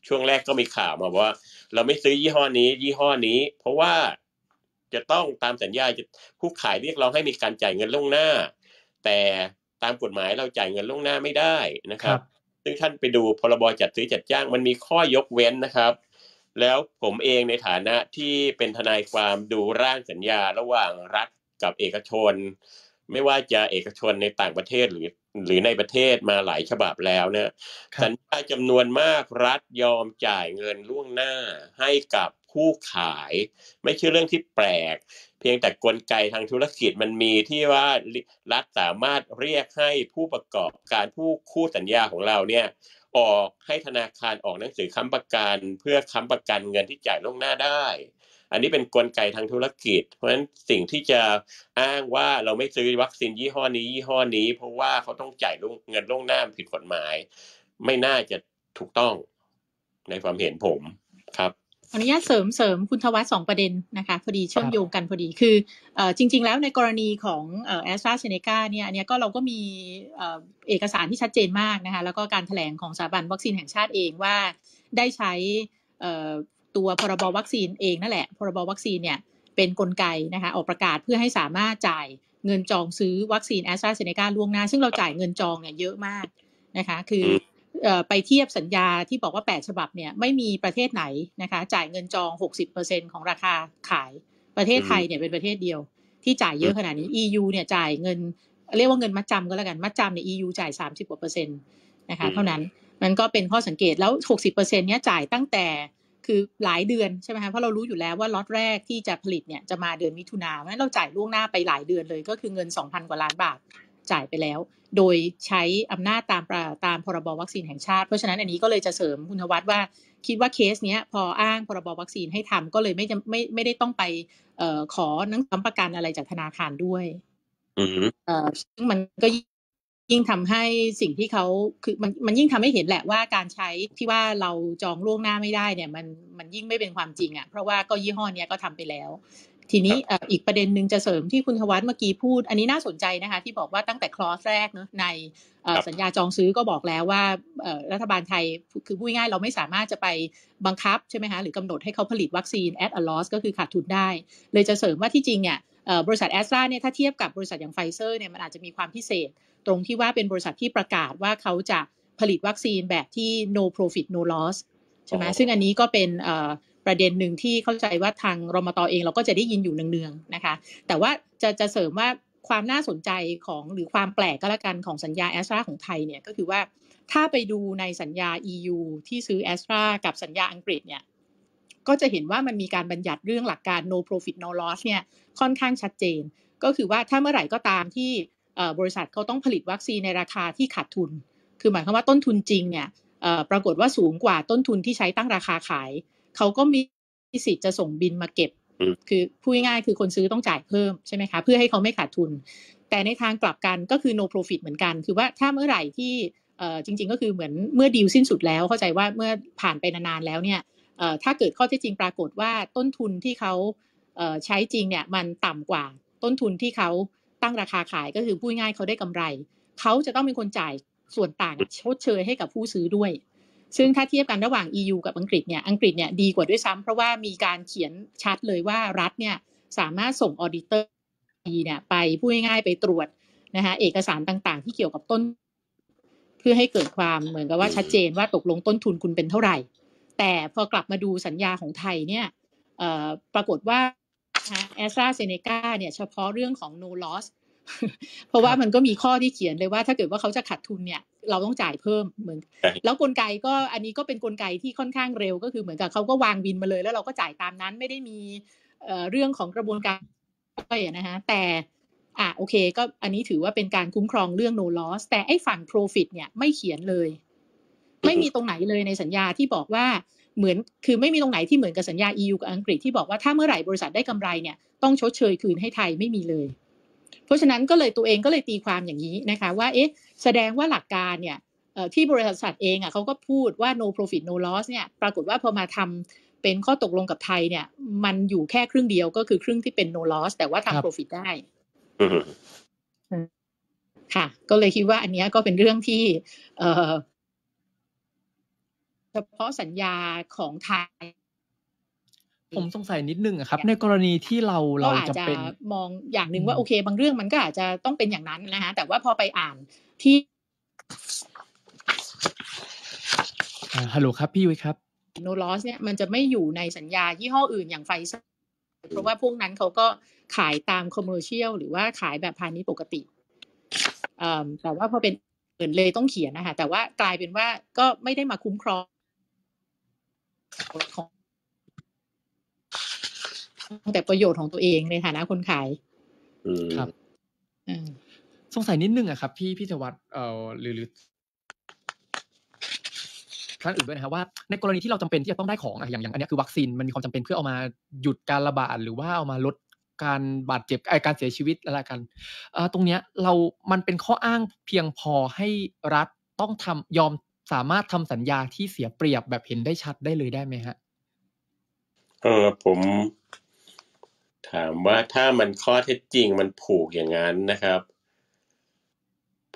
ช่วงแรกก็มีข่าวมาว่าเราไม่ซื้อยี่ห้อนี้ยี่ห้อนี้เพราะว่าจะต้องตามสัญญาผู้ขายเรียกร้องให้มีการจ่ายเงินล่วงหน้าแต่ตามกฎหมายเราจ่ายเงินล่วงหน้าไม่ได้นะครับซึ่งท่านไปดูพรบจัดซื้อจัดจ้างมันมีข้อยกเว้นนะครับแล้วผมเองในฐานะที่เป็นทนายความดูร่างสัญญาระหว่างรัฐกับเอกชนไม่ว่าจะเอกชนในต่างประเทศหรือหรือในประเทศมาหลายฉบับแล้วเนี่ยสัญญาจำนวนมากรัฐยอมจ่ายเงินล่วงหน้าให้กับผู้ขายไม่ใช่เรื่องที่แปลกเพียงแต่กลไกทางธุรกิจมันมีที่ว่ารัฐสามารถเรียกให้ผู้ประกอบการผู้คู่สัญญาของเราเนี่ยออกให้ธนาคารออกหนังสือค้ำประกันเพื่อค้ำประกันเงินที่จ่ายล่วงหน้าได้อันนี้เป็นกลไกทางธุรกิจเพราะฉะนั้นสิ่งที่จะอ้างว่าเราไม่ซื้อวัคซีนยี่ห้อนี้ยี่ห้อนี้เพราะว่าเขาต้องจ่ายเงินล่วงหน้าผิดกฎหมายไม่น่าจะถูกต้องในความเห็นผมครับอนุญาตเสริมเสริมคุณทวัฒน์สองประเด็นนะคะพอดีเชื่อมโยงกันพอดีคือเอ่อจริงๆแล้วในกรณีของเอ่อ AstraZeneca เนี่ยอันนี้ก็เราก็มีเอ่อเอกสารที่ชัดเจนมากนะคะแล้วก็การแถลงของสถาบันวัคซีนแห่งชาติเองว่าได้ใช้เอ่อตัวพรบวัคซีนเองนั่นแหละพรบวัคซีนเนี่ยเป็นกลไกนะคะออกประกาศเพื่อให้สามารถจ่ายเงินจองซื้อวัคซีน AstraZeneca ล่วงหน้าซึ่งเราจ่ายเงินจองเนี่ยเยอะมากนะคะคือเอ่อไปเทียบสัญญาที่บอกว่าแปดฉบับเนี่ยไม่มีประเทศไหนนะคะจ่ายเงินจอง หกสิบเปอร์เซ็นต์ ของราคาขายประเทศไทยเนี่ยเป็นประเทศเดียวที่จ่ายเยอะขนาดนี้ อี ยู เนี่ยจ่ายเงินเรียกว่าเงินมัดจำก็แล้วกันมัดจำเนี่ย อี ยู จ่ายสามสิบกว่าเปอร์เซ็นต์นะคะเท่านั้นมันก็เป็นข้อสังเกตแล้ว หกสิบเปอร์เซ็นต์ เนี้ยจ่ายตั้งแต่คือหลายเดือนใช่ไหมคะเพราะเรารู้อยู่แล้วว่าล็อตแรกที่จะผลิตเนี่ยจะมาเดือนมิถุนายนเพราะฉะนั้นเราจ่ายล่วงหน้าไปหลายเดือนเลยก็คือเงิน สองพัน กว่าล้านบาทจ่ายไปแล้วโดยใช้อำนาจตามตามพรบวัคซีนแห่งชาติเพราะฉะนั้นอันนี้ก็เลยจะเสริมคุณธวัฒน์ว่าคิดว่าเคสเนี้ยพออ้างพรบวัคซีนให้ทำก็เลยไม่ไม่ไม่ได้ต้องไปเอ่อขอหนังสือประกันอะไรจากธนาคารด้วยอือเอ่อซึ่งมันก็ยิ่งทำให้สิ่งที่เขาคือมันมันยิ่งทำให้เห็นแหละว่าการใช้ที่ว่าเราจองล่วงหน้าไม่ได้เนี่ยมันมันยิ่งไม่เป็นความจริงอ่ะเพราะว่าก็ยี่ห้อเนี้ยก็ทำไปแล้วทีนี้อีกประเด็นหนึ่งจะเสริมที่คุณธวัฒน์เมื่อกี้พูดอันนี้น่าสนใจนะคะที่บอกว่าตั้งแต่คลอสแรกเนอะในสัญญาจองซื้อก็บอกแล้วว่ารัฐบาลไทยคือพูดง่ายเราไม่สามารถจะไปบังคับใช่ไหมคะหรือกำหนดให้เขาผลิตวัคซีน at a loss ก็คือขาดทุนได้เลยจะเสริมว่าที่จริงเนี่ยบริษัทแอสตราเนี่ยถ้าเทียบกับบริษัทอย่างไฟเซอร์เนี่ยมันอาจจะมีความพิเศษตรงที่ว่าเป็นบริษัทที่ประกาศว่าเขาจะผลิตวัคซีนแบบที่ no profit no loss ใช่ไหมซึ่งอันนี้ก็เป็นประเด็นหนึ่งที่เข้าใจว่าทางรมต.เองเราก็จะได้ยินอยู่เนืองๆนะคะแต่ว่าจะจะเสริมว่าความน่าสนใจของหรือความแปลกก็แล้วกันของสัญญาแอสตราของไทยเนี่ยก็คือว่าถ้าไปดูในสัญญา อี ยู ที่ซื้อแอสตรากับสัญญาอังกฤษเนี่ยก็จะเห็นว่ามันมีการบัญญัติเรื่องหลักการ no profit no loss เนี่ยค่อนข้างชัดเจนก็คือว่าถ้าเมื่อไหร่ก็ตามที่บริษัทเขาต้องผลิตวัคซีนในราคาที่ขาดทุนคือหมายความว่าต้นทุนจริงเนี่ยปรากฏว่าสูงกว่าต้นทุนที่ใช้ตั้งราคาขายเขาก็มีสิทธิ์จะส่งบินมาเก็บคือพูดง่ายๆคือคนซื้อต้องจ่ายเพิ่มใช่ไหมคะเพื่อให้เขาไม่ขาดทุนแต่ในทางกลับกันก็คือ no profit เหมือนกันคือว่าถ้าเมื่อไหร่ที่จริงๆก็คือเหมือนเมื่อดีลสิ้นสุดแล้วเข้าใจว่าเมื่อผ่านไปนานๆแล้วเนี่ยถ้าเกิดข้อเท็จจริงปรากฏว่าต้นทุนที่เขาใช้จริงเนี่ยมันต่ำกว่าต้นทุนที่เขาตั้งราคาขายก็คือพูดง่ายๆเขาได้กำไรเขาจะต้องเป็นคนจ่ายส่วนต่างชดเชยให้กับผู้ซื้อด้วยซึ่งถ้าเทียบกันระหว่าง อี ยู กับอังกฤษเนี่ยอังกฤษเนี่ยดีกว่าด้วยซ้ำเพราะว่ามีการเขียนชัดเลยว่ารัฐเนี่ยสามารถส่งออดิเตอร์เนี่ยไปพูดง่ายๆไปตรวจนะคะเอกสารต่างๆที่เกี่ยวกับต้นเพื่อให้เกิดความเหมือนกับว่าชัดเจนว่าตกลงต้นทุนคุณเป็นเท่าไหร่แต่พอกลับมาดูสัญญาของไทยเนี่ยปรากฏว่าแอสตราเซเนกาเนี่ยเฉพาะเรื่องของ no loss เพราะว่ามันก็มีข้อที่เขียนเลยว่าถ้าเกิดว่าเขาจะขาดทุนเนี่ยเราต้องจ่ายเพิ่มเหมือนแล้วกลไกก็อันนี้ก็เป็นกลไกที่ค่อนข้างเร็วก็คือเหมือนกับเขาก็วางบินมาเลยแล้วเราก็จ่ายตามนั้นไม่ได้มีเอ่อเรื่องของกระบวนการอะไรนะฮะแต่อ่ะโอเคก็อันนี้ถือว่าเป็นการคุ้มครองเรื่อง no loss แต่ไอ้ฝั่ง profit เนี่ยไม่เขียนเลยไม่มีตรงไหนเลยในสัญญาที่บอกว่าเหมือนคือไม่มีตรงไหนที่เหมือนกับสัญญา อี ยู กับอังกฤษที่บอกว่าถ้าเมื่อไหร่บริษัทได้กำไรเนี่ยต้องชดเชยคืนให้ไทยไม่มีเลยเพราะฉะนั้นก็เลยตัวเองก็เลยตีความอย่างนี้นะคะว่าเอ๊ะแสดงว่าหลักการเนี่ยที่บริษัทเองอ่ะเขาก็พูดว่า no profit no loss เนี่ยปรากฏว่าพอมาทำเป็นข้อตกลงกับไทยเนี่ยมันอยู่แค่ครึ่งเดียวก็คือครึ่งที่เป็น no loss แต่ว่าทำ profit ได้ค่ะก็เลยคิดว่าอันนี้ก็เป็นเรื่องที่เอ่อเฉพาะสัญญาของไทยผมสงสัยนิดนึงอะครับในกรณีที่เราก็เราอาจจะจะเป็นมองอย่างหนึ่งอืมว่าโอเคบางเรื่องมันก็อาจจะต้องเป็นอย่างนั้นนะคะแต่ว่าพอไปอ่านที่อ่าฮัลโหลครับพี่ยุ้ยครับ no loss เนี่ยมันจะไม่อยู่ในสัญญายี่ห้ออื่นอย่างไฟเซอร์เพราะว่าพวกนั้นเขาก็ขายตาม commercial หรือว่าขายแบบพาณิชย์ปกติเอ่อแต่ว่าพอเป็นอื่นเลยต้องเขียนนะคะแต่ว่ากลายเป็นว่าก็ไม่ได้มาคุ้มครองของแต่ประโยชน์ของตัวเองในฐานะคนขายอืมครับอืมสงสัยนิดนึงอะครับพี่พี่ธวัฒน์เอ่อหรือหรือท่านอื่นด้วยนะครับว่าในกรณีที่เราจำเป็นที่จะต้องได้ของอะอย่างอย่างอันเนี้ยคือวัคซีนมันมีความจำเป็นเพื่อเอามาหยุดการระบาดหรือว่าเอามาลดการบาดเจ็บไอ้การเสียชีวิตอะไรกันเอ่อตรงเนี้ยเรามันเป็นข้ออ้างเพียงพอให้รัฐต้องทำยอมสามารถทำสัญญาที่เสียเปรียบแบบเห็นได้ชัดได้เลยได้ไหมฮะเออผมถามว่าถ้ามันข้อเท็จจริงมันผูกอย่างนั้นนะครับ ผม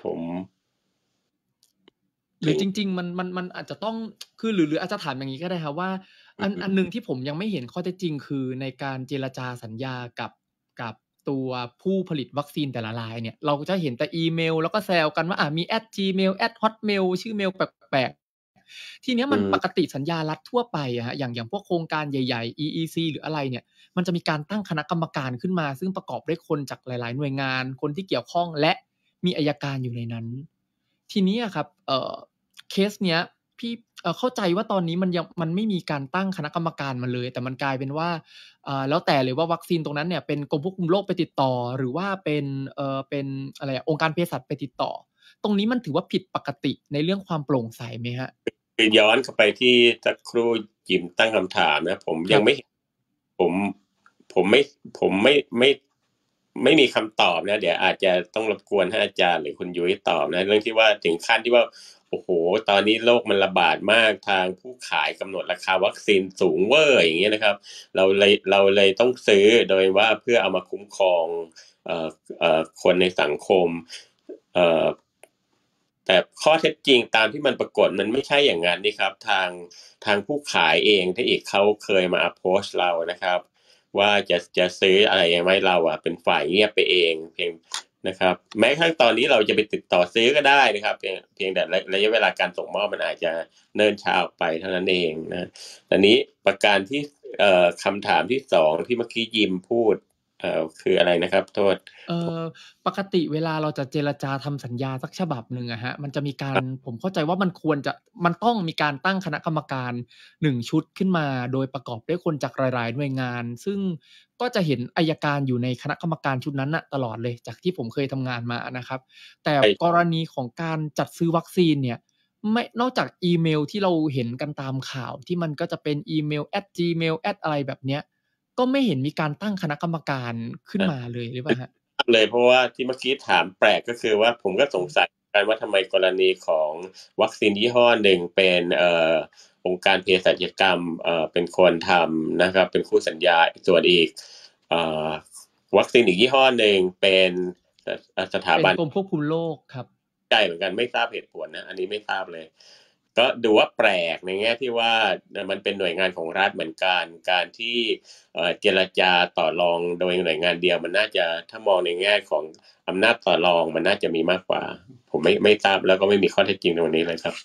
หรือจริงๆมันมันมันอาจจะต้องคือหรือหรืออาจจะถามอย่างนี้ก็ได้ครับว่าอันอันหนึ่งที่ผมยังไม่เห็นข้อเท็จจริงคือในการเจรจาสัญญากับกับตัวผู้ผลิตวัคซีนแต่ละรายเนี่ยเราจะเห็นแต่อีเมลแล้วก็แซวกันว่าอ่ามี แอท จีเมล แอท ฮอตเมล ชื่อเมลแปลกๆทีเนี้ยมันอืมปกติสัญญารัฐทั่วไปอะฮะอย่างอย่างพวกโครงการใหญ่ๆ อี อี ซี หรืออะไรเนี่ยมันจะมีการตั้งคณะกรรมการขึ้นมาซึ่งประกอบด้วยคนจากหลายๆหน่วยงานคนที่เกี่ยวข้องและมีอัยการอยู่ในนั้น ทีนี้อะครับเอ่อเคสเนี้ยพี่เอ่อเข้าใจว่าตอนนี้มันยังมันไม่มีการตั้งคณะกรรมการมาเลย แต่มันกลายเป็นว่าอ่าแล้วแต่เลยว่าวัคซีนตรงนั้นเนี่ยเป็นกรมควบคุมโรคไปติดต่อ หรือว่าเป็นเอ่อเป็นอะไรอะองค์การเภสัชไปติดต่อ ตรงนี้มันถือว่าผิดปกติในเรื่องความโปร่งใสไหมครับ? คือย้อนกลับไปที่สักครู่จิมตั้งคำถามนะผมคยัรังบไม่ ผมผมไม่ผมไม่ไม่ไม่มีคำตอบนะเดี๋ยวอาจจะต้องรบกวนให้อาจารย์หรือคุณยุ้ยตอบนะเรื่องที่ว่าถึงขั้นที่ว่าโอ้โฮตอนนี้โรคมันระบาดมากทางผู้ขายกำหนดราคาวัคซีนสูงเว่อร์อย่างงี้นะครับ เราเลยเราเลยต้องซื้อโดยว่าเพื่อเอามาคุ้มครองเอ่อเอ่อคนในสังคมเอ่อแต่ข้อเท็จจริงตามที่มันปรากฏมันไม่ใช่อย่างงั้นนี่ครับทางทางผู้ขายเองที่อีกเขาเคยมา approach เรานะครับว่าจะจะซื้ออะไรยังไงเราอะเป็นฝ่ายเงียบไปเองเพียงนะครับแม้กระทั่งตอนนี้เราจะไปติดต่อซื้อก็ได้นะครับเพียงเพียงแต่ระระยะเวลาการส่งมอบมันอาจจะเนิ่นช้าออกไปเท่านั้นเองนะอันนี้ประการที่เอ่อคำถามที่สองที่เมื่อกี้ยิมพูดเอ่อคืออะไรนะครับโทษเอ่อปกติเวลาเราจะเจรจาทำสัญญาสักฉบับหนึ่งอะครับมันจะมีการผมเข้าใจว่ามันควรจะมันต้องมีการตั้งคณะกรรมการหนึ่งชุดขึ้นมาโดยประกอบด้วยคนจากหลายๆหน่วยงานซึ่งก็จะเห็นอัยการอยู่ในคณะกรรมการชุดนั้นน่ะตลอดเลยจากที่ผมเคยทำงานมานะครับแต่ใช่กรณีของการจัดซื้อวัคซีนเนี่ยไม่นอกจากอีเมลที่เราเห็นกันตามข่าวที่มันก็จะเป็นอีเมล แอท จีเมล แอท อะไรแบบเนี้ยก็ไม่เห็นมีการตั้งคณะกรรมการขึ้นมาเลยหรือเปล่าครับ? เลยเพราะว่าที่เมื่อกี้ถามแปลกก็คือว่าผมก็สงสัยเหมือนกันว่าทำไมกรณีของวัคซีนยี่ห้อหนึ่งเป็นเอ่อองค์การเภสัชกรรมเอ่อเป็นคนทำนะครับเป็นคู่สัญญาส่วนอีกเอ่อวัคซีนอีกยี่ห้อหนึ่งเป็นสสถาเป็บันนกรมควบคุมโรคครับใจเหมือนกันไม่ทราบเหตุผลนะอันนี้ไม่ทราบเลยก็ดูว่าแปลกในแง่ที่ว่ามันเป็นหน่วยงานของรัฐเหมือนกันการที่เอ่อเจรจาต่อรองโดยหน่วยงานเดียวมันน่าจะถ้ามองในแง่ของอำนาจต่อรองมันน่าจะมีมากกว่าผมไม่ไม่ทราบแล้วก็ไม่มีข้อเท็จจริงตรงนี้เลยครับ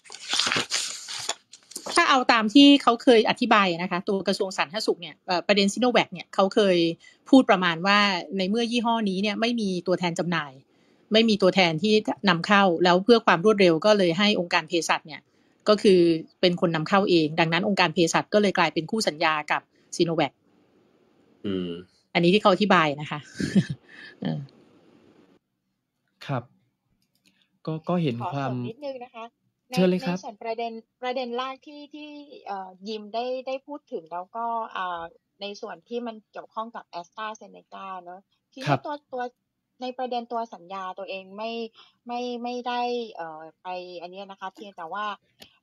ถ้าเอาตามที่เขาเคยอธิบายนะคะตัวกระทรวงสาธารณสุขเนี่ยเอ่อประเด็น Sinovac เนี่ยเขาเคยพูดประมาณว่าในเมื่อยี่ห้อนี้เนี่ยไม่มีตัวแทนจำหน่ายไม่มีตัวแทนที่นำเข้าแล้วเพื่อความรวดเร็วก็เลยให้องค์การเภสัชเนี่ยก็คือเป็นคนนำเข้าเองดังนั้นองค์การเภสัชก็เลยกลายเป็นคู่สัญญากับ Sinovac อืมอันนี้ที่เขาอธิบายนะคะ เออครับ ก็ก็เห็นขอควาเสริมมนิดหนึ่งนะคะในเชิญเลยในครับส่วนประเด็นประเด็นแรกที่ที่เอ่อยิมได้ได้พูดถึงแล้วก็อ่าในส่วนที่มันเกี่ยวข้องกับ AstraZeneca เนาะทีครันี้บตัวตัวในประเด็นตัวสัญญาตัวเองไม่ไม่ไม่ได้เอ่อไปอันเนี้ยนะคะเพียงแต่ว่า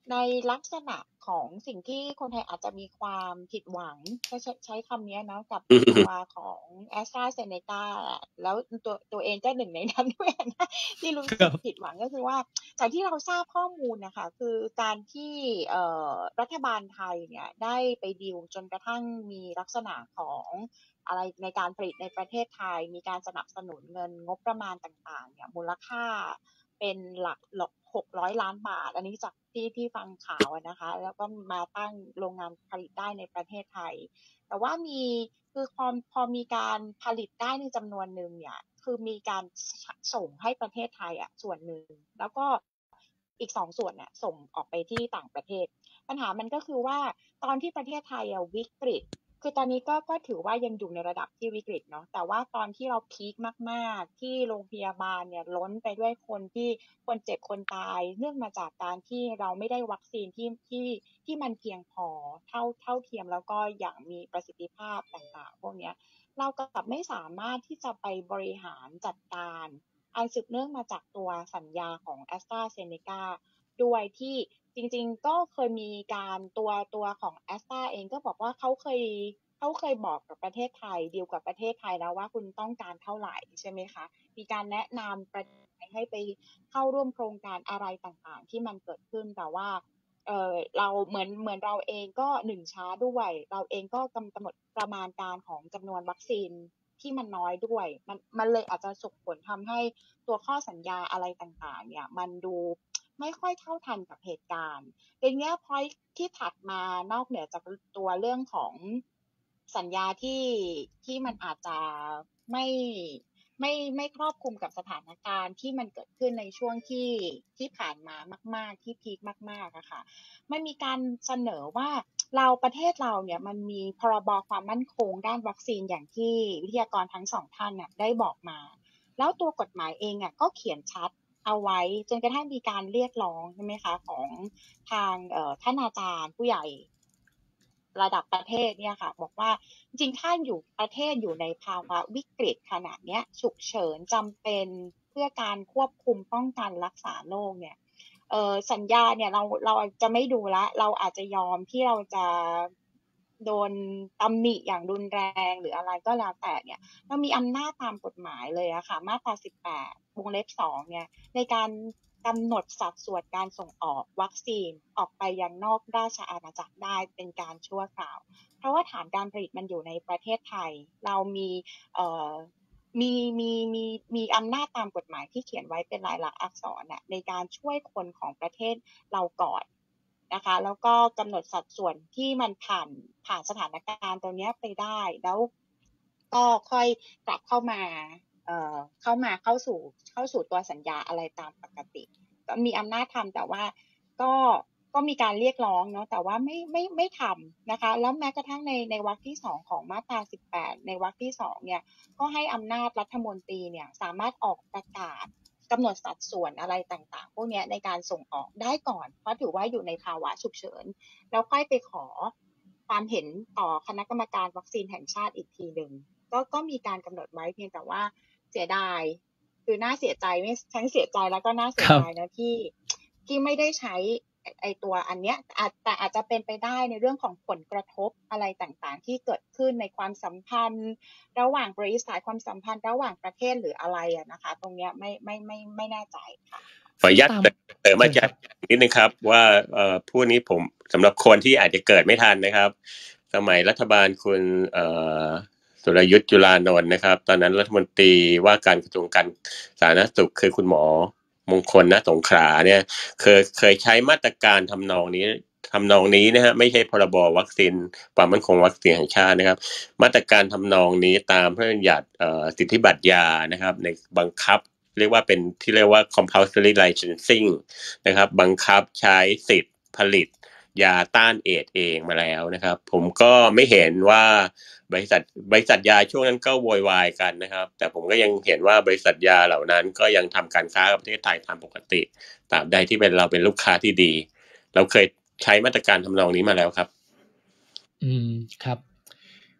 ในลักษณะของสิ่งที่คนไทยอาจจะมีความผิดหวังใช้ใช้ใช้คำนี้เนาะกับตัวของ AstraZeneca แล้วตัวตัวเองก็หนึ่งในนั้นด้วยนะที่รู้สึกผิดหวังก็คือว่าจากที่เราทราบข้อมูลนะคะคือการที่เอ่อรัฐบาลไทยเนี่ยได้ไปดีลจนกระทั่งมีลักษณะของอะไรในการผลิตในประเทศไทยมีการสนับสนุนเงินงบประมาณต่างๆเนี่ยมูลค่าเป็นหลักหกร้อยล้านบาทอันนี้จากที่ที่ฟังข่าวนะคะแล้วก็มาตั้งโรงงานผลิตได้ในประเทศไทยแต่ว่ามีคือพอพอมีการผลิตได้ในจำนวนหนึ่งเนี่ยคือมีการส่งให้ประเทศไทยอ่ะส่วนหนึ่งแล้วก็อีกสองส่วนเนี่ยส่งออกไปที่ต่างประเทศปัญหามันก็คือว่าตอนที่ประเทศไทยอ่ะวิกฤตคือตอนนี้ก็ก็ถือว่ายังอยู่ในระดับที่วิกฤตเนาะแต่ว่าตอนที่เราพีคมากๆที่โรงพยาบาลเนี่ยล้นไปด้วยคนที่คนเจ็บคนตายเนื่องมาจากการที่เราไม่ได้วัคซีนที่ที่ที่มันเพียงพอเท่าเท่าเทียมแล้วก็อย่างมีประสิทธิภาพต่างๆพวกนี้เรากลับไม่สามารถที่จะไปบริหารจัดการอันสืบเนื่องมาจากตัวสัญญาของ AstraZeneca ด้วยที่จริงๆก็เคยมีการตัวตัวของ Astra เองก็บอกว่าเขาเคยเขาเคยบอกกับประเทศไทยดีลกับประเทศไทยแล้วว่าคุณต้องการเท่าไหร่ใช่ไหมคะมีการแนะนำประเทศไทยให้ไปเข้าร่วมโครงการอะไรต่างๆที่มันเกิดขึ้นแต่ว่าเออเราเหมือนเหมือนเราเองก็หนึ่งช้าด้วยเราเองก็กำหนดประมาณการของจำนวนวัคซีนที่มันน้อยด้วยมันมันเลยอาจจะส่งผลทำให้ตัวข้อสัญญาอะไรต่างๆเนี่ยมันดูไม่ค่อยเท่าทันกับเหตุการณ์ในเนี้ย point ที่ถัดมานอกเหนือจากตัวเรื่องของสัญญาที่ที่มันอาจจะไม่ไม่ไม่ครอบคลุมกับสถานการณ์ที่มันเกิดขึ้นในช่วงที่ที่ผ่านมามากๆที่พีคมากๆอะค่ะมันมีการเสนอว่าเราประเทศเราเนี่ยมันมีพรบความมั่นคงด้านวัคซีนอย่างที่วิทยากรทั้งสองท่านน่ะได้บอกมาแล้วตัวกฎหมายเองอ่ะก็เขียนชัดเอาไว้จนกระทั่งมีการเรียกร้องใช่ไหมคะของทางเอ่อท่านอาจารย์ผู้ใหญ่ระดับประเทศเนี่ยค่ะบอกว่าจริงๆถ้าอยู่ประเทศอยู่ในภาวะวิกฤตขนาดเนี้ยฉุกเฉินจำเป็นเพื่อการควบคุมป้องกันรักษาโรคเนี่ยเอ่อสัญญาเนี่ยเราเราจะไม่ดูละเราอาจจะยอมที่เราจะโดนตำหนิอย่างรุนแรงหรืออะไรก็แล้วแต่เนี่ยเรามีอำนาจตามกฎหมายเลยอะค่ะมาตราสิบแปดวงเล็บสองเนี่ยในการกำหนดสัดส่วนการส่งออกวัคซีนออกไปยังนอกราชอาณาจักรได้เป็นการชั่วคราวเพราะว่าฐานการผลิตมันอยู่ในประเทศไทยเรามีเอ่อมีมีมีมีอำนาจตามกฎหมายที่เขียนไว้เป็นลายลักษณ์อักษรน่ะในการช่วยคนของประเทศเราก่อนนะคะแล้วก็กำหนดสัดส่วนที่มันผ่านผ่านสถานการณ์ตรงนี้ไปได้แล้วก็ค่อยกลับเข้ามาเอ่อเข้ามาเข้าสู่เข้าสู่ตัวสัญญาอะไรตามปกติก็มีอำนาจทำแต่ว่าก็ก็มีการเรียกร้องเนาะแต่ว่าไม่ไม่ไม่ทำนะคะแล้วแม้กระทั่งในในวรรคที่สองของมาตราสิบแปดในวรรคที่สองเนี่ยก็ให้อำนาจรัฐมนตรีเนี่ยสามารถออกประกาศกำหนดสัดส่วนอะไรต่างๆพวกนี้ในการส่งออกได้ก่อนเพราะถือว่าอยู่ในภาวะฉุกเฉินแล้วค่อยไปขอความเห็นต่อคณะกรรมการวัคซีนแห่งชาติอีกทีหนึ่งก็ก็มีการกำหนดไว้เพียงแต่ว่าเสียดายคือน่าเสียใจไม่ทั้งเสียใจแล้วก็น่าเสียดายนะที่ที่ไม่ได้ใช้ไอตัวอันเนี้ยแต่อาจจะเป็นไปได้ในเรื่องของผลกระทบอะไรต่างๆที่เกิดขึ้นในความสัมพันธ์ระหว่างบริษัทความสัมพันธ์ระหว่างประเทศหรืออะไรอะนะคะตรงเนี้ยไม่ไม่ไม่ไม่แน่ใจค่ะขออนุญาตเติมอาจารย์นิดนึงครับว่าเอ่อผู้นี้ผมสำหรับคนที่อาจจะเกิดไม่ทันนะครับสมัยรัฐบาลคุณเอ่อสุรยุทธ์จุลานนท์นะครับตอนนั้นรัฐมนตรีว่าการกระทรวงการสาธารณสุขคือคุณหมอมงคลณสงขลาเนี่ยเคยเคยใช้มาตรการทำนองนี้ทำนองนี้นะฮะไม่ใช่พรบวัคซีนความมั่นคงวัคซีนแห่งชาตินะครับมาตรการทำนองนี้ตามพระบัญญัติเอ่อสิทธิบัตรยานะครับในบังคับเรียกว่าเป็นที่เรียกว่า compulsory licensing นะครับบังคับใช้สิทธิ์ผลิตยาต้านเอดส์เองมาแล้วนะครับผมก็ไม่เห็นว่าบริษัทบริษัทยาช่วงนั้นก็โวยวายกันนะครับแต่ผมก็ยังเห็นว่าบริษัทยาเหล่านั้นก็ยังทำการค้ากับประเทศไทยตามปกติตราบใดที่เป็นเราเป็นลูกค้าที่ดีเราเคยใช้มาตรการทำนองนี้มาแล้วครับอืมครับ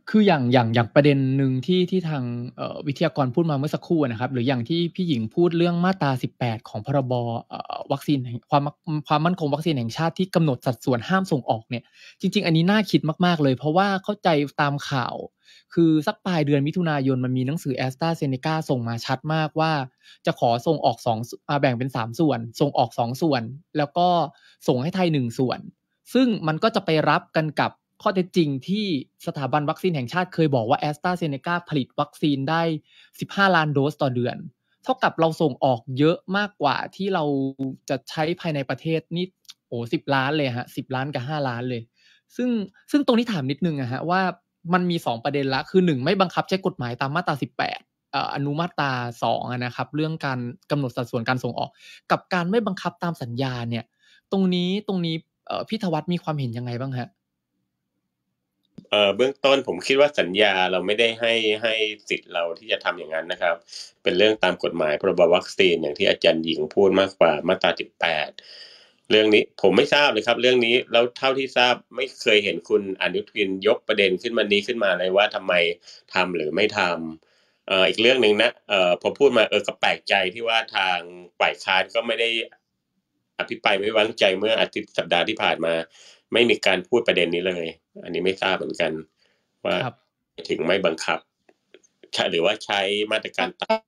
คืออย่างอย่างอย่างประเด็นหนึ่งที่ที่ทางเอ่อวิทยากรพูดมาเมื่อสักครู่นะครับหรืออย่างที่พี่หญิงพูดเรื่องมาตราสิบแปดของพรบเอ่อวัคซีนแห่งความความมั่นคงวัคซีนแห่งชาติที่กำหนดสัดส่วนห้ามส่งออกเนี่ยจริงๆอันนี้น่าคิดมากๆเลยเพราะว่าเข้าใจตามข่าวคือสักปลายเดือนมิถุนายนมันมีหนังสือ AstraZeneca ส่งมาชัดมากว่าจะขอส่งออกสองอ่าแบ่งเป็นสามส่วนส่งออกสองส่วนแล้วก็ส่งให้ไทยหนึ่งส่วนซึ่งมันก็จะไปรับกันกับข้อเท็จจริงที่สถาบันวัคซีนแห่งชาติเคยบอกว่า AstraZeneca ผลิตวัคซีนได้สิบห้าล้านโดสต่อเดือนเท่ากับเราส่งออกเยอะมากกว่าที่เราจะใช้ภายในประเทศนี่โอ้สิบล้านเลยฮะสิบล้านกับห้าล้านเลยซึ่งซึ่งตรงนี้ถามนิดนึงอะฮะว่ามันมีสองประเด็นละคือหนึ่งไม่บังคับใช้กฎหมายตามมาตราสิบแปดเอ่ออนุมาตราสองอะนะครับเรื่องการกำหนดสัดส่วนการส่งออกกับการไม่บังคับตามสัญญาเนี่ยตรงนี้ตรงนี้เอ่อพี่ธวัฒน์มีความเห็นยังไงบ้างฮะเอ่อเบื้องต้นผมคิดว่าสัญญาเราไม่ได้ให้ให้สิทธิ์เราที่จะทำอย่างนั้นนะครับเป็นเรื่องตามกฎหมายพรบวัคซีนอย่างที่อาจารย์หญิงพูดมากกว่ามาตราสิบแปดเรื่องนี้ผมไม่ทราบเลยครับเรื่องนี้แล้วเท่าที่ทราบไม่เคยเห็นคุณอนุทินยกประเด็นขึ้นมานี้ขึ้นมาเลยว่าทำไมทำหรือไม่ทำเอ่ออีกเรื่องนึงนะเอ่อพอพูดมาเออก็แปลกใจที่ว่าทางฝ่ายค้านก็ไม่ได้อภิปรายไม่ไว้วางใจเมื่ออาทิตย์สัปดาห์ที่ผ่านมาไม่มีการพูดประเด็นนี้เลยอันนี้ไม่ทราบเหมือนกันว่าถึงไม่บังคับหรือว่าใช้มาตรการต่าง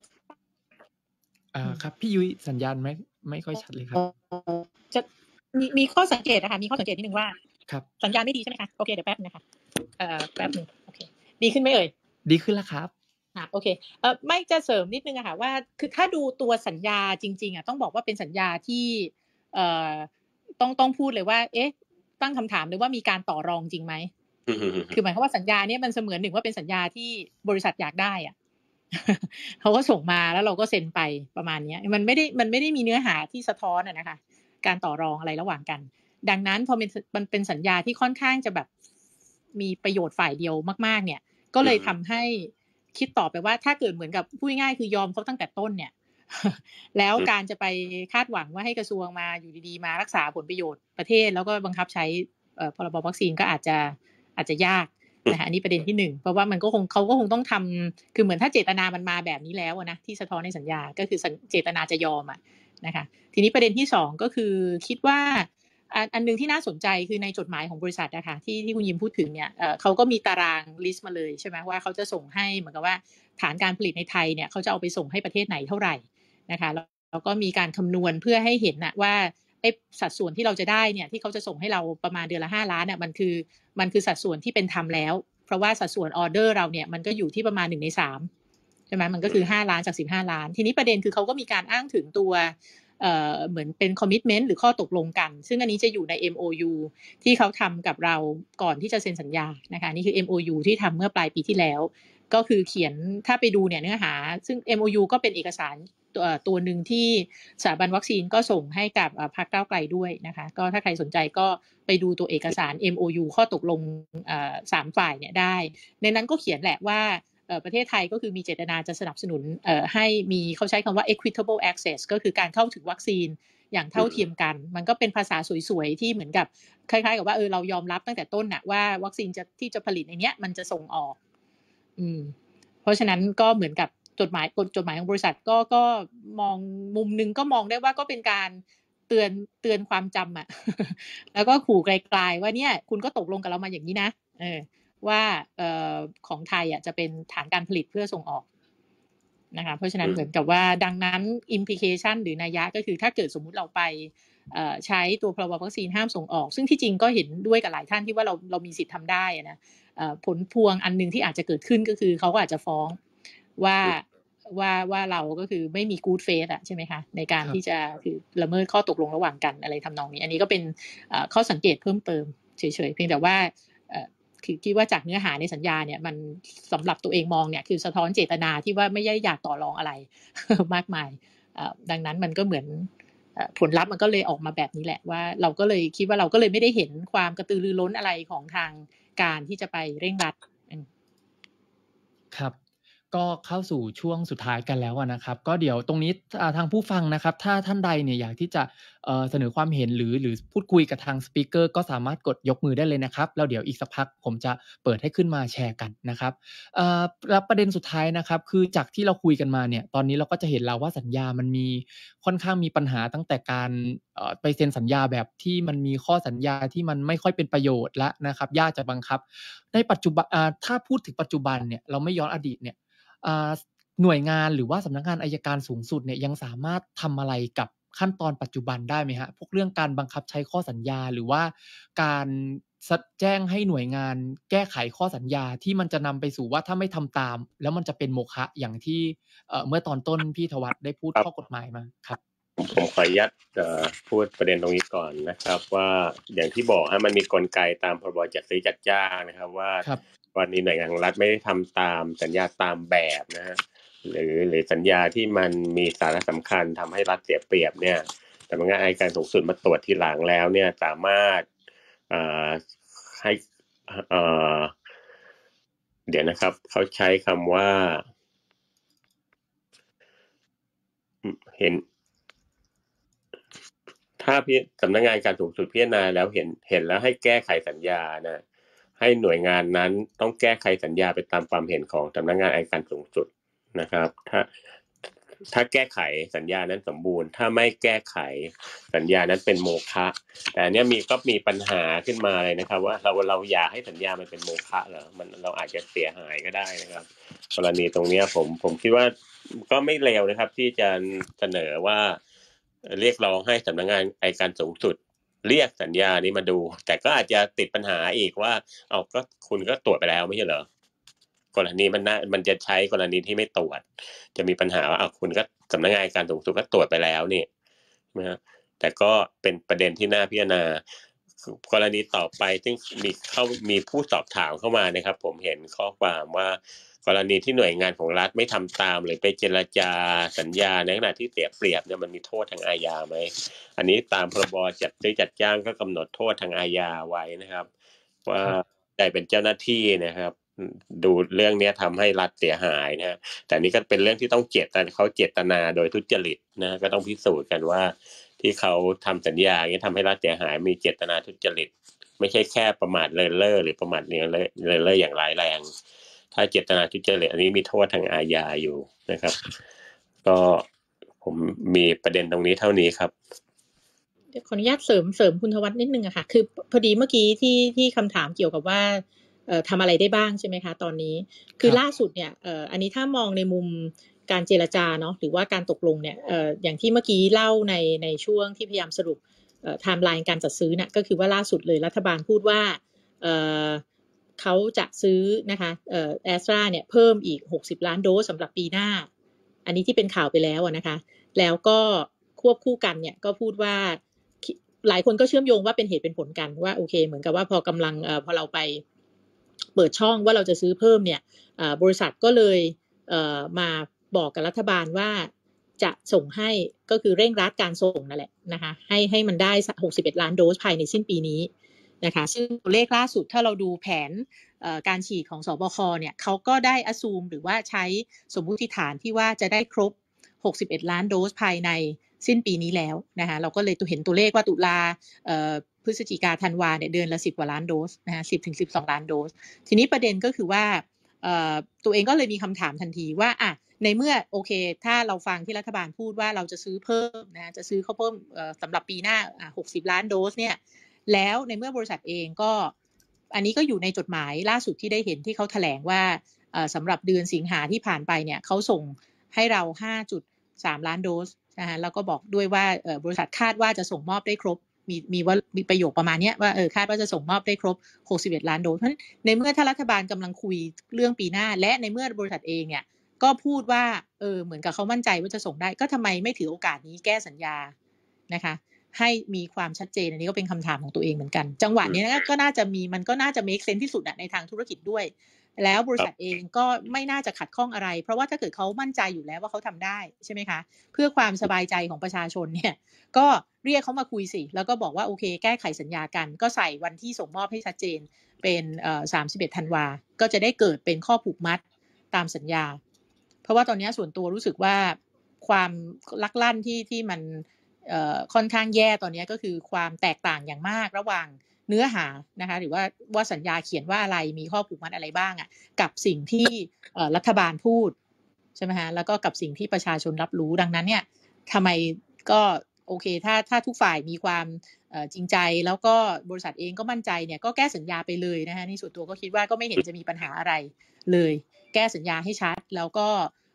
อ่าครับพี่ยุ้ยสัญญาณไม่ไม่ค่อยชัดเลยครับจะมีมีข้อสังเกตนะคะมีข้อสังเกตนิดนึงว่าครับสัญญาณไม่ดีใช่ไหมคะโอเคเดี๋ยวแป๊บนึงนะคะเอ่อแป๊บนึงโอเคดีขึ้นไหมเอ่ยดีขึ้นแล้วครับอ่ะโอเคเอ่อไม่จะเสริมนิดนึงอะค่ะว่าคือถ้าดูตัวสัญญาจริงๆอะต้องบอกว่าเป็นสัญญาที่เอ่อต้องต้องพูดเลยว่าเอ๊ะตั้งคำถามเลยว่ามีการต่อรองจริงไหมคือหมายความว่าสัญญาเนี่ยมันเสมือนหนึ่งว่าเป็นสัญญาที่บริษัทอยากได้อะ เขาก็ส่งมาแล้วเราก็เซ็นไปประมาณนี้มันไม่ได้มันไม่ได้มีเนื้อหาที่สะท้อนอะนะคะการต่อรองอะไรระหว่างกันดังนั้นพอมันมันเป็นสัญญาที่ค่อนข้างจะแบบมีประโยชน์ฝ่ายเดียวมากๆเนี่ยก็เลยทำให้คิดต่อไปว่าถ้าเกิดเหมือนกับพูดง่ายๆคือยอมเขาตั้งแต่ต้นเนี่ยแล้วการจะไปคาดหวังว่าให้กระทรวงมาอยู่ดีๆมารักษาผลประโยชน์ประเทศแล้วก็บังคับใช้พรบวัคซีนก็อาจจะอาจจะยากนะคะอันนี้ประเด็นที่หนึ่งเพราะว่ามันก็คงเขาก็คงต้องทำคือเหมือนถ้าเจตนามันมาแบบนี้แล้วนะที่สะท้อนในสัญญาก็คือเจตนาจะยอมอ่ะนะคะทีนี้ประเด็นที่สองก็คือคิดว่าอันอันนึงที่น่าสนใจคือในจดหมายของบริษัทนะคะที่ที่คุณยิมพูดถึงเนี่ยเอ่อเขาก็มีตารางลิสต์มาเลยใช่ไหมว่าเขาจะส่งให้เหมือนกับว่าฐานการผลิตในไทยเนี่ยเขาจะเอาไปส่งให้ประเทศไหนเท่าไหร่นะคะแล้วก็มีการคำนวณเพื่อให้เห็นนะว่าไอ้สัดส่วนที่เราจะได้เนี่ยที่เขาจะส่งให้เราประมาณเดือนละห้าล้านเนี่ยมันคือมันคือสัดส่วนที่เป็นธรรมแล้วเพราะว่าสัดส่วนออเดอร์เราเนี่ยมันก็อยู่ที่ประมาณหนึ่งในสามใช่ไหมมันก็คือห้าล้านจากสิบห้าล้านทีนี้ประเด็นคือเขาก็มีการอ้างถึงตัวเอ่อเหมือนเป็นคอมมิตเมนต์หรือข้อตกลงกันซึ่งอันนี้จะอยู่ใน เอ็ม โอ ยู ที่เขาทำกับเราก่อนที่จะเซ็นสัญญานะคะนี่คือ เอ็ม โอ ยู ที่ทำเมื่อปลายปีที่แล้วก็คือเขียนถ้าไปดูเนี่ยเนื้อหาซึ่ง เอ็ม โอ ยู ก็เป็นเอกสารตัวตัวหนึ่งที่สถาบันวัคซีนก็ส่งให้กับพรรคก้าวไกลด้วยนะคะก็ถ้าใครสนใจก็ไปดูตัวเอกสาร เอ็ม โอ ยู ข้อตกลงสามฝ่ายเนี่ยได้ในนั้นก็เขียนแหละว่าประเทศไทยก็คือมีเจตนาจะสนับสนุนให้มีเขาใช้คำว่า equitable access ก็คือการเข้าถึงวัคซีนอย่างเท่าเทียมกันมันก็เป็นภาษาสวยๆที่เหมือนกับคล้ายๆกับว่าเออเรายอมรับตั้งแต่ต้นน่ะว่าวัคซีนจะที่จะผลิตในเนี้ยมันจะส่งออกอืมเพราะฉะนั้นก็เหมือนกับจดหมายจดหมายของบริษัทก็ก็มองมุมนึงก็มองได้ว่าก็เป็นการเตือนเตือนความจำอ่ะ แล้วก็ขู่ไกลๆว่าเนี่ยคุณก็ตกลงกับเรามาอย่างนี้นะเออว่าเอ่อของไทยอ่ะจะเป็นฐานการผลิตเพื่อส่งออกนะคะเพราะฉะนั้นเหมือนกับว่าดังนั้น implication หรือนัยยะก็คือถ้าเกิดสมมุติเราไปใช้ตัวพรบวัคซีนห้ามส่งออกซึ่งที่จริงก็เห็นด้วยกับหลายท่านที่ว่าเราเรามีสิทธิ์ทำได้นะผลพวงอันนึงที่อาจจะเกิดขึ้นก็คือเขาก็อาจจะฟ้องว่าว่าว่าเราก็คือไม่มี good faith อะใช่ไหมคะในการที่จะคือละเมิดข้อตกลงระหว่างกันอะไรทำนองนี้อันนี้ก็เป็นข้อสังเกตเพิ่มเติมเฉยๆเพียงแต่ว่าคือคิดว่าจากเนื้อหาในสัญญาเนี่ยมันสำหรับตัวเองมองเนี่ยคือสะท้อนเจตนาที่ว่าไม่ได้อยากต่อรองอะไร มากมายดังนั้นมันก็เหมือนผลลัพธ์มันก็เลยออกมาแบบนี้แหละว่าเราก็เลยคิดว่าเราก็เลยไม่ได้เห็นความกระตือรือร้นอะไรของทางการที่จะไปเร่งรัดครับก็เข้าสู่ช่วงสุดท้ายกันแล้วอะนะครับก็เดี๋ยวตรงนี้อ่าทางผู้ฟังนะครับถ้าท่านใดเนี่ยอยากที่จะเอ่อเสนอความเห็นหรือหรือพูดคุยกับทางสปีกเกอร์ก็สามารถกดยกมือได้เลยนะครับแล้วเดี๋ยวอีกสักพักผมจะเปิดให้ขึ้นมาแชร์กันนะครับเอ่อแล้วประเด็นสุดท้ายนะครับคือจากที่เราคุยกันมาเนี่ยตอนนี้เราก็จะเห็นแล้วว่าสัญญามันมีค่อนข้างมีปัญหาตั้งแต่การเอ่อไปเซ็นสัญญาแบบที่มันมีข้อสัญญาที่มันไม่ค่อยเป็นประโยชน์แล้วนะครับยากจะบังคับในปัจจุบันอ่าถ้าพูดถึงปัจจุบันเนี่ยเราไม่ย้อนอดีตเนี่ย อ่าหน่วยงานหรือว่าสำนักงานอัยการสูงสุดเนี่ยยังสามารถทำอะไรกับขั้นตอนปัจจุบันได้ไหมครับพวกเรื่องการบังคับใช้ข้อสัญญาหรือว่าการสแจ้งให้หน่วยงานแก้ไขข้อสัญญาที่มันจะนำไปสู่ว่าถ้าไม่ทำตามแล้วมันจะเป็นโมฆะอย่างที่เอ่อเมื่อตอนต้นพี่ธวัฒน์ได้พูดข้อกฎหมายมาครับผมขออนุญาตเอ่อพูดประเด็นตรงนี้ก่อนนะครับว่าอย่างที่บอกฮะมันมีกลไกตามพรบจัดซื้อจัดจ้างนะครับว่าวันนี้หน่วยงานของรัฐไม่ได้ทำตามสัญญาตามแบบนะฮะหรือหรือสัญญาที่มันมีสาระสำคัญทำให้รัฐเสียเปรียบเนี่ยสำนักงานอัยการสูงสุดมาตรวจทีหลังแล้วเนี่ยสามารถเอ่อให้เอ่อเดี๋ยวนะครับเขาใช้คำว่าเห็นถ้าพี่สำนักงานการสูงสุดพิจารณาแล้วเห็นเห็นแล้วให้แก้ไขสัญญานะให้หน่วยงานนั้นต้องแก้ไขสัญญาไปตามความเห็นของสำนักงานอัยการสูงสุดนะครับถ้าถ้าแก้ไขสัญญานั้นสมบูรณ์ถ้าไม่แก้ไขสัญญานั้นเป็นโมฆะแต่เนี้ยมีก็มีปัญหาขึ้นมาเลยนะครับว่าเราเราอยากให้สัญญามันเป็นโมฆะเหรอมันเราอาจจะเสียหายก็ได้นะครับกรณีตรงนี้ผมผมคิดว่าก็ไม่เลวนะครับที่จะเสนอว่าเรียกร้องให้สำนักงานอัยการสูงสุดเรียกสัญญานี้มาดูแต่ก็อาจจะติดปัญหาอีกว่าเอาก็คุณก็ตรวจไปแล้วไม่ใช่เหรอกรณีมันน่ามันจะใช้กรณีที่ไม่ตรวจจะมีปัญหาว่าเอาคุณก็สำนักงานอัยการสูงสุดก็ตรวจไปแล้วนี่นะฮะแต่ก็เป็นประเด็นที่น่าพิจารณากรณีต่อไปซึ่งมีเข้ามีผู้สอบถามเข้ามานะครับผมเห็นข้อความว่ากรณีที่หน่วยงานของรัฐไม่ทำตามหรือไปเจรจาสัญญาในขณะที่เสียเปรียบเนี่ยมันมีโทษทางอาญาไหมอันนี้ตามพรบจัดซื้อจัดจ้างก็กำหนดโทษทางอาญาไว้นะครับว่าใครเป็นเจ้าหน้าที่นะครับดูเรื่องนี้ทำให้รัฐเสียหายนะแต่นี่ก็เป็นเรื่องที่ต้องเจตนาเขาเจตนาโดยทุจริตนะก็ต้องพิสูจน์กันว่าที่เขาทำสัญญาอย่างนี้ทำให้รัฐเสียหายมีเจตนาทุจริตไม่ใช่แค่ประมาทเลินเล่อหรือประมาทเลินเล่อเลินเล่ออย่างร้ายแรงถ้าเจตนาทุจริตอันนี้มีโทษทางอาญาอยู่นะครับก็ผมมีประเด็นตรงนี้เท่านี้ครับเดี๋ยวขออนุญาตเสริมเสริมคุณธวัฒน์นิดนึงอะค่ะคือพอดีเมื่อกี้ที่ที่คำถามเกี่ยวกับว่าเอ่อทำอะไรได้บ้างใช่ไหมคะตอนนี้คือล่าสุดเนี่ยเอ่ออันนี้ถ้ามองในมุมการเจรจาเนาะหรือว่าการตกลงเนี่ยเอ่ออย่างที่เมื่อกี้เล่าในในช่วงที่พยายามสรุปเอ่อไทม์ไลน์การจัดซื้อเนี่ยก็คือว่าล่าสุดเลยรัฐบาลพูดว่าเอ่อเขาจะซื้อนะคะเอ่อแอสตราเนี่ยเพิ่มอีกหกสิบล้านโดสสำหรับปีหน้าอันนี้ที่เป็นข่าวไปแล้วนะคะแล้วก็ควบคู่กันเนี่ยก็พูดว่าหลายคนก็เชื่อมโยงว่าเป็นเหตุเป็นผลกันว่าโอเคเหมือนกับว่าพอกำลังเอ่อพอเราไปเปิดช่องว่าเราจะซื้อเพิ่มเนี่ยบริษัทก็เลยเอ่อมาบอกกับรัฐบาลว่าจะส่งให้ก็คือเร่งรัดการส่งนั่นแหละนะคะให้ให้มันได้หกสิบเอ็ดล้านโดสภายในสิ้นปีนี้นะคะซึ่งตัวเลขล่าสุดถ้าเราดูแผนการฉีดของสบคเนี่ยเขาก็ได้อ assume หรือว่าใช้สมมุติฐานที่ว่าจะได้ครบหกสิบเอ็ดล้านโดสภายในสิ้นปีนี้แล้วนะคะเราก็เลยเห็นตัวเลขว่าตุลาพฤศจิกาธันวาเนี่ยเดือนละสิบกว่าล้านโดสนะคะสิบถึงสิบสองล้านโดสทีนี้ประเด็นก็คือว่าตัวเองก็เลยมีคำถามทันทีว่าอ่ะในเมื่อโอเคถ้าเราฟังที่รัฐบาลพูดว่าเราจะซื้อเพิ่มนะจะซื้อเขาเพิ่มสำหรับปีหน้าหกสิบล้านโดสเนี่ยแล้วในเมื่อบริษัทเองก็อันนี้ก็อยู่ในจดหมายล่าสุดที่ได้เห็นที่เขาแถลงว่าสำหรับเดือนสิงหาที่ผ่านไปเนี่ยเขาส่งให้เรา ห้าจุดสามล้านโดสนะคะแล้วก็บอกด้วยว่าบริษัทคาดว่าจะส่งมอบได้ครบมีมีว่ามีประโยคประมาณนี้ว่าเออคาดว่าจะส่งมอบได้ครบหกสิบเอ็ดล้านโดสเพราะฉะนั้นในเมื่อถ้ารัฐบาลกำลังคุยเรื่องปีหน้าและในเมื่อบริษัทเองเนี่ยก็พูดว่าเออเหมือนกับเขามั่นใจว่าจะส่งได้ก็ทำไมไม่ถือโอกาสนี้แก้สัญญานะคะให้มีความชัดเจนอันนี้ก็เป็นคำถามของตัวเองเหมือนกันจังหวะนี้ก็น่าจะมีมันก็น่าจะ make sense ที่สุดในทางธุรกิจด้วยแล้วบริษัทเองก็ไม่น่าจะขัดข้องอะไรเพราะว่าถ้าเกิดเขามั่นใจอยู่แล้วว่าเขาทำได้ใช่ไหมคะเพื่อความสบายใจของประชาชนเนี่ยก็เรียกเขามาคุยสิแล้วก็บอกว่าโอเคแก้ไขสัญญากันก็ใส่วันที่ส่งมอบให้ชัดเจนเป็นเอ่อสามสิบเอ็ดธันวาก็จะได้เกิดเป็นข้อผูกมัดตามสัญญาเพราะว่าตอนนี้ส่วนตัวรู้สึกว่าความลักลั่นที่ที่มันเอ่อค่อนข้างแย่ตอนนี้ก็คือความแตกต่างอย่างมากระหว่างเนื้อหานะคะหรือว่าว่าสัญญาเขียนว่าอะไรมีข้อผูกมัดอะไรบ้างอ่ะกับสิ่งที่เอ่อรัฐบาลพูดใช่ไหมฮะแล้วก็กับสิ่งที่ประชาชนรับรู้ดังนั้นเนี่ยทำไมก็โอเคถ้าถ้าทุกฝ่ายมีความจริงใจแล้วก็บริษัทเองก็มั่นใจเนี่ยก็แก้สัญญาไปเลยนะคะนี่ส่วนตัวก็คิดว่าก็ไม่เห็นจะมีปัญหาอะไรเลยแก้สัญญาให้ชัดแล้วก็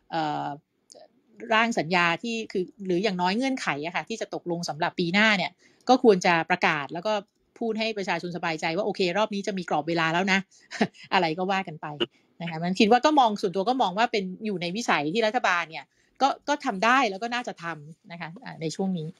ร่างสัญญาที่คือหรืออย่างน้อยเงื่อนไขอะค่ะที่จะตกลงสำหรับปีหน้าเนี่ยก็ควรจะประกาศแล้วก็พูดให้ประชาชนสบายใจว่าโอเครอบนี้จะมีกรอบเวลาแล้วนะ อะไรก็ว่ากันไปนะคะมันคิดว่าก็มองส่วนตัวก็มองว่าเป็นอยู่ในวิสัยที่รัฐบาลเนี่ยก็ก็ทำได้แล้วก็น่าจะทำนะคะในช่วงนี้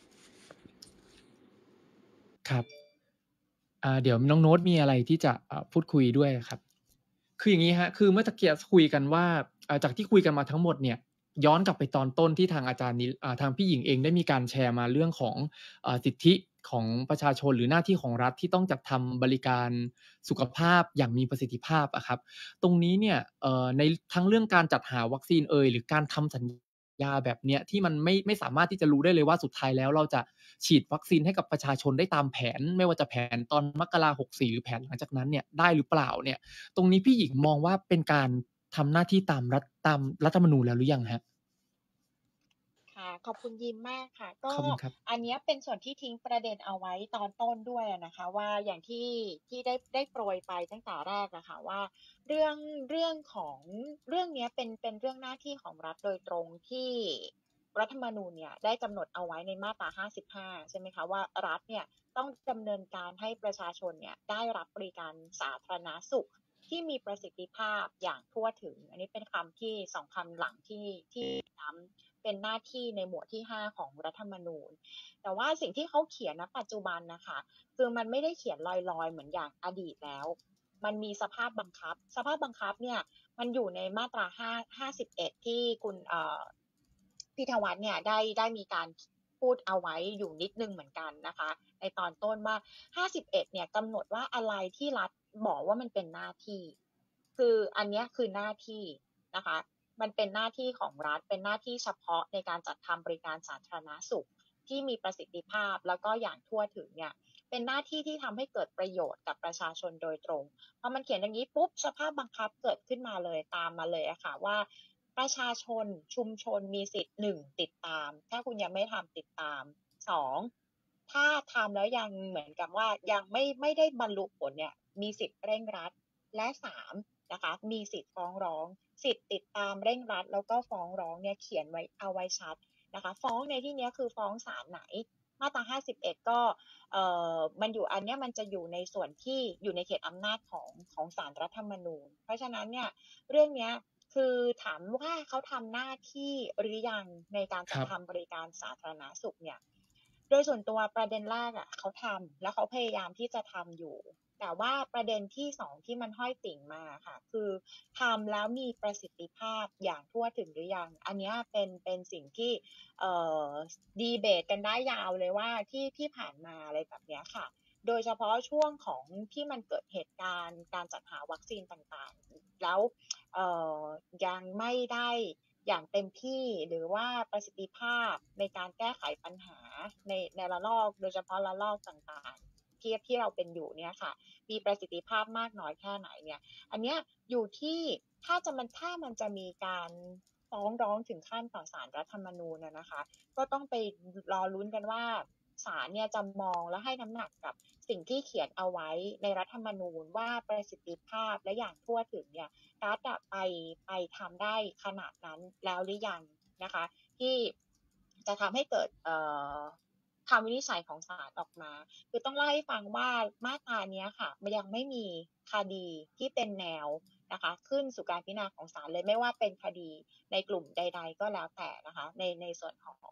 ครับอ่าเดี๋ยวน้องโน้ตมีอะไรที่จะพูดคุยด้วยครับคืออย่างนี้ฮะคือเมื่อตะเกียบคุยกันว่าจากที่คุยกันมาทั้งหมดเนี่ยย้อนกลับไปตอนต้นที่ทางอาจารย์นี้ทางพี่หญิงเองได้มีการแชร์มาเรื่องของสิทธิของประชาชนหรือหน้าที่ของรัฐที่ต้องจัดทำบริการสุขภาพอย่างมีประสิทธิภาพอะครับตรงนี้เนี่ยในทั้งเรื่องการจัดหาวัคซีนเอ่ยหรือการทำสัญญาแบบเนี้ยที่มันไม่ไม่สามารถที่จะรู้ได้เลยว่าสุดท้ายแล้วเราจะฉีดวัคซีนให้กับประชาชนได้ตามแผนไม่ว่าจะแผนตอนมกราหกสี่หรือแผนหลังจากนั้นเนี่ยได้หรือเปล่าเนี่ยตรงนี้พี่หญิงมองว่าเป็นการทำหน้าที่ตามรัฐตามรัฐธรรมนูญแล้วหรือยังฮะค่ะขอบคุณยิมมากค่ะก็อันนี้เป็นส่วนที่ทิ้งประเด็นเอาไว้ตอนต้นด้วยนะคะว่าอย่างที่ที่ได้ได้โปรยไปตั้งแต่แรกนะคะว่าเรื่องเรื่องของเรื่องนี้เป็นเป็นเรื่องหน้าที่ของรัฐโดยตรงที่รัฐธรรมนูญเนี่ยได้กำหนดเอาไว้ในมาตราห้าสิบห้าใช่ไหมคะว่ารัฐเนี่ยต้องดำเนินการให้ประชาชนเนี่ยได้รับบริการสาธารณสุขที่มีประสิทธิภาพอย่างทั่วถึงอันนี้เป็นคำที่สองคำหลังที่ที่ย้ำเป็นหน้าที่ในหมวดที่ห้าของรัฐธรรมนูญแต่ว่าสิ่งที่เขาเขียนณปัจจุบันนะคะคือมันไม่ได้เขียนลอยๆเหมือนอย่างอดีตแล้วมันมีสภาพบังคับสภาพบังคับเนี่ยมันอยู่ในมาตราห้า ห้าสิบเอ็ดที่คุณเอ่อพิธวัฒน์เนี่ยได้ได้มีการพูดเอาไว้อยู่นิดนึงเหมือนกันนะคะในตอนต้นว่าห้าสิบเอ็ดเนี่ยกำหนดว่าอะไรที่รัฐบอกว่ามันเป็นหน้าที่คืออันนี้คือหน้าที่นะคะมันเป็นหน้าที่ของรัฐเป็นหน้าที่เฉพาะในการจัดทำบริการสาธารณสุขที่มีประสิทธิภาพแล้วก็อย่างทั่วถึงเนี่ยเป็นหน้าที่ที่ทำให้เกิดประโยชน์กับประชาชนโดยตรงพอมันเขียนอย่างนี้ปุ๊บสภาพบังคับเกิดขึ้นมาเลยตามมาเลยอะค่ะว่าประชาชนชุมชนมีสิทธิ์หนึ่งติดตามถ้าคุณยังไม่ทำติดตามสองถ้าทำแล้วยังเหมือนกับว่ายังไม่ไม่ได้บรรลุผลเนี่ยมีสิทธิ์เร่งรัดและสามนะคะมีสิทธิ์ฟ้องร้องสิทธิ์ติดตามเร่งรัดแล้วก็ฟ้องร้องเนี่ยเขียนไว้เอาไว้ชัดนะคะฟ้องในที่นี้คือฟ้องศาลไหนมาตราห้าสิบเอ็ดก็เอ่อมันอยู่อันนี้มันจะอยู่ในส่วนที่อยู่ในเขตอำนาจของของศาลรัฐธรรมนูญเพราะฉะนั้นเนี่ยเรื่องนี้คือถามว่าเขาทำหน้าที่หรือยังในการจัดทำบริการสาธารณสุขเนี่ยโดยส่วนตัวประเด็นแรกอ่ะเขาทำแล้วเขาพยายามที่จะทำอยู่แต่ว่าประเด็นที่สองที่มันห้อยติ่งมาค่ะคือทำแล้วมีประสิทธิภาพอย่างทั่วถึงหรือยังอันนี้เป็นเป็นสิ่งที่เอ่อดีเบตกันได้ยาวเลยว่าที่ที่ผ่านมาอะไรแบบนี้ค่ะโดยเฉพาะช่วงของที่มันเกิดเหตุการณ์การจัดหาวัคซีนต่างๆแล้วเอ่อยังไม่ได้อย่างเต็มที่หรือว่าประสิทธิภาพในการแก้ไขปัญหาในในระลอกโดยเฉพาะระลอกต่างๆที่ที่เราเป็นอยู่เนี่ยค่ะมีประสิทธิภาพมากน้อยแค่ไหนเนี่ยอันเนี้ยอยู่ที่ถ้าจะมันถ้ามันจะมีการฟ้องร้องถึงขั้นต่อศาลรัฐธรรมนูญนะคะก็ต้องไปรอลุ้นกันว่าศาลเนี่ยจะมองและให้น้ำหนักกับสิ่งที่เขียนเอาไว้ในรัฐธรรมนูญว่าประสิทธิภาพและอย่างทั่วถึงเนี่ยรัฐไปไปทำได้ขนาดนั้นแล้วหรือยังนะคะที่จะทำให้เกิดเอ่อคำวินิจฉัยของศาลออกมาคือต้องเล่าให้ฟังว่ามาตรานี้ค่ะมันยังไม่มีคดีที่เป็นแนวนะคะขึ้นสู่การพิจารณาของศาลเลยไม่ว่าเป็นคดีในกลุ่มใดๆก็แล้วแต่นะคะในในส่วนของ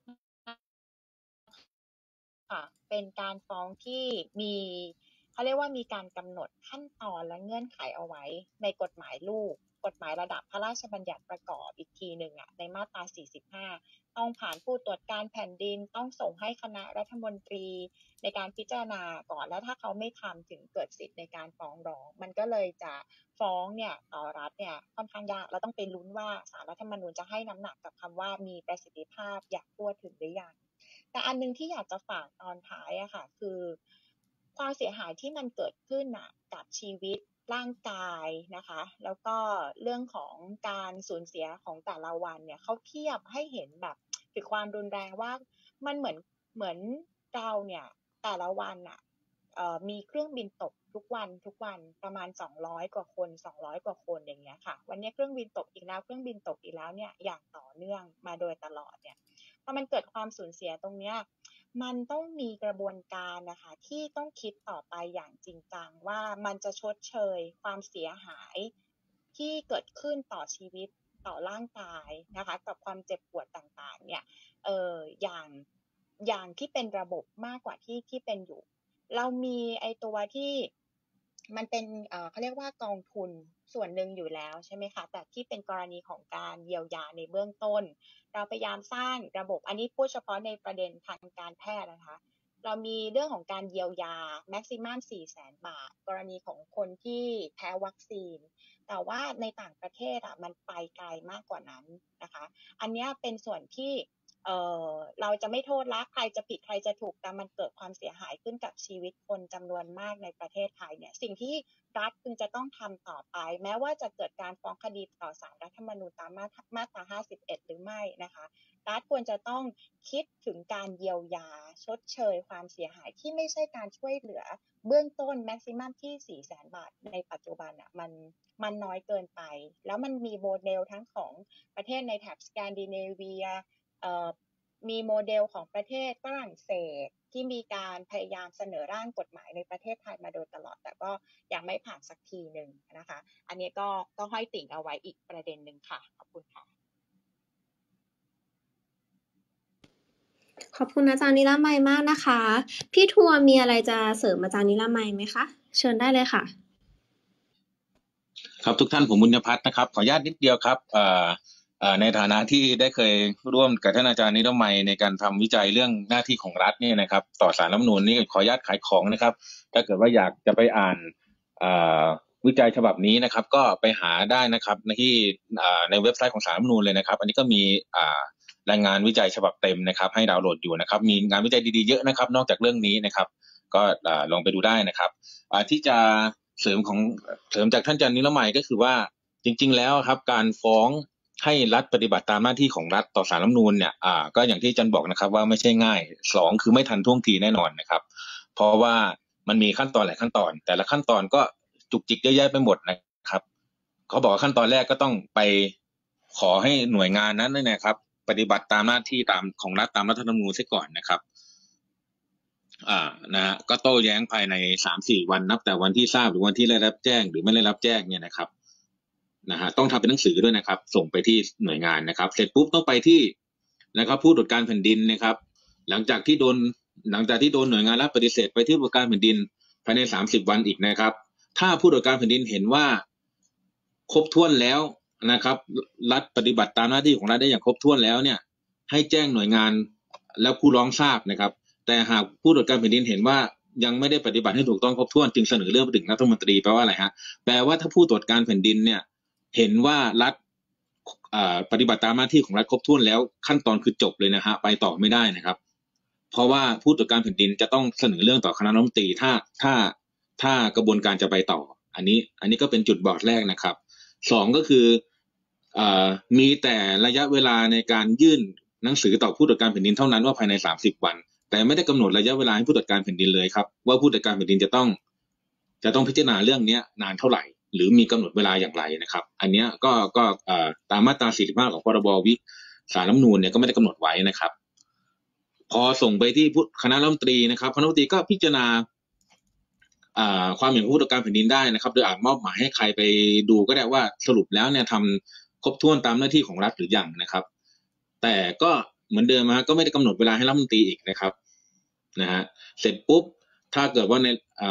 ค่ะเป็นการฟ้องที่มีเขาเรียกว่ามีการกำหนดขั้นตอนและเงื่อนไขเอาไว้ในกฎหมายลูกกฎหมายระดับพระราชบัญญัติประกอบอีกทีหนึ่งอ่ะในมาตราสี่สิบห้าต้องผ่านผู้ตรวจการแผ่นดินต้องส่งให้คณะรัฐมนตรีในการพิจารณาก่อนแล้วถ้าเขาไม่ทำถึงเกิดสิทธิ์ในการฟ้องร้องมันก็เลยจะฟ้องเนี่ยต่อรัฐเนี่ยค่อนข้างยากเราต้องไปลุ้นว่าศาลรัฐธรรมนูญจะให้น้ำหนักกับคำว่ามีประสิทธิภาพอย่างทั่วถึงหรือยังแต่อันนึงที่อยากจะฝากตอนท้ายอะค่ะคือความเสียหายที่มันเกิดขึ้นน่ะกับชีวิตร่างกายนะคะแล้วก็เรื่องของการสูญเสียของแต่ละวันเนี่ยเขาเทียบให้เห็นแบบถึงความรุนแรงว่ามันเหมือนเหมือนเราเนี่ยแต่ละวันอะเอ่อมีเครื่องบินตกทุกวันทุกวันประมาณสองร้อยกว่าคนสองร้อยกว่าคนอย่างเงี้ยค่ะวันนี้เครื่องบินตกอีกแล้วเครื่องบินตกอีกแล้วเนี่ยอย่างต่อเนื่องมาโดยตลอดเนี่ยพอมันเกิดความสูญเสียตรงเนี้ยมันต้องมีกระบวนการนะคะที่ต้องคิดต่อไปอย่างจริงจังว่ามันจะชดเชยความเสียหายที่เกิดขึ้นต่อชีวิตต่อร่างกายนะคะกับความเจ็บปวดต่างๆเนี่ยเอออย่างอย่างที่เป็นระบบมากกว่าที่ที่เป็นอยู่เรามีไอตัวที่มันเป็นเอ่อเขาเรียกว่ากองทุนส่วนหนึ่งอยู่แล้วใช่ไหมคะแต่ที่เป็นกรณีของการเยียวยาในเบื้องต้นเราพยายามสร้างระบบอันนี้พูดเฉพาะในประเด็นทางการแพทย์นะคะเรามีเรื่องของการเยียวยาแม็กซิมัมสี่แสนบาทกรณีของคนที่แพ้วัคซีนแต่ว่าในต่างประเทศอ่ะมันไปไกลมากกว่านั้นนะคะอันนี้เป็นส่วนที่เอ่อเราจะไม่โทษละใครจะผิดใครจะถูกแต่มันเกิดความเสียหายขึ้นกับชีวิตคนจำนวนมากในประเทศไทยเนี่ยสิ่งที่รัฐพึงจะต้องทำต่อไปแม้ว่าจะเกิดการฟ้องคดีต่อศาลรัฐธรรมนูญตามมาตราห้าสิบเอ็ดหรือไม่นะคะรัฐควรจะต้องคิดถึงการเยียวยาชดเชยความเสียหายที่ไม่ใช่การช่วยเหลือเบื้องต้นแม็กซิมัมที่สี่แสนบาทในปัจจุบันอ่ะมันมันน้อยเกินไปแล้วมันมีโมเดลทั้งของประเทศในแถบสแกนดิเนเวียเอ่อมีโมเดลของประเทศฝรั่งเศสที่มีการพยายามเสนอร่างกฎหมายในประเทศไทยมาโดยตลอดแต่ก็ยังไม่ผ่านสักทีหนึ่งนะคะอันนี้ก็ก็ห้อยติ่งเอาไว้อีกประเด็นหนึ่งค่ะขอบคุณค่ะขอบคุณอาจารย์นิรมัยมากนะคะพี่ทัวร์มีอะไรจะเสริมอาจารย์นิรมัยไหมคะเชิญได้เลยค่ะครับทุกท่านผมบุญญพัฒน์นะครับขออนุญาตนิดเดียวครับเอ่อเอ่อในฐานะที่ได้เคยร่วมกับท่านอาจารย์นิรมัยในการทำวิจัยเรื่องหน้าที่ของรัฐเนี่ยนะครับต่อศาลรัฐธรรมนูญนี่ขออนุญาตขายของนะครับถ้าเกิดว่าอยากจะไปอ่านเอ่อวิจัยฉบับนี้นะครับก็ไปหาได้นะครับในที่เอ่อในเว็บไซต์ของศาลรัฐธรรมนูญเลยนะครับอันนี้ก็มีอ่ารายงานวิจัยฉบับเต็มนะครับให้ดาวน์โหลดอยู่นะครับมีงานวิจัยดีๆเยอะนะครับนอกจากเรื่องนี้นะครับก็ลองไปดูได้นะครับที่จะเสริมของเสริมจากท่านอาจารย์นิรมัยก็คือว่าจริงๆแล้วครับการฟ้องให้รัฐปฏิบัติตามหน้าที่ของรัฐต่อศาลรัฐธรรมนูญเนี่ยอ่าก็อย่างที่อาจารย์บอกนะครับว่าไม่ใช่ง่ายสองคือไม่ทันท่วงทีแน่นอนนะครับเพราะว่ามันมีขั้นตอนหลายขั้นตอนแต่ละขั้นตอนก็จุกจิกเยอะแยะไปหมดนะครับเขาบอกว่าขั้นตอนแรกก็ต้องไปขอให้หน่วยงานนั้นนะครับปฏิบัติตามหน้าที่ตามของรัฐตามรัฐธรรมนูญเสียก่อนนะครับอ่านะฮะก็โต้แย้งภายใน สามถึงสี่ วันนับแต่วันที่ทราบหรือวันที่ได้รับแจ้งหรือไม่ได้รับแจ้งเนี่ยนะครับนะฮะต้องทำเป็นหนังสือด้วยนะครับส่งไปที่หน่วยงานนะครับเสร็จปุ๊บต้องไปที่นะครับผู้ตรวจการแผ่นดินนะครับหลังจากที่โดนหลังจากที่โดนหน่วยงานรัฐปฏิเสธไปที่ผู้ตรวจการแผ่นดินภายในสามสิบวันอีกนะครับถ้าผู้ตรวจการแผ่นดินเห็นว่าครบถ้วนแล้วนะครับรัฐปฏิบัติตามหน้าที่ของรัฐได้อย่างครบถ้วนแล้วเนี่ยให้แจ้งหน่วยงานแล้วผู้ร้องทราบนะครับแต่หากผู้ตรวจการแผ่นดินเห็นว่ายังไม่ได้ปฏิบัติให้ถูกต้องครบถ้วนจึงเสนอเรื่องไปถึงรัฐมนตรีแปลว่าอะไรฮะแปลว่าถ้าผู้ตรวจการแผ่นดินเนี่ยเห็นว่ารัฐปฏิบัติตามหน้าที่ของรัฐครบถ้วนแล้วขั้นตอนคือจบเลยนะฮะไปต่อไม่ได้นะครับเพราะว่าผู้ตรวจการแผ่นดินจะต้องเสนอเรื่องต่อคณะรัฐมนตรีถ้าถ้าถ้ากระบวนการจะไปต่ออันนี้อันนี้ก็เป็นจุดบอดแรกนะครับสองก็คือมีแต่ระยะเวลาในการยื่นหนังสือต่อผู้ตรวจการแผ่นดินเท่านั้นว่าภายในสามสิบวันแต่ไม่ได้กำหนดระยะเวลาให้ผู้ตรวจการแผ่นดินเลยครับว่าผู้ตรวจการแผ่นดินจะต้องจะต้องพิจารณาเรื่องนี้นานเท่าไหร่หรือมีกำหนดเวลาอย่างไรนะครับอันนี้ก็ก็ตามมาตราสี่สิบห้าของพรบวิศาลรัฐธรรมนูญเนี่ยก็ไม่ได้กำหนดไว้นะครับพอส่งไปที่คณะรัฐมนตรีนะครับคณะรัฐมนตรีก็พิจารณาความเห็นของผู้ตรวจการแผ่นดินได้นะครับโดยอาจมอบหมายให้ใครไปดูก็ได้ว่าสรุปแล้วเนี่ยทำครบถ้วนตามหน้าที่ของรัฐหรือยังนะครับแต่ก็เหมือนเดิมนะก็ไม่ได้กำหนดเวลาให้รัฐมนตรีอีกนะครับนะฮะเสร็จปุ๊บถ้าเกิดว่าใน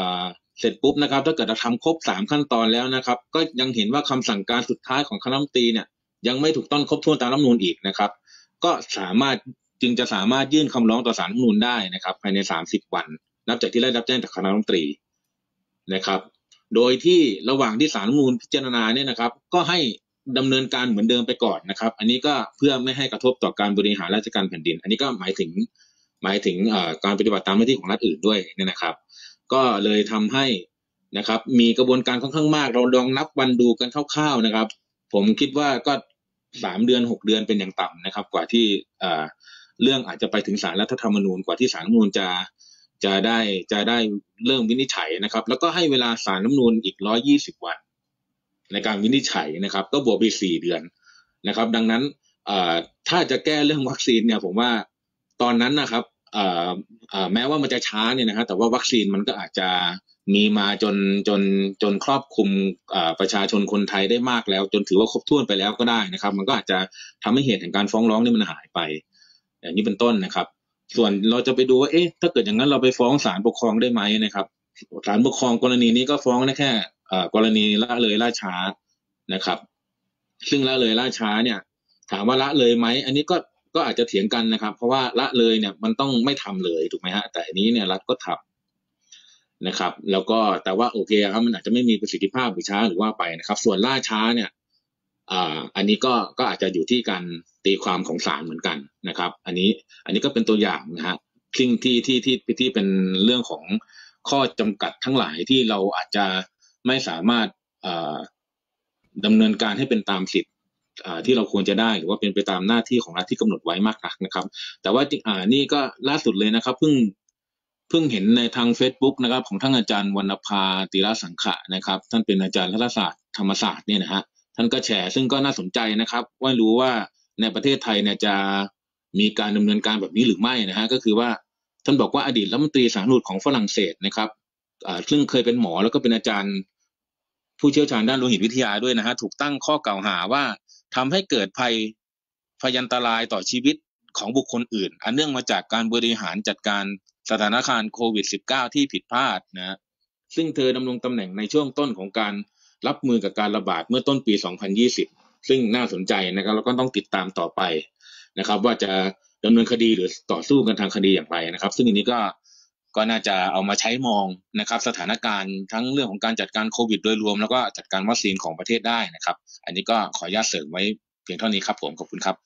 เสร็จปุ๊บนะครับถ้าเกิดเราทำครบสามขั้นตอนแล้วนะครับก็ยังเห็นว่าคำสั่งการสุดท้ายของคณะรัฐมนตรีเนี่ยยังไม่ถูกต้องครบถ้วนตามรัฐธรรมนูญอีกนะครับก็สามารถจึงจะสามารถยื่นคำร้องต่อศาลรัฐธรรมนูญได้นะครับภายในสามสิบวันนับจากที่ได้รับแจ้งจากคณะรัฐมนตรีนะครับโดยที่ระหว่างที่ศาลรัฐธรรมนูญพิจารณาเนี่ยนะครับก็ให้ดำเนินการเหมือนเดิมไปก่อนนะครับอันนี้ก็เพื่อไม่ให้กระทบต่อการบริหารราชการแผ่นดินอันนี้ก็หมายถึงหมายถึงการปฏิบัติตามหน้าที่ของรัฐอื่นด้วยเนี่ยนะครับก็เลยทำให้นะครับมีกระบวนการค่อนข้างมากเราลองนับวันดูกันคร่าวๆนะครับผมคิดว่าก็สามเดือนหกเดือนเป็นอย่างต่ำนะครับกว่าที่เรื่องอาจจะไปถึงศาลรัฐธรรมนูญกว่าที่ศาลรัฐธรรมนูญจะจะได้จะได้เริ่มวินิจฉัยนะครับแล้วก็ให้เวลาศาลรัฐธรรมนูญอีกหนึ่งร้อยยี่สิบวันในการวินิจฉัยนะครับก็บวกไปสี่เดือนนะครับดังนั้นถ้าจะแก้เรื่องวัคซีนเนี่ยผมว่าตอนนั้นนะครับแม้ว่ามันจะช้าเนี่ยนะครับแต่ว่าวัคซีนมันก็อาจจะมีมาจนจนจนครอบคลุมประชาชนคนไทยได้มากแล้วจนถือว่าครบถ้วนไปแล้วก็ได้นะครับมันก็อาจจะทำให้เหตุแห่งการฟ้องร้องนี่มันหายไปอย่างนี้เป็นต้นนะครับส่วนเราจะไปดูว่าเอ๊ะถ้าเกิดอย่างนั้นเราไปฟ้องศาลปกครองได้ไหมนะครับศาลปกครองกรณีนี้ก็ฟ้องได้แค่กรณีละเลยล่าช้านะครับซึ่งละเลยล่าช้าเนี่ยถามว่าละเลยไหมอันนี้ก็ก็อาจจะเถียงกันนะครับเพราะว่าละเลยเนี่ยมันต้องไม่ทำเลยถูกไหมฮะแต่อันนี้เนี่ยรัฐก็ทำนะครับแล้วก็แต่ว่าโอเคครับมันอาจจะไม่มีประสิทธิภาพหรือช้าหรือว่าไปนะครับส่วนล่าช้าเนี่ยอ่าอันนี้ก็ก็อาจจะอยู่ที่การตีความของศาลเหมือนกันนะครับอันนี้อันนี้ก็เป็นตัวอย่างนะฮะสิ่งที่ที่ที่ที่เป็นเรื่องของข้อจำกัดทั้งหลายที่เราอาจจะไม่สามารถดำเนินการให้เป็นตามสิทธิ์ที่เราควรจะได้หรือว่าเป็นไปตามหน้าที่ของรัฐที่กำหนดไว้มากนักนะครับแต่ว่าอ่านี่ก็ล่าสุดเลยนะครับเพิ่งเพิ่งเห็นในทาง Facebook นะครับของท่านอาจารย์วรรณภาติรสังขะนะครับท่านเป็นอาจารย์รัฐศาสตร์ธรรมศาสตร์เนี่ยนะฮะท่านก็แชร์ซึ่งก็น่าสนใจนะครับว่ารู้ว่าในประเทศไทยเนี่ยจะมีการดำเนินการแบบนี้หรือไม่นะฮะก็คือว่าท่านบอกว่าอดีตรัฐมนตรีสาธารณสุขของฝรั่งเศสนะครับอ่าซึ่งเคยเป็นหมอแล้วก็เป็นอาจารย์ผู้เชี่ยวชาญด้านโลหิตวิทยาด้วยนะฮะถูกตั้งข้อกล่าวหาว่าทำให้เกิดภัยพยันตรายต่อชีวิตของบุคคลอื่นอันเนื่องมาจากการบริหารจัดการสถานการณ์โควิด สิบเก้า ที่ผิดพลาดนะซึ่งเธอดำรงตำแหน่งในช่วงต้นของการรับมือกับการระบาดเมื่อต้นปีสองพันยี่สิบซึ่งน่าสนใจนะครับแล้วก็ต้องติดตามต่อไปนะครับว่าจะดำเนินคดีหรือต่อสู้กันทางคดีอย่างไรนะครับซึ่งอันนี้ก็ก็น่าจะเอามาใช้มองนะครับสถานการณ์ทั้งเรื่องของการจัดการโควิดโดยรวมแล้วก็จัดการวัคซีนของประเทศได้นะครับอันนี้ก็ขออนุญาตเสริมไว้เพียงเท่านี้ครับผมขอบคุณครับ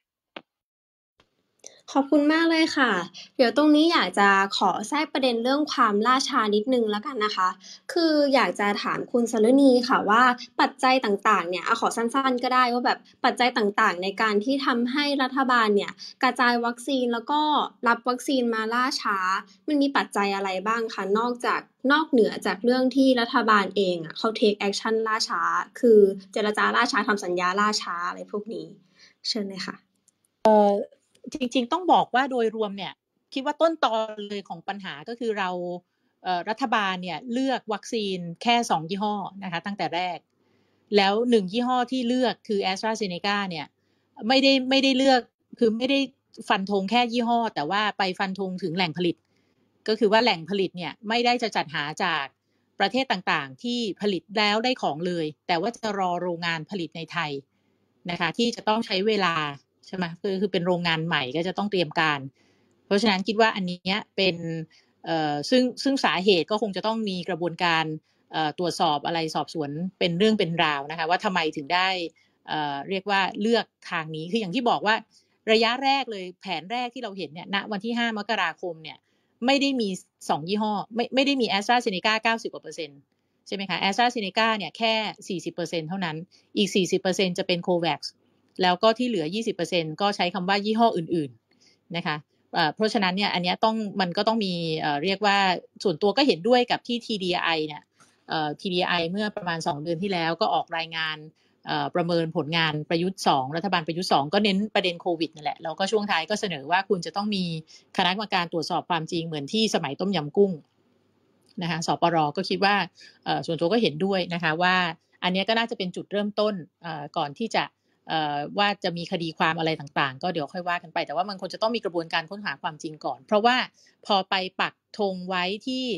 ขอบคุณมากเลยค่ะเดี๋ยวตรงนี้อยากจะขอแทรกประเด็นเรื่องความล่าช้านิดนึงแล้วกันนะคะคืออยากจะถามคุณสฤณีค่ะว่าปัจจัยต่างๆเนี่ยขอสั้นๆก็ได้ว่าแบบปัจจัยต่างๆในการที่ทำให้รัฐบาลเนี่ยกระจายวัคซีนแล้วก็รับวัคซีนมาล่าช้ามันมีปัจจัยอะไรบ้างคะนอกจากนอกเหนือจากเรื่องที่รัฐบาลเองอ่ะเขา take action ล่าช้าคือเจรจาล่าช้าทำสัญญาล่าช้าอะไรพวกนี้เชิญเลยค่ะจริงๆต้องบอกว่าโดยรวมเนี่ยคิดว่าต้นตอเลยของปัญหาก็คือเราเอ่อรัฐบาลเนี่ยเลือกวัคซีนแค่สองยี่ห้อนะคะตั้งแต่แรกแล้วหนึ่งยี่ห้อที่เลือกคือ AstraZeneca เนี่ยไม่ได้ไม่ได้เลือกคือไม่ได้ฟันธงแค่ยี่ห้อแต่ว่าไปฟันธงถึงแหล่งผลิตก็คือว่าแหล่งผลิตเนี่ยไม่ได้จะจัดหาจากประเทศต่างๆที่ผลิตแล้วได้ของเลยแต่ว่าจะรอโรงงานผลิตในไทยนะคะที่จะต้องใช้เวลาใช่ไหมคือคือเป็นโรงงานใหม่ก็จะต้องเตรียมการเพราะฉะนั้นคิดว่าอันนี้เป็นเอ่อซึ่งซึ่งสาเหตุก็คงจะต้องมีกระบวนการเอ่อตรวจสอบอะไรสอบสวนเป็นเรื่องเป็นราวนะคะว่าทำไมถึงได้เอ่อเรียกว่าเลือกทางนี้คืออย่างที่บอกว่าระยะแรกเลยแผนแรกที่เราเห็นเนี่ยณวันที่ห้ามกราคมเนี่ยไม่ได้มีสองยี่ห้อไม่ไม่ได้มี AstraZeneca เก้าสิบกว่าเปอร์เซ็นต์ใช่ไหมคะ AstraZeneca เนี่ยแค่ สี่สิบเปอร์เซ็นต์ เท่านั้นอีก สี่สิบเปอร์เซ็นต์ จะเป็น Covaxแล้วก็ที่เหลือ ยี่สิบเปอร์เซ็นต์ ก็ใช้คำว่ายี่ห้ออื่นๆนะคะเพราะฉะนั้นเนี่ยอันนี้ต้องมันก็ต้องมีเรียกว่าส่วนตัวก็เห็นด้วยกับที่ ที ดี ไอ เนี่ย ที ดี ไอ เมื่อประมาณสองเดือนที่แล้วก็ออกรายงานประเมินผลงานประยุทธ์สองรัฐบาลประยุทธ์สองก็เน้นประเด็นโควิดนั่นแหละแล้วก็ช่วงท้ายก็เสนอว่าคุณจะต้องมีคณะกรรมการตรวจสอบความจริงเหมือนที่สมัยต้มยำกุ้งนะคะสปร.ก็คิดว่าส่วนตัวก็เห็นด้วยนะคะว่าอันนี้ก็น่าจะเป็นจุดเริ่มต้นก่อนที่จะว่าจะมีคดีความอะไรต่างๆก็เดี๋ยวค่อยว่ากันไปแต่ว่ามันควรจะต้องมีกระบวนการค้นหาความจริงก่อนเพราะว่าพอไปปักธงไว้ที่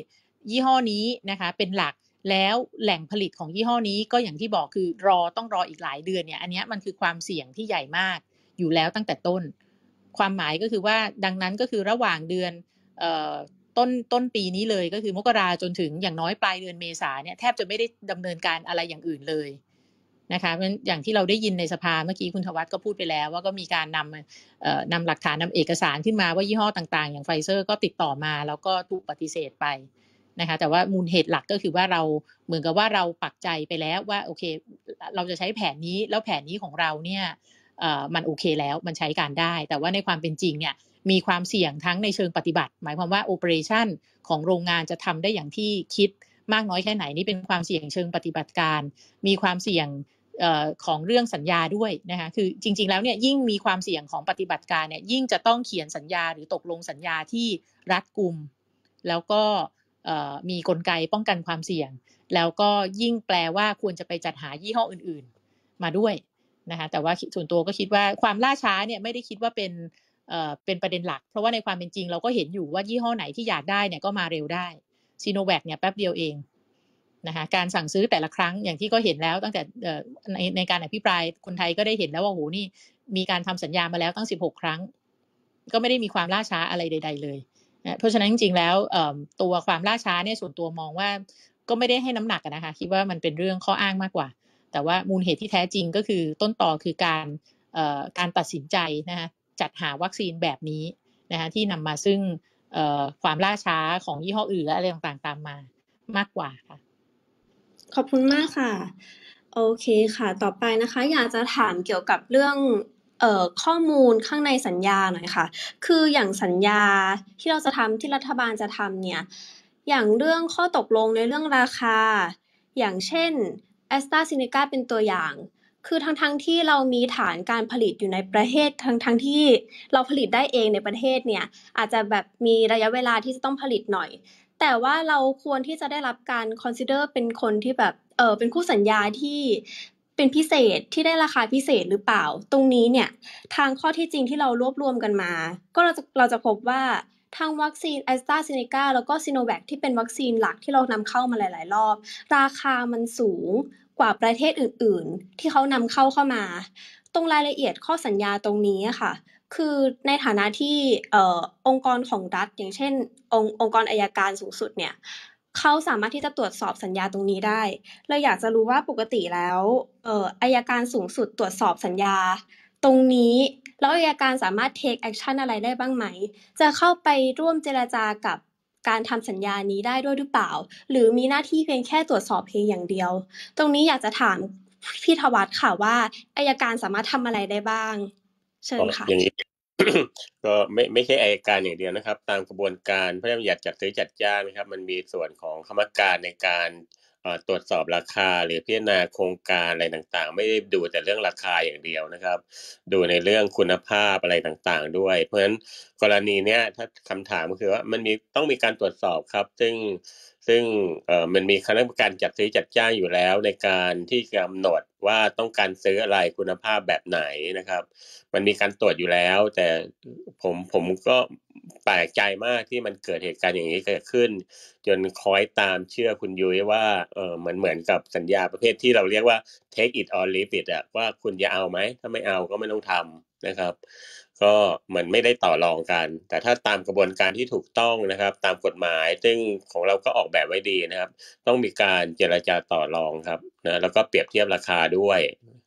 ยี่ห้อนี้นะคะเป็นหลักแล้วแหล่งผลิตของยี่ห้อนี้ก็อย่างที่บอกคือรอต้องรออีกหลายเดือนเนี่ยอันนี้มันคือความเสี่ยงที่ใหญ่มากอยู่แล้วตั้งแต่ต้นความหมายก็คือว่าดังนั้นก็คือระหว่างเดือนเอ่อต้นต้นปีนี้เลยก็คือมกราจนถึงอย่างน้อยปลายเดือนเมษาเนี่ยแทบจะไม่ได้ดำเนินการอะไรอย่างอื่นเลยนะคะเพราะฉะนั้นอย่างที่เราได้ยินในสภาเมื่อกี้คุณธวัฒน์ก็พูดไปแล้วว่าก็มีการนำเอ่อนำหลักฐานนำเอกสารขึ้นมาว่ายี่ห้อต่างๆอย่างไฟเซอร์ก็ติดต่อมาแล้วก็ถูกปฏิเสธไปนะคะแต่ว่ามูลเหตุหลักก็คือว่าเราเหมือนกับว่าเราปักใจไปแล้วว่าโอเคเราจะใช้แผนนี้แล้วแผนนี้ของเราเนี่ยเอ่อมันโอเคแล้วมันใช้การได้แต่ว่าในความเป็นจริงเนี่ยมีความเสี่ยงทั้งในเชิงปฏิบัติหมายความว่าโอเปอเรชั่นของโรงงานจะทำได้อย่างที่คิดมากน้อยแค่ไหนนี่เป็นความเสี่ยงเชิงปฏิบัติการมีความเสี่ยงเอ่อของเรื่องสัญญาด้วยนะคะคือจริงๆแล้วเนี่ยยิ่งมีความเสี่ยงของปฏิบัติการเนี่ยยิ่งจะต้องเขียนสัญญาหรือตกลงสัญญาที่รัดกุมแล้วก็มีกลไกป้องกันความเสี่ยงแล้วก็ยิ่งแปลว่าควรจะไปจัดหายี่ห้ออื่นๆมาด้วยนะคะแต่ว่าส่วนตัวก็คิดว่าความล่าช้าเนี่ยไม่ได้คิดว่าเป็นเอ่อเป็นประเด็นหลักเพราะว่าในความเป็นจริงเราก็เห็นอยู่ว่ายี่ห้อไหนที่อยากได้เนี่ยก็มาเร็วได้ซีโนแวคเนี่ยแป๊บเดียวเองนะคะการสั่งซื้อแต่ละครั้งอย่างที่ก็เห็นแล้วตั้งแต่ในในการอภิปรายคนไทยก็ได้เห็นแล้วว่าโหนี่มีการทำสัญญามาแล้วตั้งสิบหกครั้งก็ไม่ได้มีความล่าช้าอะไรใดๆเลยเพราะฉะนั้นจริงๆแล้วตัวความล่าช้าเนี่ยส่วนตัวมองว่าก็ไม่ได้ให้น้ำหนักนะคะคิดว่ามันเป็นเรื่องข้ออ้างมากกว่าแต่ว่ามูลเหตุที่แท้จริงก็คือต้นตอคือการการตัดสินใจนะคะจัดหาวัคซีนแบบนี้นะคะที่นำมาซึ่งความล่าช้าของยี่ห้ออื่นและอะไรต่างๆตามมามากกว่าค่ะขอบคุณมากค่ะโอเคค่ะต่อไปนะคะอยากจะถามเกี่ยวกับเรื่องเอ่อข้อมูลข้างในสัญญาหน่อยค่ะคืออย่างสัญญาที่เราจะทำที่รัฐบาลจะทำเนี่ยอย่างเรื่องข้อตกลงในเรื่องราคาอย่างเช่น AstraZeneca เป็นตัวอย่างคือทั้งทั้งที่เรามีฐานการผลิตอยู่ในประเทศทั้งทั้งที่เราผลิตได้เองในประเทศเนี่ยอาจจะแบบมีระยะเวลาที่จะต้องผลิตหน่อยแต่ว่าเราควรที่จะได้รับการ consider เป็นคนที่แบบเออเป็นคู่สัญญาที่เป็นพิเศษที่ได้ราคาพิเศษหรือเปล่าตรงนี้เนี่ยทางข้อที่จริงที่เรารวบรวมกันมาก็เราจะเราจะพบว่าทางวัคซีน AstraZeneca แล้วก็ Sinovac ที่เป็นวัคซีนหลักที่เรานำเข้ามาหลายๆรอบราคามันสูงกว่าประเทศอื่นๆที่เขานำเข้าเข้ามาตรงรายละเอียดข้อสัญญาตรงนี้ค่ะคือในฐานะที่เอ่อองค์กรของรัฐอย่างเช่นองค์องค์กรอัยการสูงสุดเนี่ยเขาสามารถที่จะตรวจสอบสัญญาตรงนี้ได้เราอยากจะรู้ว่าปกติแล้วเอ่ออัยการสูงสุดตรวจสอบสัญญาตรงนี้แล้วอัยการสามารถ take action อะไรได้บ้างไหมจะเข้าไปร่วมเจรจากับการทำสัญญานี้ได้ด้วยหรือเปล่าหรือมีหน้าที่เพียงแค่ตรวจสอบเพียงอย่างเดียวตรงนี้อยากจะถามพี่ธวัฒน์ค่ะว่าอัยการสามารถทำอะไรได้บ้างเชิญค่ะอย่างนี้ ก็ไม่ไม่ใช่อัยการอย่างเดียวนะครับตามกระบวนการพระราชบัญญัติจัดซื้อจัดจ้างนะครับมันมีส่วนของคณะกรรมการในการตรวจสอบราคาหรือพิจารณาโครงการอะไรต่างๆไม่ได้ดูแต่เรื่องราคาอย่างเดียวนะครับดูในเรื่องคุณภาพอะไรต่างๆด้วยเพราะฉะนั้นกรณีเนี้ยถ้าคำถามก็คือว่ามันมีต้องมีการตรวจสอบครับซึ่งซึ่งเอ่อมันมีคณะกรรมการจัดซื้อจัดจ้างอยู่แล้วในการที่กำหนดว่าต้องการซื้ออะไรคุณภาพแบบไหนนะครับมันมีการตรวจอยู่แล้วแต่ผมผมก็แปลกใจมากที่มันเกิดเหตุการณ์อย่างนี้เกิดขึ้นจนคอยตามเชื่อคุณยุ้ยว่าเออเหมือนเหมือนกับสัญญาประเภทที่เราเรียกว่า take it or leave it อะว่าคุณจะเอาไหมถ้าไม่เอาก็ไม่ต้องทำนะครับก็เหมือนไม่ได้ต่อรองกันแต่ถ้าตามกระบวนการที่ถูกต้องนะครับตามกฎหมายซึ่งของเราก็ออกแบบไว้ดีนะครับต้องมีการเจรจาต่อรองครับนะแล้วก็เปรียบเทียบราคาด้วย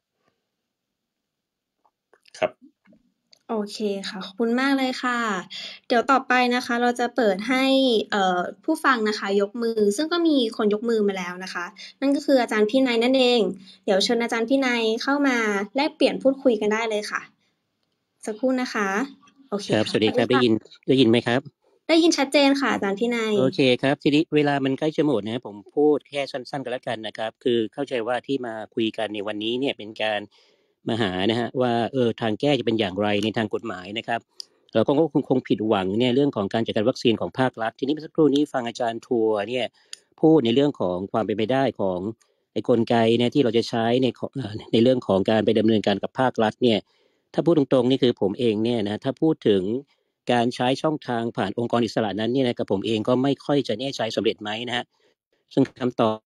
ครับโอเคค่ะขอบคุณมากเลยค่ะเดี๋ยวต่อไปนะคะเราจะเปิดให้เอ่อผู้ฟังนะคะยกมือซึ่งก็มีคนยกมือมาแล้วนะคะนั่นก็คืออาจารย์พี่นายนั่นเองเดี๋ยวเชิญอาจารย์พี่นายเข้ามาแลกเปลี่ยนพูดคุยกันได้เลยค่ะสักครู่นะคะโอเคครับสวัสดีครับได้ยินได้ยินไหมครับได้ยินชัดเจนค่ะอาจารย์พี่นายโอเคครับทีนี้เวลามันใกล้จะหมดนะผมพูดแค่สั้นๆกันแล้วกันนะครับคือเข้าใจว่าที่มาคุยกันในวันนี้เนี่ยเป็นการมาหานะฮะว่าเออทางแก้จะเป็นอย่างไรในทางกฎหมายนะครับเราก็คงคงผิดหวังเนี่ยเรื่องของการจัดการวัคซีนของภาครัฐทีนี้เมื่อสักครู่นี้ฟังอาจารย์ทัวร์เนี่ยพูดในเรื่องของความเป็นไปได้ของไอ้กลไกเนี่ยที่เราจะใช้ในในเรื่องของการไปดำเนินการกับภาครัฐเนี่ยถ้าพูดตรงๆนี่คือผมเองเนี่ยนะถ้าพูดถึงการใช้ช่องทางผ่านองค์กรอิสระนั้นเนี่ยนะครับผมเองก็ไม่ค่อยจะแน่ใจสำเร็จไหมนะฮะซึ่งคำตอบ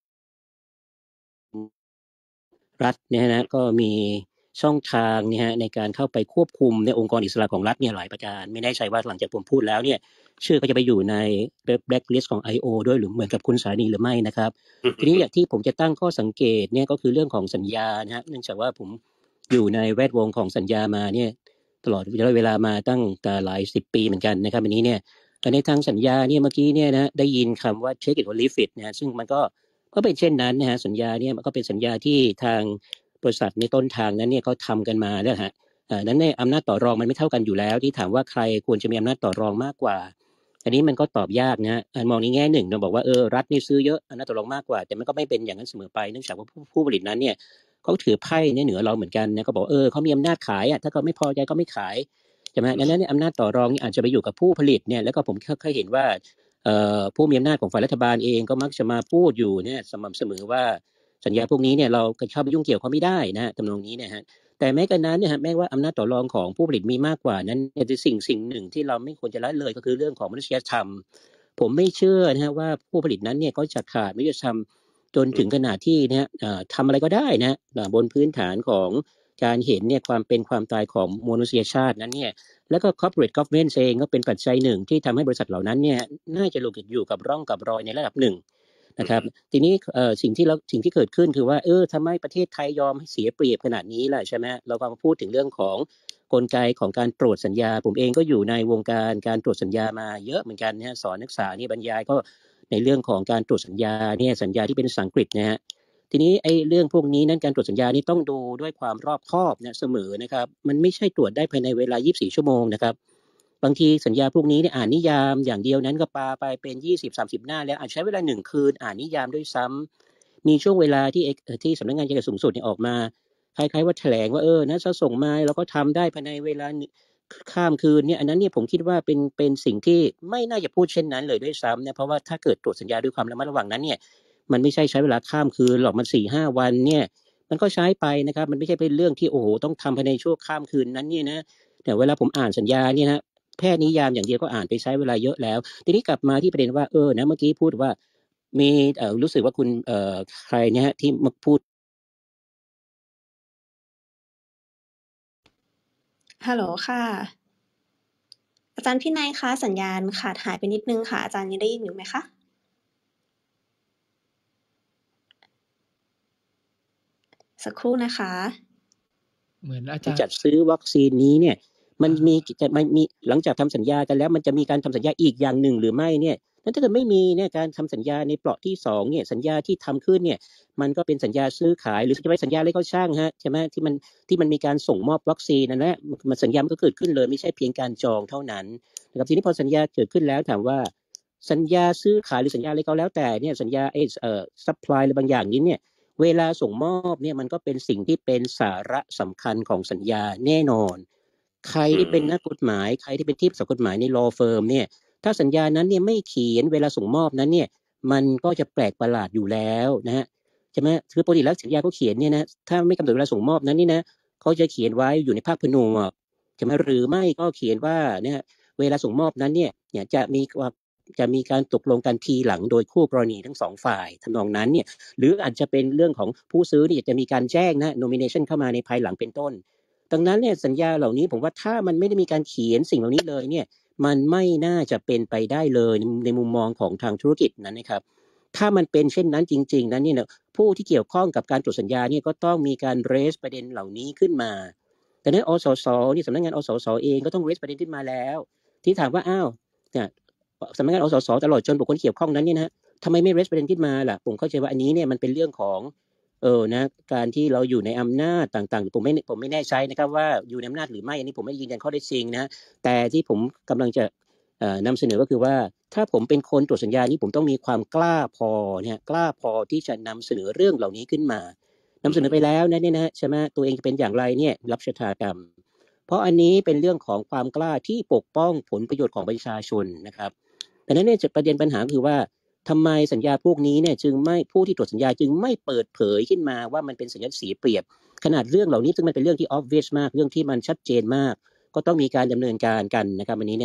รัฐเนี่ยนะก็มีช่องทางเนี่ยฮะในการเข้าไปควบคุมในองค์กรอิสระของรัฐเนี่ยหลายประการไม่แน่ใจว่าหลังจากผมพูดแล้วเนี่ยชื่อก็จะไปอยู่ในแบล็คลิสต์ของ ไอ โอ ด้วยหรือเหมือนกับคุณสานีหรือไม่นะครับ ทีนี้อย่างที่ผมจะตั้งข้อสังเกตเนี่ยก็คือเรื่องของสัญญานะฮะเนื่องจากว่าผมอยู่ในแวดวงของสัญญามาเนี่ยตลอดเวลามาตั้งแต่หลายสิบปีเหมือนกันนะครับอันนี้เนี่ยในทางสัญญาเนี่ยเมื่อกี้เนี่ยนะได้ยินคำว่า check it or leave it นะซึ่งมันก็ก็เป็นเช่นนั้นนะฮะสัญญาเนี่ยมันก็เป็นสัญญาที่ทางบริษัทในต้นทางนั้นเนี่ยเขาทำกันมาแล้วฮะนั้นในอำนาจต่อรองมันไม่เท่ากันอยู่แล้วที่ถามว่าใครควรจะมีอำนาจต่อรองมากกว่าอันนี้มันก็ตอบยากนะมองในแง่หนึ่งเราบอกว่าเออรัฐนี่ซื้อเยอะอำนาจต่อรองมากกว่าแต่มันก็ไม่เป็นอย่างนั้นเสมอไปเนื่องจากว่าผู้ผู้ผลิตนั้นเนี่ยเขาถือไพ่เนี่ยเหนือเราเหมือนกันนะก็บอกเออเขามีอำนาจขายอ่ะถ้าเขาไม่พอใจก็ไม่ขายใช่ไหมดังนั้นเนี่ยอำนาจต่อรองนี่อาจจะไปอยู่กับผู้ผลิตเนี่ยแล้วก็ผมเคยเห็นว่าเอ่อผู้มีอำนาจของฝ่ายรัฐบาลเองก็มักจะมาพูดอยู่เนี่ยสม่ำเสมอว่าสัญญาพวกนี้เนี่ยเราเข้าไปยุ่งเกี่ยวเขาไม่ได้นะทำนองนี้นะฮะแต่แม้กระนั้นเนี่ยฮะแม้ว่าอำนาจต่อรองของผู้ผลิตมีมากกว่านั้นเนี่ยสิ่งสิ่งหนึ่งที่เราไม่ควรจะละเลยก็คือเรื่องของมนุษยธรรมผมไม่เชื่อนะฮะว่าผู้ผลิตนั้นเนี่ยเขาจะขาดมนุษยธรรมจนถึงขนาดที่นะฮะทำอะไรก็ได้นะบนพื้นฐานของการเห็นเนี่ยความเป็นความตายของมนุษยชาตินั้นเนี่ยแล้วก็ corporate governance เองก็เป็นปัจจัยหนึ่งที่ทำให้บริษัทเหล่านั้นเนี่ยน่าจะลงอยู่กับร่องกับรอยในระดับหนึ่งนะครับทีนี้เอ่อสิ่งที่เราสิ่งที่เกิดขึ้นคือว่าเออทำไมประเทศไทยยอมให้เสียเปรียบขนาดนี้ล่ะใช่ไหมเราก็มาพูดถึงเรื่องของกลไกของการตรวจสัญญาผมเองก็อยู่ในวงการการตรวจสัญญามาเยอะเหมือนกันนะสอนนักศึกษานี่บรรยายก็ในเรื่องของการตรวจสัญญาเนี่ยสัญญาที่เป็นภาษาอังกฤษนะฮะทีนี้ไอ้เรื่องพวกนี้นั้นการตรวจสัญญานี่ต้องดูด้วยความรอบคอบนะเสมอนะครับมันไม่ใช่ตรวจได้ภายในเวลายี่สิบสี่ชั่วโมงนะครับบางทีสัญญาพวกนี้เนี่ยอ่านนิยามอย่างเดียวนั้นก็ปาไปเป็น ยี่สิบสามสิบ หน้าแล้วอาจใช้เวลาหนึ่งคืนอ่านนิยามด้วยซ้ำมีช่วงเวลาที่ที่สำนักงานอัยการสูงสุดเนี่ยออกมาคล้ายๆว่าแถลงว่าเออนะจะส่งมาเราก็ทำได้ภายในเวลาข้ามคืนเนี่ยอันนั้นเนี่ยผมคิดว่าเป็นเป็นสิ่งที่ไม่น่าจะพูดเช่นนั้นเลยด้วยซ้ำเนี่ยเพราะว่าถ้าเกิดตรวจสัญญาด้วยความระมัดระวังนั้นเนี่ยมันไม่ใช่ใช้เวลาข้ามคืนหรอกมัน สี่ห้า วันเนี่ยมันก็ใช้ไปนะครับมันไม่ใช่เป็นเรื่องที่โอ้โหต้องทำภายในช่วงข้ามคืนนั้นเนี่ยนะแต่เวลาผมอ่านสัญญาเนี่ยนะแพทย์นิยามอย่างเดียวก็อ่านไปใช้เวลาเยอะแล้วทีนี้กลับมาที่ประเด็นว่าเออนะเมื่อกี้พูดว่ามีเอ่อรู้สึกว่าคุณเอ่อใครเนี่ยฮะที่มาพูดฮัลโหลค่ะอาจารย์พี่นายคะสัญญาณขาดหายไปนิดนึงค่ะอาจารย์ยังได้ยินอยู่ไหมคะสักครู่นะคะเหมือนอาจารย์จัดซื้อวัคซีนนี้เนี่ยมันมีจะมันมีหลังจากทำสัญญากันแล้วมันจะมีการทำสัญญาอีกอย่างหนึ่งหรือไม่เนี่ยถ้าเกิดไม่มีเนี่ยการทำสัญญาในเปราะที่สองเนี่ยสัญญาที่ทำขึ้นเนี่ยมันก็เป็นสัญญาซื้อขายหรือจะไปสัญญาอะไรก็ช่างฮะใช่ไหมที่มันที่มันมีการส่งมอบวัคซีนนั่นแหละมันสัญญามันก็เกิดขึ้นเลยไม่ใช่เพียงการจองเท่านั้นนะครับทีนี้พอสัญญาเกิดขึ้นแล้วถามว่าสัญญาซื้อขายหรือสัญญาอะไรก็แล้วแต่เนี่ยสัญญาเอเอ่อซัพพลายอะไรบางอย่างนี้เนี่ยเวลาส่งมอบเนี่ยมันก็เป็นสิ่งที่เป็นสาระสำคัญของสัญญาแน่นอนใครที่เป็นนักกฎหมายใครที่เป็นที่ปรึกษากฎหมายใน law firm เนี่ยถ้าสัญญานั้นเนี่ยไม่เขียนเวลาส่งมอบนั้นเนี่ยมันก็จะแปลกประหลาดอยู่แล้วนะฮะใช่ไหมคือปกติแล้วสัญญาเขาเขียนเนี่ยนะถ้าไม่กำหนดเวลาส่งมอบนั้นนี่นะเขาจะเขียนไว้อยู่ในภาคผนวกใช่ไหมหรือไม่ก็เขียนว่าเนี่ยเวลาส่งมอบนั้นเนี่ยเนี่ยจะมีจะมีการตกลงกันทีหลังโดยคู่กรณีทั้งสองฝ่ายทำนองนั้นเนี่ยหรืออาจจะเป็นเรื่องของผู้ซื้อนี่จะมีการแจ้งนะ nomination เข้ามาในภายหลังเป็นต้นดังนั้นเนี่ยสัญญาเหล่านี้ผมว่าถ้ามันไม่ได้มีการเขียนสิ่งเหล่านี้เลยเนี่ยมันไม่น่าจะเป็นไปได้เลยในมุมมองของทางธุรกิจนั้นนะครับถ้ามันเป็นเช่นนั้นจริงๆนั้นเนี่ยผู้ที่เกี่ยวข้องกับการตรวจสัญญาเนี่ยก็ต้องมีการ raise ประเด็นเหล่านี้ขึ้นมาแต่นั้นอสสนี่สำนักงานอสสเองก็ต้อง raise ประเด็นขึ้นมาแล้วที่ถามว่าอ้าวเนี่ยสำนักงานอสสตลอดจนบุคคลเกี่ยวข้องนั้นเนี่ยนะทำไมไม่ raise ประเด็นขึ้นมาล่ะผมเข้าใจว่าอันนี้เนี่ยมันเป็นเรื่องของเออนะการที่เราอยู่ในอำนาจต่างๆผมไม่ผมไม่แน่ใจนะครับว่าอยู่ในอำนาจหรือไม่อันนี้ผมไม่ยืนยันข้อเท็จจริงนะแต่ที่ผมกำลังจะเอ่อนำเสนอก็คือว่าถ้าผมเป็นคนตรวจสัญญานี้ผมต้องมีความกล้าพอเนี่ยกล้าพอที่จะนำเสนอเรื่องเหล่านี้ขึ้นมานำเสนอไปแล้วนะเนี่ยนะใช่ไหมตัวเองจะเป็นอย่างไรเนี่ยรับชะตากรรมเพราะอันนี้เป็นเรื่องของความกล้าที่ปกป้องผลประโยชน์ของประชาชนนะครับแต่นั้นเนี่ยประเด็นปัญหาคือว่าทำไมสัญญาพวกนี้เนี่ยจึงไม่ผู้ที่ตรวจสัญญาจึงไม่เปิดเผยขึ้นมาว่ามันเป็นสัญญาเสียเปรียบขนาดเรื่องเหล่านี้ซึ่งมันเป็นเรื่องที่ obvious มากเรื่องที่มันชัดเจนมากก็ต้องมีการดำเนินการกันนะครับวันนี้นะฮะ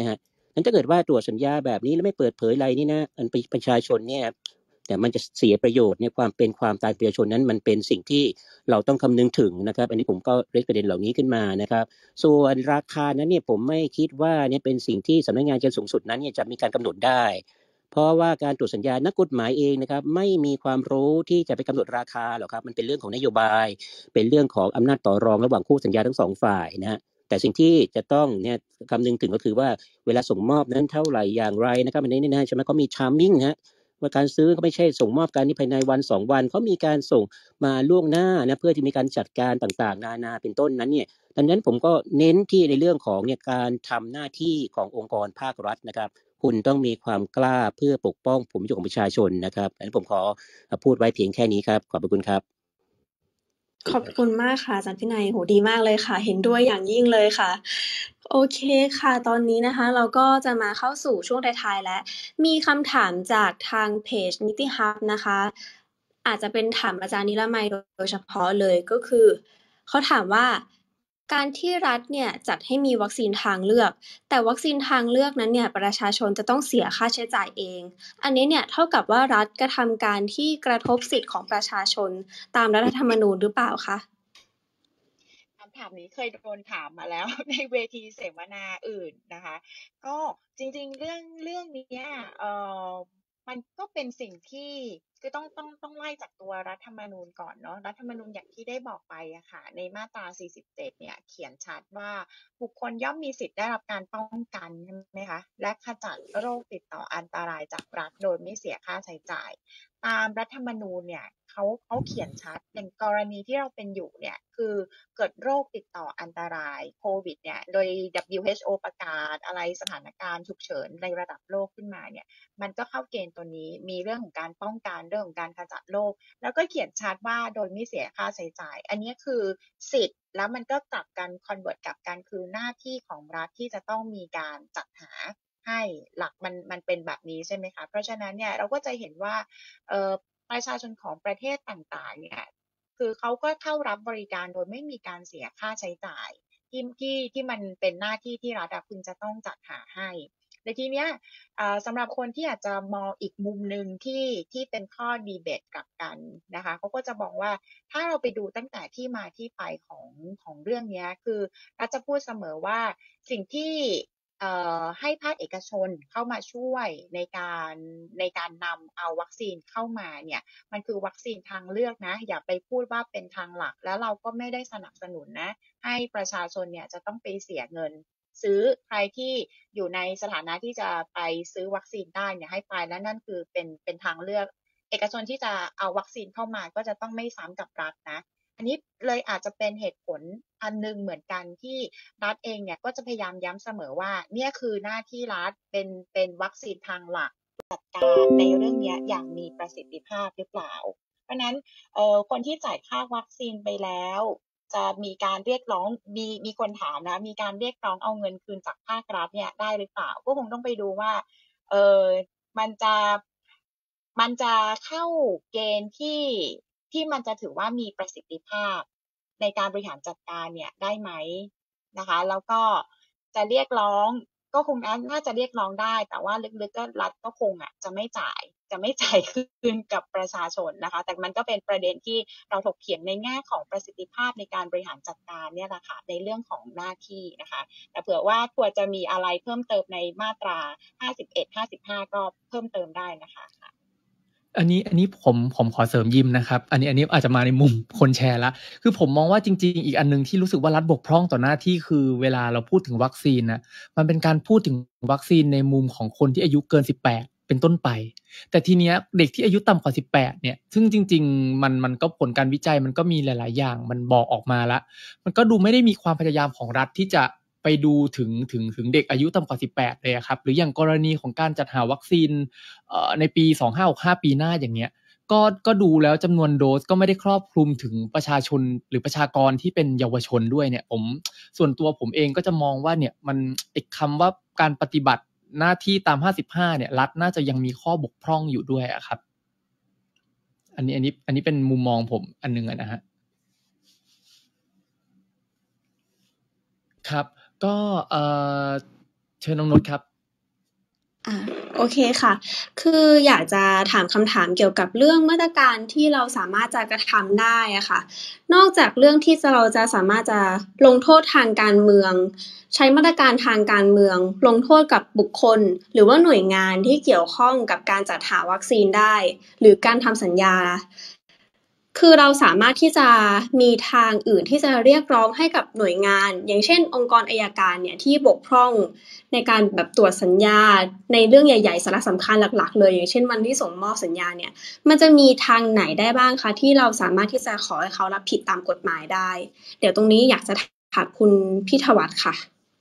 นั้นถ้าเกิดว่าตรวจสัญญาแบบนี้แล้วไม่เปิดเผยอะไรนี่นะอันประชาชนเนี่ยแต่มันจะเสียประโยชน์ในความเป็นความตายประชาชนนั้นมันเป็นสิ่งที่เราต้องคำนึงถึงนะครับอันนี้ผมก็เรสประเด็นเหล่านี้ขึ้นมานะครับส่วนราคานั้นเนี่ยผมไม่คิดว่าเนี่ยเป็นสิ่งที่สำนักงานการสูงสุดนั้นเนี่ยจะมีการกำหนดได้เพราะว่าการตรวจสัญญานักกฎหมายเองนะครับไม่มีความรู้ที่จะไปกำหนดราคาหรอกครับมันเป็นเรื่องของนโยบายเป็นเรื่องของอำนาจต่อรองระหว่างคู่สัญญาทั้งสองฝ่ายนะฮะแต่สิ่งที่จะต้องเนี่ยคำนึงถึงก็คือว่าเวลาส่งมอบนั้นเท่าไหร่อย่างไรนะครับอันนี้นะใช่ไหมเขามี timing ฮะว่าการซื้อก็ไม่ใช่ส่งมอบกันนี่ภายในวันสองวันเขามีการส่งมาล่วงหน้านะเพื่อที่มีการจัดการต่างๆนานาเป็นต้นนั้นเนี่ยดังนั้นผมก็เน้นที่ในเรื่องของเนี่ยการทำหน้าที่ขององค์กรภาครัฐนะครับคุณต้องมีความกล้าเพื่อปกป้องผลประโยชน์ของประชาชนนะครับอันนี้ผมขอพูดไว้เพียงแค่นี้ครับขอบคุณครับขอบคุณมากค่ะอาจารย์พินัยโหดีมากเลยค่ะเห็นด้วยอย่างยิ่งเลยค่ะโอเคค่ะตอนนี้นะคะเราก็จะมาเข้าสู่ช่วงท้ายๆแล้วมีคำถามจากทางเพจนิติฮับนะคะอาจจะเป็นถามอาจารย์นิรมัยโดยเฉพาะเลยก็คือเขาถามว่าการที่รัฐเนี่ยจัดให้มีวัคซีนทางเลือกแต่วัคซีนทางเลือกนั้นเนี่ยประชาชนจะต้องเสียค่าใช้จ่ายเองอันนี้เนี่ยเท่ากับว่ารัฐกระทำการที่กระทบสิทธิของประชาชนตามรัฐธรรมนูญหรือเปล่าคะคำถามนี้เคยโดนถามมาแล้ว ในเวทีเสวนาอื่นนะคะก็จริงๆเรื่องเรื่องนี้เอ่อมันก็เป็นสิ่งที่คือต้องต้องต้องไล่จากตัวรัฐธรรมนูญก่อนเนาะรัฐธรรมนูญอย่างที่ได้บอกไปอะค่ะในมาตราสี่สิบเจ็ดเนี่ยเขียนชัดว่าบุคคลย่อมมีสิทธิ์ได้รับการป้องกันใช่ไหมคะและขจัดโรคติดต่ออันตรายจากรัฐโดยไม่เสียค่าใช้จ่ายตามรัฐธรรมนูญเนี่ยเขาเขาเขียนชัดอย่างกรณีที่เราเป็นอยู่เนี่ยคือเกิดโรคติดต่ออันตรายโควิดเนี่ยโดย ดับเบิลยู เอช โอ ประกาศอะไรสถานการณ์ฉุกเฉินในระดับโลกขึ้นมาเนี่ยมันก็เข้าเกณฑ์ตัวนี้มีเรื่องของการป้องกันเรื่องของการขจัดโรคแล้วก็เขียนชัดว่าโดยไม่เสียค่าใช้จ่ายอันนี้คือสิทธิ์แล้วมันก็กลับกันคอนเวิร์ตกลับกันคือหน้าที่ของรัฐที่จะต้องมีการจัดหาให้หลักมันมันเป็นแบบนี้ใช่ไหมคะเพราะฉะนั้นเนี่ยเราก็จะเห็นว่าเอ่อประชาชนของประเทศต่างๆเนี่ยคือเขาก็เข้ารับบริการโดยไม่มีการเสียค่าใช้จ่ายที่ที่ที่มันเป็นหน้าที่ที่รัฐพึงจะต้องจัดหาให้ในทีเนี้ยสำหรับคนที่อาจจะมองอีกมุมหนึ่งที่ที่เป็นข้อดีเบตกลับกันนะคะเขาก็จะบอกว่าถ้าเราไปดูตั้งแต่ที่มาที่ไปของของเรื่องนี้คือรัฐจะพูดเสมอว่าสิ่งที่ให้ภาคเอกชนเข้ามาช่วยในการในการนำเอาวัคซีนเข้ามาเนี่ยมันคือวัคซีนทางเลือกนะอย่าไปพูดว่าเป็นทางหลักแล้วเราก็ไม่ได้สนับสนุนนะให้ประชาชนเนี่ยจะต้องไปเสียเงินซื้อใครที่อยู่ในสถานะที่จะไปซื้อวัคซีนได้เนี่ยให้ไปและนั่นคือเป็นเป็นทางเลือกเอกชนที่จะเอาวัคซีนเข้ามาก็จะต้องไม่ซ้ำกับรัฐนะอันนี้เลยอาจจะเป็นเหตุผลอันนึงเหมือนกันที่รัฐเองเนี่ยก็จะพยายามย้ำเสมอว่าเนี่ยคือหน้าที่รัฐเป็นเป็นวัคซีนทางหลักจัดการในเรื่องนี้อย่างมีประสิทธิภาพหรือเปล่าเพราะนั้นเอ่อคนที่จ่ายค่าวัคซีนไปแล้วจะมีการเรียกร้องมีมีคนถามนะมีการเรียกร้องเอาเงินคืนจากภาครัฐเนี่ยได้หรือเปล่าก็คงต้องไปดูว่าเออมันจะมันจะเข้าเกณฑ์ที่ที่มันจะถือว่ามีประสิทธิภาพในการบริหารจัดการเนี่ยได้ไหมนะคะแล้วก็จะเรียกร้องก็คงน่าจะเรียกร้องได้แต่ว่าลึกๆก็รัฐก็คงอ่ะจะไม่จ่ายจะไม่จ่ายคืนกับประชาชนนะคะแต่มันก็เป็นประเด็นที่เราถกเถียงในแง่ของประสิทธิภาพในการบริหารจัดการเนี่ยแหละค่ะในเรื่องของหน้าที่นะคะแต่เผื่อว่าควรจะมีอะไรเพิ่มเติมในมาตราห้าสิบเอ็ด ห้าสิบห้าก็เพิ่มเติมได้นะคะอันนี้อันนี้ผมผมขอเสริมยิมนะครับอันนี้อันนี้อาจจะมาในมุมคนแชร์ละคือผมมองว่าจริงๆอีกอันนึงที่รู้สึกว่ารัฐบกพร่องต่อหน้าที่คือเวลาเราพูดถึงวัคซีนนะมันเป็นการพูดถึงวัคซีนในมุมของคนที่อายุเกินสิบแปดเป็นต้นไปแต่ทีเนี้ยเด็กที่อายุต่ำกว่าสิบแปดเนี่ยซึ่งจริงๆมันมันก็ผลการวิจัยมันก็มีหลายๆอย่างมันบอกออกมาแล้วมันก็ดูไม่ได้มีความพยายามของรัฐที่จะไปดูถึงถึงถึงเด็กอายุต่ำกว่าสิบแปดเลยครับหรืออย่างกรณีของการจัดหาวัคซีนเอ่อในปีสองพันห้าร้อยหกสิบห้าปีหน้าอย่างเงี้ยก็ก็ดูแล้วจำนวนโดสก็ไม่ได้ครอบคลุมถึงประชาชนหรือประชากรที่เป็นเยาวชนด้วยเนี่ยผมส่วนตัวผมเองก็จะมองว่าเนี่ยมันไอ้คำว่าการปฏิบัติหน้าที่ตามห้าสิบห้าเนี่ยรัฐน่าจะยังมีข้อบกพร่องอยู่ด้วยอะครับอันนี้อันนี้อันนี้เป็นมุมมองผมอันนึงอะนะฮะครับก็เอ่อเชิญน้องนุชครับอ่าโอเคค่ะคืออยากจะถามคำถามเกี่ยวกับเรื่องมาตรการที่เราสามารถจะกระทำได้อะค่ะนอกจากเรื่องที่จะเราจะสามารถจะลงโทษทางการเมืองใช้มาตรการทางการเมืองลงโทษกับบุคคลหรือว่าหน่วยงานที่เกี่ยวข้องกับการจัดหาวัคซีนได้หรือการทำสัญญาคือเราสามารถที่จะมีทางอื่นที่จะเรียกร้องให้กับหน่วยงานอย่างเช่นองค์กรอัยการเนี่ยที่บกพร่องในการแบบตรวจสัญญาในเรื่องใหญ่ๆสาระสำคัญหลักๆเลยอย่างเช่นวันที่ส่งมอบสัญญาเนี่ยมันจะมีทางไหนได้บ้างคะที่เราสามารถที่จะขอให้เขารับผิดตามกฎหมายได้เดี๋ยวตรงนี้อยากจะถามคุณพี่ธวัชค่ะ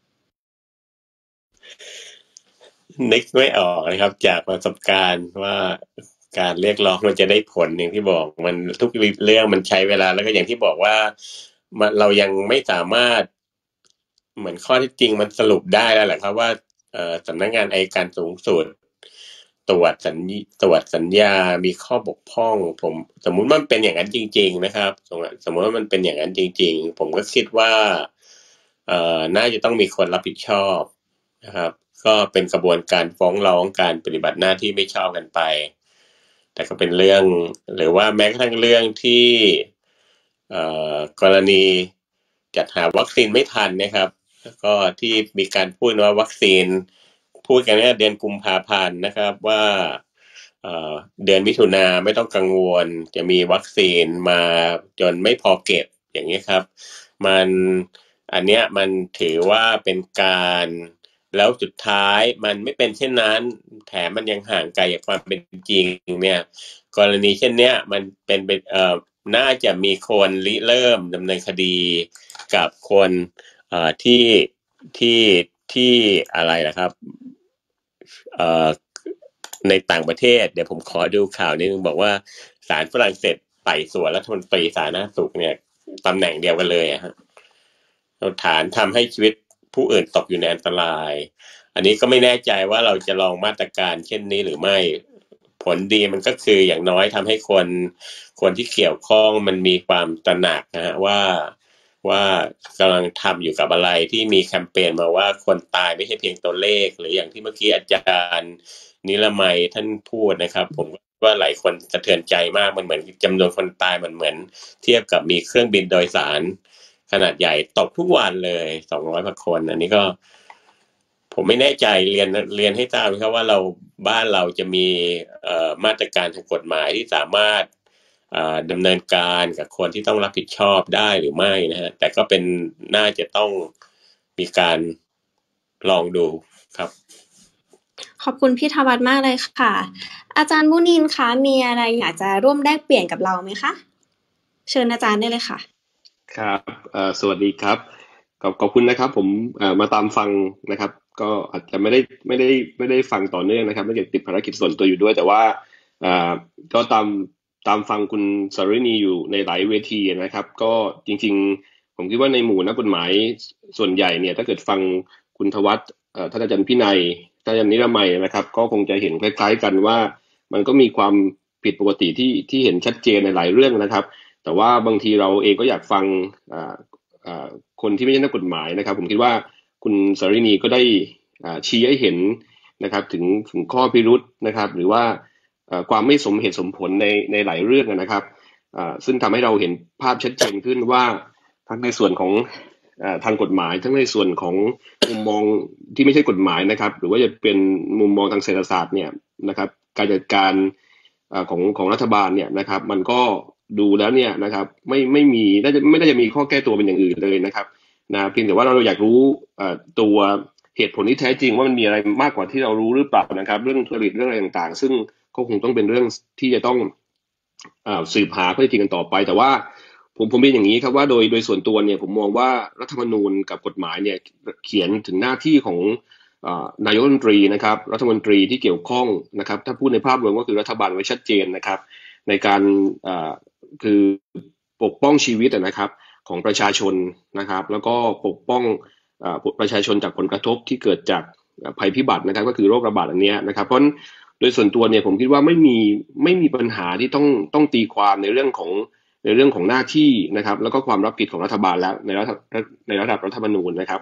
นึกไม่ออกนะครับจากประสบการณ์ว่าการเรียกร้องมันจะได้ผลอย่างที่บอกมันทุกเรื่องมันใช้เวลาแล้วก็อย่างที่บอกว่ามันเรายังไม่สามารถเหมือนข้อที่จริงมันสรุปได้แล้วแหละครับว่าเอ่อสำนักงานอัยการสูงสุดตรวจสัญญตรวจสัญญามีข้อบกพร่องผมสมมุติมันเป็นอย่างนั้นจริงๆนะครับสมมติสมมติว่ามันเป็นอย่างนั้นจริงๆผมก็คิดว่าเอ่อน่าจะต้องมีคนรับผิดชอบนะครับก็เป็นกระบวนการฟ้องร้องการปฏิบัติหน้าที่ไม่ชอบกันไปแต่ก็เป็นเรื่องหรือว่าแม้กระทั่งเรื่องที่เอ่อกรณีจัดหาวัคซีนไม่ทันนะครับแล้วก็ที่มีการพูดว่าวัคซีนพูดกันเนี่ยเดือนกุมภาพันธ์นะครับว่าเอ่อเดือนมิถุนาไม่ต้องกังวลจะมีวัคซีนมาจนไม่พอเก็บอย่างนี้ครับมันอันเนี้ยมันถือว่าเป็นการแล้วสุดท้ายมันไม่เป็นเช่นนั้นแถมมันยังห่างไกลจากความเป็นจริงเนี่ยกรณีเช่นเนี้ยมันเป็นเป็นเอ่อน่าจะมีคนริเริ่มดำเนินคดีกับคนเอ่อที่ที่ที่อะไรนะครับเอ่อในต่างประเทศเดี๋ยวผมขอดูข่าวนิดนึงบอกว่าศาลฝรั่งเศสไต่สวนรัฐมนตรีสาธารณสุขเนี่ยตำแหน่งเดียวกันเลยอะฮะฐานทำให้ชีวิตผู้อื่นตกอยู่ในอันตรายอันนี้ก็ไม่แน่ใจว่าเราจะลองมาตรการเช่นนี้หรือไม่ผลดีมันก็คืออย่างน้อยทำให้คนคนที่เกี่ยวข้องมันมีความตระหนักนะฮะว่าว่ากำลังทำอยู่กับอะไรที่มีแคมเปญมาว่าคนตายไม่ใช่เพียงตัวเลขหรืออย่างที่เมื่อกี้อาจารย์นิรมัยท่านพูดนะครับผมว่าหลายคนสะเทือนใจมากมันเหมือนจำนวนคนตายมันเหมือนเทียบกับมีเครื่องบินโดยสารขนาดใหญ่ตกทุกวันเลยสองร้อยกว่าคนอันนี้ก็ผมไม่แน่ใจเรียนเรียนให้ทราบครับว่าเราบ้านเราจะมีเอ่อมาตรการทางกฎหมายที่สามารถดำเนินการกับคนที่ต้องรับผิดชอบได้หรือไม่นะฮะแต่ก็เป็นน่าจะต้องมีการลองดูครับขอบคุณพี่ธวัชมากเลยค่ะอาจารย์มุนินคะมีอะไรอยากจะร่วมแลกเปลี่ยนกับเราไหมคะเชิญอาจารย์ได้เลยค่ะครับเอ่อสวัสดีครับขอบขอบคุณนะครับผมเอ่อมาตามฟังนะครับก็อาจจะไม่ได้ไม่ได้ไม่ได้ฟังต่อเนื่องนะครับไม่เกี่ยวติดภารกิจส่วนตัวอยู่ด้วยแต่ว่าเอ่อก็ตามตามฟังคุณสรินีอยู่ในหลายเวทีนะครับก็จริงๆผมคิดว่าในหมู่นักกฎหมายส่วนใหญ่เนี่ยถ้าเกิดฟังคุณธวัชเอ่อท่านอาจารย์พินัยท่านอาจารย์นิรมัยนะครับก็คงจะเห็นคล้ายๆกันว่ามันก็มีความผิดปกติที่ที่เห็นชัดเจนในหลายเรื่องนะครับแต่ว่าบางทีเราเองก็อยากฟังคนที่ไม่ใช่นักกฎหมายนะครับผมคิดว่าคุณสรินีก็ได้ชี้ให้เห็นนะครับถึงถึงข้อพิรุธนะครับหรือว่าความไม่สมเหตุสมผลในในหลายเรื่องนะครับซึ่งทำให้เราเห็นภาพชัดเจนขึ้นว่าทั้งในส่วนของทางกฎหมายทั้งในส่วนของมุมมองที่ไม่ใช่กฎหมายนะครับหรือว่าจะเป็นมุมมองทางเศรษฐศาสตร์เนี่ยนะครับการจัดการของของรัฐบาลเนี่ยนะครับมันก็ดูแล้วเนี่ยนะครับไม่ไม่มีน่าจะไม่น่าจะมีข้อแก้ตัวเป็นอย่างอื่นเลยนะครับนะเพียงแต่ว่าเราอยากรู้ตัวเหตุผลที่แท้จริงว่ามันมีอะไรมากกว่าที่เรารู้หรือเปล่านะครับเรื่องธุรกิจเรื่องอะไรต่างๆซึ่งก็คงต้องเป็นเรื่องที่จะต้องสืบหาข้อเท็จจริงกันต่อไปแต่ว่าผมผมเป็นอย่างนี้ครับว่าโดยโดยส่วนตัวเนี่ยผมมองว่ารัฐธรรมนูญกับกฎหมายเนี่ยเขียนถึงหน้าที่ของนายกรัฐมนตรีนะครับรัฐมนตรีที่เกี่ยวข้องนะครับถ้าพูดในภาพรวมก็คือรัฐบาลไว้ชัดเจนนะครับในการคือปกป้องชีวิตนะครับของประชาชนนะครับแล้วก็ปกป้องประชาชนจากผลกระทบที่เกิดจากภัยพิบัตินะครับก็คือโรคระบาดอันนี้นะครับเพราะโดยส่วนตัวเนี่ยผมคิดว่าไม่มีไม่มีปัญหาที่ต้องต้องตีความในเรื่องของในเรื่องของหน้าที่นะครับแล้วก็ความรับผิดของรัฐบาลแล้วในระดับในระดับรัฐธรรมนูญนะครับ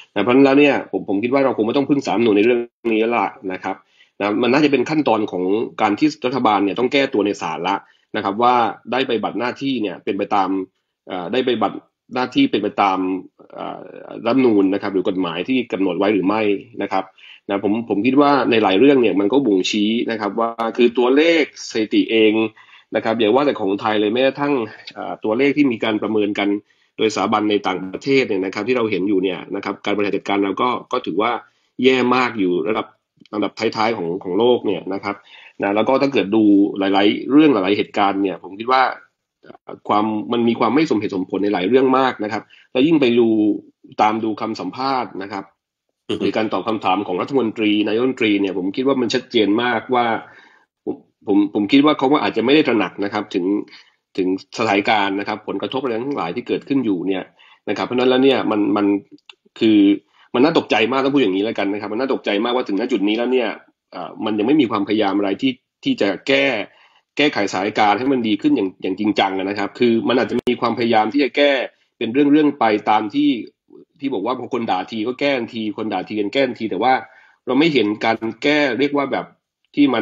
นะเพราะฉะนั้นแล้วเนี่ยผมผมคิดว่าเราคงไม่ต้องพึ่งศาลรัฐธรรมนูญในเรื่องนี้แล้วล่ะนะครับนะมันน่าจะเป็นขั้นตอนของการที่รัฐบาลเนี่ยต้องแก้ตัวในศาลละนะครับว่าได้ไปบัตรหน้าที่เนี่ยเป็นไปตามได้ไปบัตรหน้าที่เป็นไปตามรัฐธรรมนูญนะครับหรือกฎหมายที่กำหนดไว้หรือไม่นะครับนะผมผมคิดว่าในหลายเรื่องเนี่ยมันก็บ่งชี้นะครับว่าคือตัวเลขสถิติเองนะครับอย่าว่าแต่ของไทยเลยแม้กระทั่งตัวเลขที่มีการประเมินกันโดยสถาบันในต่างประเทศเนี่ยนะครับที่เราเห็นอยู่เนี่ยนะครับการบริหารจัดการเราก็ก็ถือว่าแย่มากอยู่ระดับระดับท้ายๆของของโลกเนี่ยนะครับนะแล้วก็ถ้าเกิดดูหลายๆเรื่องหลายๆเหตุการณ์เนี่ยผมคิดว่าความมันมีความไม่สมเหตุสมผลในหลายเรื่องมากนะครับแล้วยิ่งไปดูตามดูคำสัมภาษณ์นะครับหรือการตอบคำถามของรัฐมนตรีนายกรัฐมนตรีเนี่ยผมคิดว่ามันชัดเจนมากว่าผมผมผมคิดว่าเขาก็อาจจะไม่ได้ตระหนักนะครับถึงถึงสถานการณ์นะครับผลกระทบอะไรทั้งหลายที่เกิดขึ้นอยู่เนี่ยนะครับเพราะนั้นแล้วเนี่ยมันมันคือมันน่าตกใจมากต้องพูดอย่างนี้แล้วกันนะครับมันน่าตกใจมากว่าถึงณจุดนี้แล้วเนี่ยมันยังไม่มีความพยายามอะไรที่ที่จะแก้แก้ไขสถานการณ์ให้มันดีขึ้นอย่างอย่างจริงจังนะครับคือมันอาจจะมีความพยายามที่จะแก้เป็นเรื่องๆไปตามที่ที่บอกว่าพอคนด่าทีก็แก้ทันทีคนด่าทีกันแก้ทันทีแต่ว่าเราไม่เห็นการแก้เรียกว่าแบบที่มัน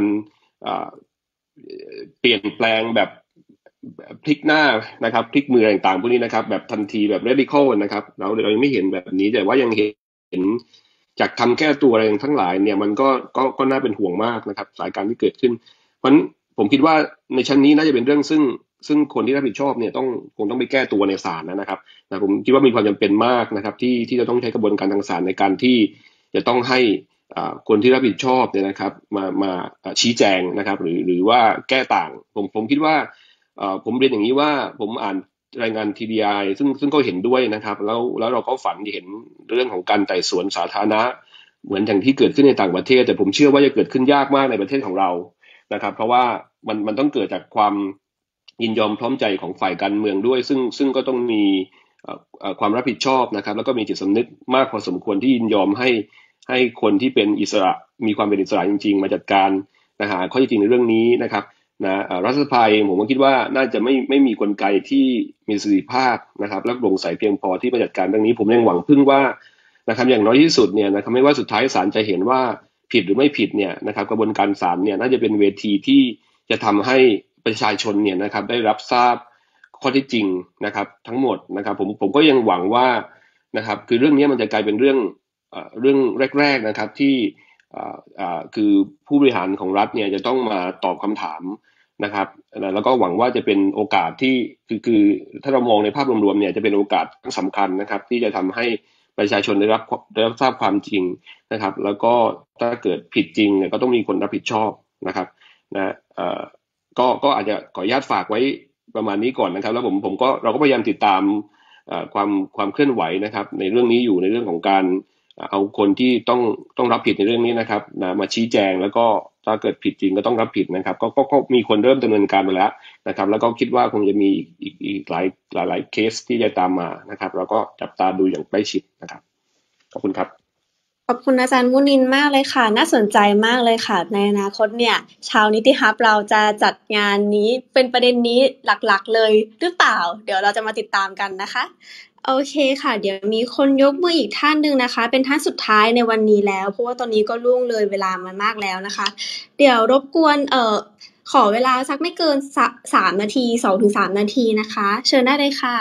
เปลี่ยนแปลงแบบพลิกหน้านะครับพลิกมือต่างๆพวกนี้นะครับแบบทันทีแบบ radical นะครับเราเรายังไม่เห็นแบบนี้แต่ว่ายังเห็นจากคำแก้ตัวอะไรทั้งหลายเนี่ยมันก็ก็ก็น่าเป็นห่วงมากนะครับสถานการณ์ที่เกิดขึ้นเพราะฉะนั้นผมคิดว่าในชั้นนี้น่าจะเป็นเรื่องซึ่งซึ่งคนที่รับผิดชอบเนี่ยต้องคงต้องไปแก้ตัวในศาลนะครับนะผมคิดว่ามีความจำเป็นมากนะครับที่ที่จะต้องใช้กระบวนการทางศาลในการที่จะต้องให้คนที่รับผิดชอบเนี่ยนะครับมามาชี้แจงนะครับหรือหรือว่าแก้ต่างผมผมคิดว่าผมเรียนอย่างนี้ว่าผมอ่านรายงาน ที ดี ไอ ซึ่งซึ่งก็เห็นด้วยนะครับแล้วแล้วเราก็ฝันเห็นเรื่องของการไต่สวนสาธารณะเหมือนอย่างที่เกิดขึ้นในต่างประเทศแต่ผมเชื่อว่าจะเกิดขึ้นยากมากในประเทศของเรานะครับเพราะว่ามันมันต้องเกิดจากความยินยอมพร้อมใจของฝ่ายการเมืองด้วยซึ่งซึ่งก็ต้องมีความรับผิดชอบนะครับแล้วก็มีจิตสำนึกมากพอสมควรที่ยินยอมให้ให้คนที่เป็นอิสระมีความเป็นอิสระจริงๆมาจัดการนะหาข้อเท็จจริงในเรื่องนี้นะครับนะรัฐสภาผมก็คิดว่าน่าจะไม่ไม่มีกลไกที่มีประสิทธิภาพนะครับและโปร่งใสเพียงพอที่จะจัดการเรื่องนี้ผมยังหวังพึ่งว่านะครับอย่างน้อยที่สุดเนี่ยนะครับไม่ว่าสุดท้ายศาลจะเห็นว่าผิดหรือไม่ผิดเนี่ยนะครับกระบวนการศาลเนี่ยน่าจะเป็นเวทีที่จะทำให้ประชาชนเนี่ยนะครับได้รับทราบข้อเท็จจริงนะครับทั้งหมดนะครับผมผมก็ยังหวังว่านะครับคือเรื่องนี้มันจะกลายเป็นเรื่องเรื่องแรกๆนะครับที่คือผู้บริหารของรัฐเนี่ยจะต้องมาตอบคำถามนะครับแล้วก็หวังว่าจะเป็นโอกาสที่คือคือถ้าเรามองในภาพรวมๆเนี่ยจะเป็นโอกาสสำคัญนะครับที่จะทำให้ประชาชนได้รับได้รับทราบความจริงนะครับแล้วก็ถ้าเกิดผิดจริงเนี่ยก็ต้องมีคนรับผิดชอบนะครับนะก็ก็อาจจะขออนุญาตฝากไว้ประมาณนี้ก่อนนะครับแล้วผมผมก็เราก็พยายามติดตามความความเคลื่อนไหวนะครับในเรื่องนี้อยู่ในเรื่องของการเอาคนที่ต้องต้องรับผิดในเรื่องนี้นะครับนะมาชี้แจงแล้วก็ถ้าเกิดผิดจริงก็ต้องรับผิดนะครับก็ก็ก็มีคนเริ่มดำเนินการไปแล้วนะครับแล้วก็คิดว่าคงจะมีอีกอีกหลายหลายหลายเคสที่จะตามมานะครับแล้วก็จับตาดูอย่างใกล้ชิดนะครับขอบคุณครับขอบคุณอาจารย์มุนินมากเลยค่ะน่าสนใจมากเลยค่ะในอนาคตเนี่ยชาวนิติฮับเราจะจัดงานนี้เป็นประเด็นนี้หลักๆเลยหรือเปล่าเดี๋ยวเราจะมาติดตามกันนะคะโอเคค่ะเดี๋ยวมีคนยกมืออีกท่านนึงนะคะเป็นท่านสุดท้ายในวันนี้แล้วเพราะว่าตอนนี้ก็ล่วงเลยเวลามามากแล้วนะคะเดี๋ยวรบกวนเอ่อขอเวลาสักไม่เกินสามนาที สองถึงสาม นาทีนะคะเชิญได้เลยค่ะ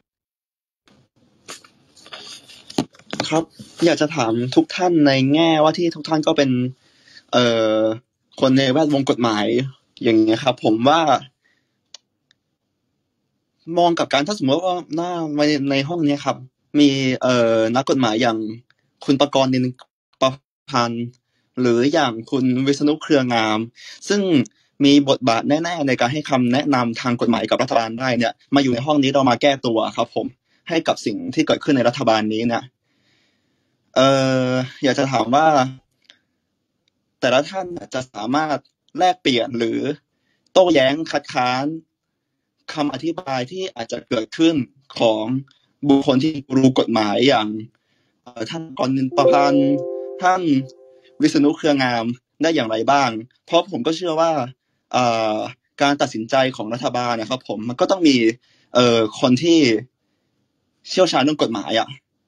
ครับอยากจะถามทุกท่านในแง่ว่าที่ทุกท่านก็เป็นเอ่อคนในแวดวงกฎหมายอย่างเงี้ยครับผมว่ามองกับการถ้าสมมติว่าหน้าในในห้องนี้ครับมีเอ่อนักกฎหมายอย่างคุณประกรณ์นินประพันธ์หรืออย่างคุณวิษณุเครืองามซึ่งมีบทบาทแน่ๆในการให้คำแนะนำทางกฎหมายกับรัฐบาลได้เนี่ยมาอยู่ในห้องนี้เรามาแก้ตัวครับผมให้กับสิ่งที่เกิดขึ้นในรัฐบาลนี้เนี่ยเอ่ออยากจะถามว่าแต่ละท่านจะสามารถแลกเปลี่ยนหรือโต้แย้งคัดค้านคำอธิบายที่อาจจะเกิดขึ้นของบุคคลที่รู้กฎหมายอย่างท่านกรณินประพันธ์ท่านวิษณุเครืองามได้อย่างไรบ้างเพราะผมก็เชื่อว่าการตัดสินใจของรัฐบาลนะครับผมมันก็ต้องมีคนที่เชี่ยวชาญเรื่องกฎหมายอ่ะ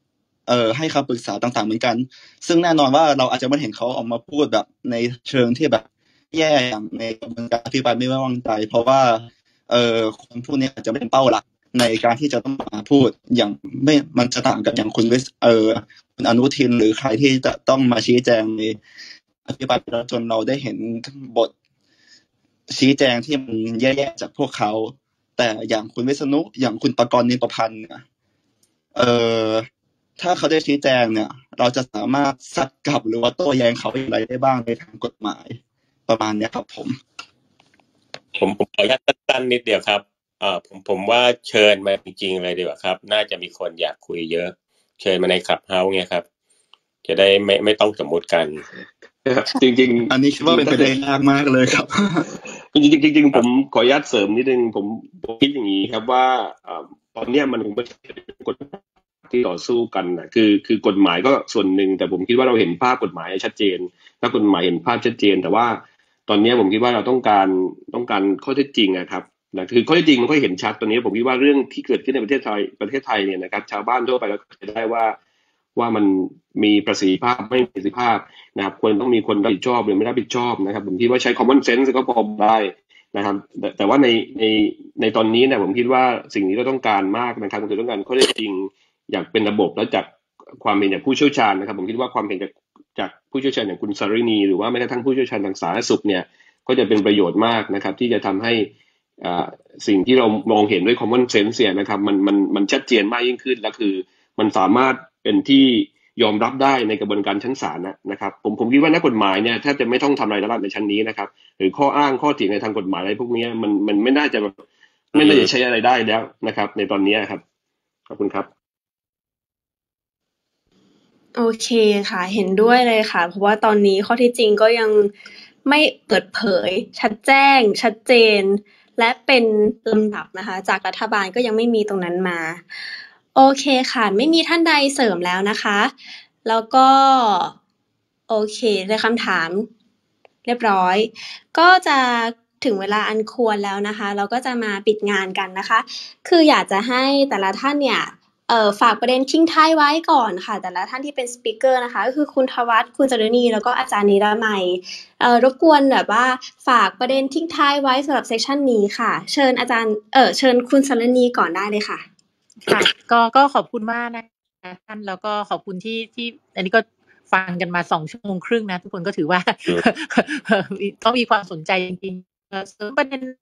เอ่อให้คำปรึกษาต่างๆเหมือนกันซึ่งแน่นอนว่าเราอาจจะไม่เห็นเขาออกมาพูดแบบในเชิงที่แบบแย่อย่างในกระบวนการอภิปรายไม่ไว้วางใจเพราะว่าเอ่อคนพวกนี้อาจจะไม่เป็นเป้าหลักในการที่จะต้องมาพูดอย่างไม่มันจะต่างกับอย่างคุณวิศเอ่อคุณอนุทินหรือใครที่จะต้องมาชี้แจงในอภิปรายจนเราได้เห็นบทชี้แจงที่มันแย่ๆจากพวกเขาแต่อย่างคุณวิษณุอย่างคุณปกรณ์นินประพันธ์เนี่ยเอ่อถ้าเขาได้ชี้แจงเนี่ยเราจะสามารถซัดกลับหรือว่าโต้แย้งเขาอย่างไรได้บ้างในทางกฎหมายประมาณนี้ครับผมผมผมขออนุญาตสั้นๆนิดเดียวครับเอ่อผมผมว่าเชิญมาจริงๆเลยดีกว่าครับน่าจะมีคนอยากคุยเยอะเชิญมาในคลับเฮาส์เนี่ยครับจะได้ไม่ไม่ต้องสมมุติกันจริงๆอันนี้คิดว่าเป็นไปได้ยากมากเลยครับจริงๆจริงๆผมขออนุญาตเสริมนิดนึงผมผมคิดอย่างนี้ครับว่าตอนนี้มันคงไม่ใช่กฎที่ต่อสู้กันนะคือคือกฎหมายก็ส่วนหนึ่งแต่ผมคิดว่าเราเห็นภาพกฎหมายชัดเจนถ้ากฎหมายเห็นภาพชัดเจนแต่ว่าตอนนี้ผมคิดว่าเราต้องการต้องการข้อเท็จจริงนะครับนะคือข้อเท็จจริงมันก็เห็นชัดตอนนี้ผมคิดว่าเรื่องที่เกิดขึ้นในประเทศไทยประเทศไทยเนี่ยนะครับชาวบ้านทั่วไปก็จะได้ว่าว่ามันมีประสิทธิภาพไม่มีประสิทธิภาพนะครับควรต้องมีคนรับผิดชอบหรือไม่รับผิดชอบนะครับผมคิดว่าใช้ common sense ก็พอได้นะครับแต่แต่ว่าในในในตอนนี้เนี่ยผมคิดว่าสิ่งนี้เราต้องการมากนะครับคือต้องการข้อเท็จจริงอย่างเป็นระบบแล้วจากความเห็นจากผู้เชี่ยวชาญนะครับผมคิดว่าความเห็นจากจากผู้เชี่ยวชาญอย่างคุณสรินีหรือว่าแม้กระทั่งผู้เชี่ยวชาญทางสาธารณสุขเนี่ยก็จะเป็นประโยชน์มากนะครับที่จะทำให้อ่าสิ่งที่เรามองเห็นด้วย common sense เนี่ยนะครับมันมันมันชัดเจนมากยิ่งขึ้นและคือมันสามารถเป็นที่ยอมรับได้ในกระบวนการชั้นศาลนะครับผมผมคิดว่านักกฎหมายเนี่ยแทบจะไม่ต้องทำอะไรแล้วในชั้นนี้นะครับหรือข้ออ้างข้อเถียงในทางกฎหมายอะไรพวกนี้มันมันไม่น่าจะไม่น่าจะใช้อะไรได้แล้วนะครับในตอนนี้ครับขอบคุณครับโอเคค่ะเห็นด้วยเลยค่ะเพราะว่าตอนนี้ข้อที่จริงก็ยังไม่เปิดเผยชัดแจ้งชัดเจนและเป็นลำดับนะคะจากรัฐบาลก็ยังไม่มีตรงนั้นมาโอเคค่ะไม่มีท่านใดเสริมแล้วนะคะแล้วก็โอเคในคำถามเรียบร้อยก็จะถึงเวลาอันควรแล้วนะคะเราก็จะมาปิดงานกันนะคะคืออยากจะให้แต่ละท่านเนี่ยเอ่อฝากประเด็นทิ้งท้ายไว้ก่อนค่ะแต่ละท่านที่เป็นสปีกเกอร์นะคะก็คือคุณทวัฒน์คุณจารุณีแล้วก็อาจารย์นิรมัยเอ่อรบกวนแบบว่าฝากประเด็นทิ้งท้ายไว้สำหรับเซสชันนี้ค่ะเชิญอาจารย์เอ่อเชิญคุณจารุณีก่อนได้เลยค่ะค่ะก็ก็ขอบคุณมากนะคะท่านแล้วก็ขอบคุณที่ที่อันนี้ก็ฟังกันมาสองชั่วโมงครึ่งนะทุกคนก็ถือว่าต้องมีความสนใจจริงๆเสริมประเด็น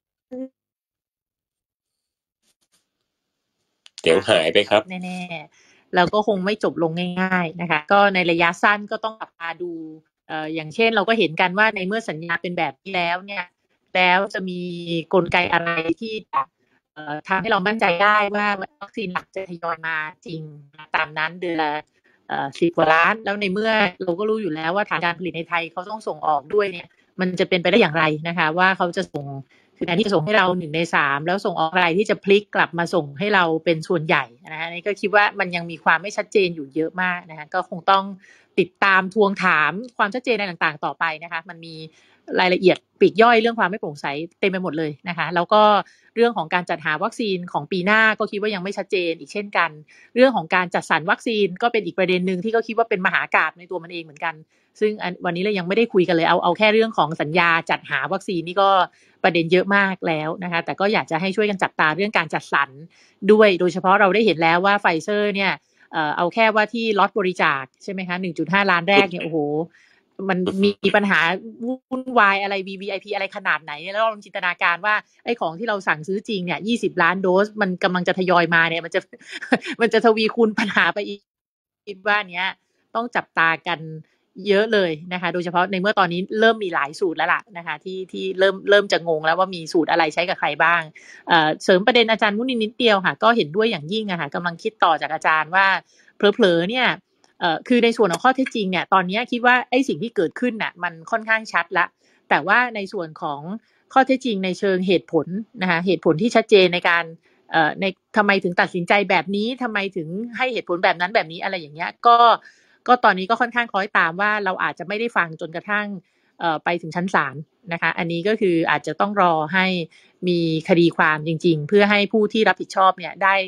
เสียงหายไปครับแน่ๆแล้วก็คงไม่จบลงง่ายๆนะคะก็ในระยะสั้นก็ต้องจับตาดูเอ่ออย่างเช่นเราก็เห็นกันว่าในเมื่อสัญญาเป็นแบบนี้แล้วเนี่ยแล้วจะมีกลไกอะไรที่จะเอ่อทำให้เรามั่นใจได้ว่าวัคซีนหลักจะทยอยมาจริงตามนั้นเดือนละเอ่อสิบกว่าล้านแล้วในเมื่อเราก็รู้อยู่แล้วว่าฐานการผลิตในไทยเขาต้องส่งออกด้วยเนี่ยมันจะเป็นไปได้อย่างไรนะคะว่าเขาจะส่งคือแทนที่จะส่งให้เราหนึ่งในสามแล้วส่งออกอะไรที่จะพลิกกลับมาส่งให้เราเป็นส่วนใหญ่นะฮะนี่ก็คิดว่ามันยังมีความไม่ชัดเจนอยู่เยอะมากนะคะก็คงต้องติดตามทวงถามความชัดเจนในต่างๆต่อไปนะคะมันมีรายละเอียดปลีกย่อยเรื่องความไม่โปร่งใสเต็มไปหมดเลยนะคะแล้วก็เรื่องของการจัดหาวัคซีนของปีหน้าก็คิดว่ายังไม่ชัดเจนอีกเช่นกันเรื่องของการจัดสรรวัคซีนก็เป็นอีกประเด็นนึงที่ก็คิดว่าเป็นมหากาพย์ในตัวมันเองเหมือนกันซึ่งวันนี้เรายังไม่ได้คุยกันเลยเอาเอาแค่เรื่องของสัญญาจัดหาวัคซีนนี่ก็ประเด็นเยอะมากแล้วนะคะแต่ก็อยากจะให้ช่วยกันจับตาเรื่องการจัดสรรด้วยโดยเฉพาะเราได้เห็นแล้วว่าไฟเซอร์เนี่ยเอ่อเอาแค่ว่าที่ล็อตบริจาคใช่ไหมคะ หนึ่งจุดห้า ล้านแรกเนี่ยโอ้โหมันมีปัญหาวุ่นวายอะไร วี วี ไอ พี อะไรขนาดไหนแล้วลองจินตนาการว่าไอ้ของที่เราสั่งซื้อจริงเนี่ยยี่สิบล้านโดสมันกำลังจะทยอยมาเนี่ยมันจะมันจะทวีคูณปัญหาไปอีกคิดว่าเนี้ยต้องจับตากันเยอะเลยนะคะโดยเฉพาะในเมื่อตอนนี้เริ่มมีหลายสูตรแล้วล่ะนะคะที่ที่เริ่มเริ่มจะงงแล้วว่ามีสูตรอะไรใช้กับใครบ้างเอ่อเสริมประเด็นอาจารย์มุนินนิดเดียวค่ะก็เห็นด้วยอย่างยิ่งอะค่ะกำลังคิดต่อจากอาจารย์ว่าเผลอๆเนี่ยเอ่อคือในส่วนของข้อเท็จจริงเนี่ยตอนนี้คิดว่าไอ้สิ่งที่เกิดขึ้นน่ะมันค่อนข้างชัดละแต่ว่าในส่วนของข้อเท็จจริงในเชิงเหตุผลนะคะเหตุผลที่ชัดเจนในการเอ่อในทำไมถึงตัดสินใจแบบนี้ทำไมถึงให้เหตุผลแบบนั้นแบบนี้อะไรอย่างเงี้ยก็ก็ตอนนี้ก็ค่อนข้างคล้อยตามว่าเราอาจจะไม่ได้ฟังจนกระทั่งเอ่อไปถึงชั้นศาลนะคะอันนี้ก็คืออาจจะต้องรอให้มีคดีความจริงๆเพื่อให้ผู้ที่รับผิดชอบเนี่ยได้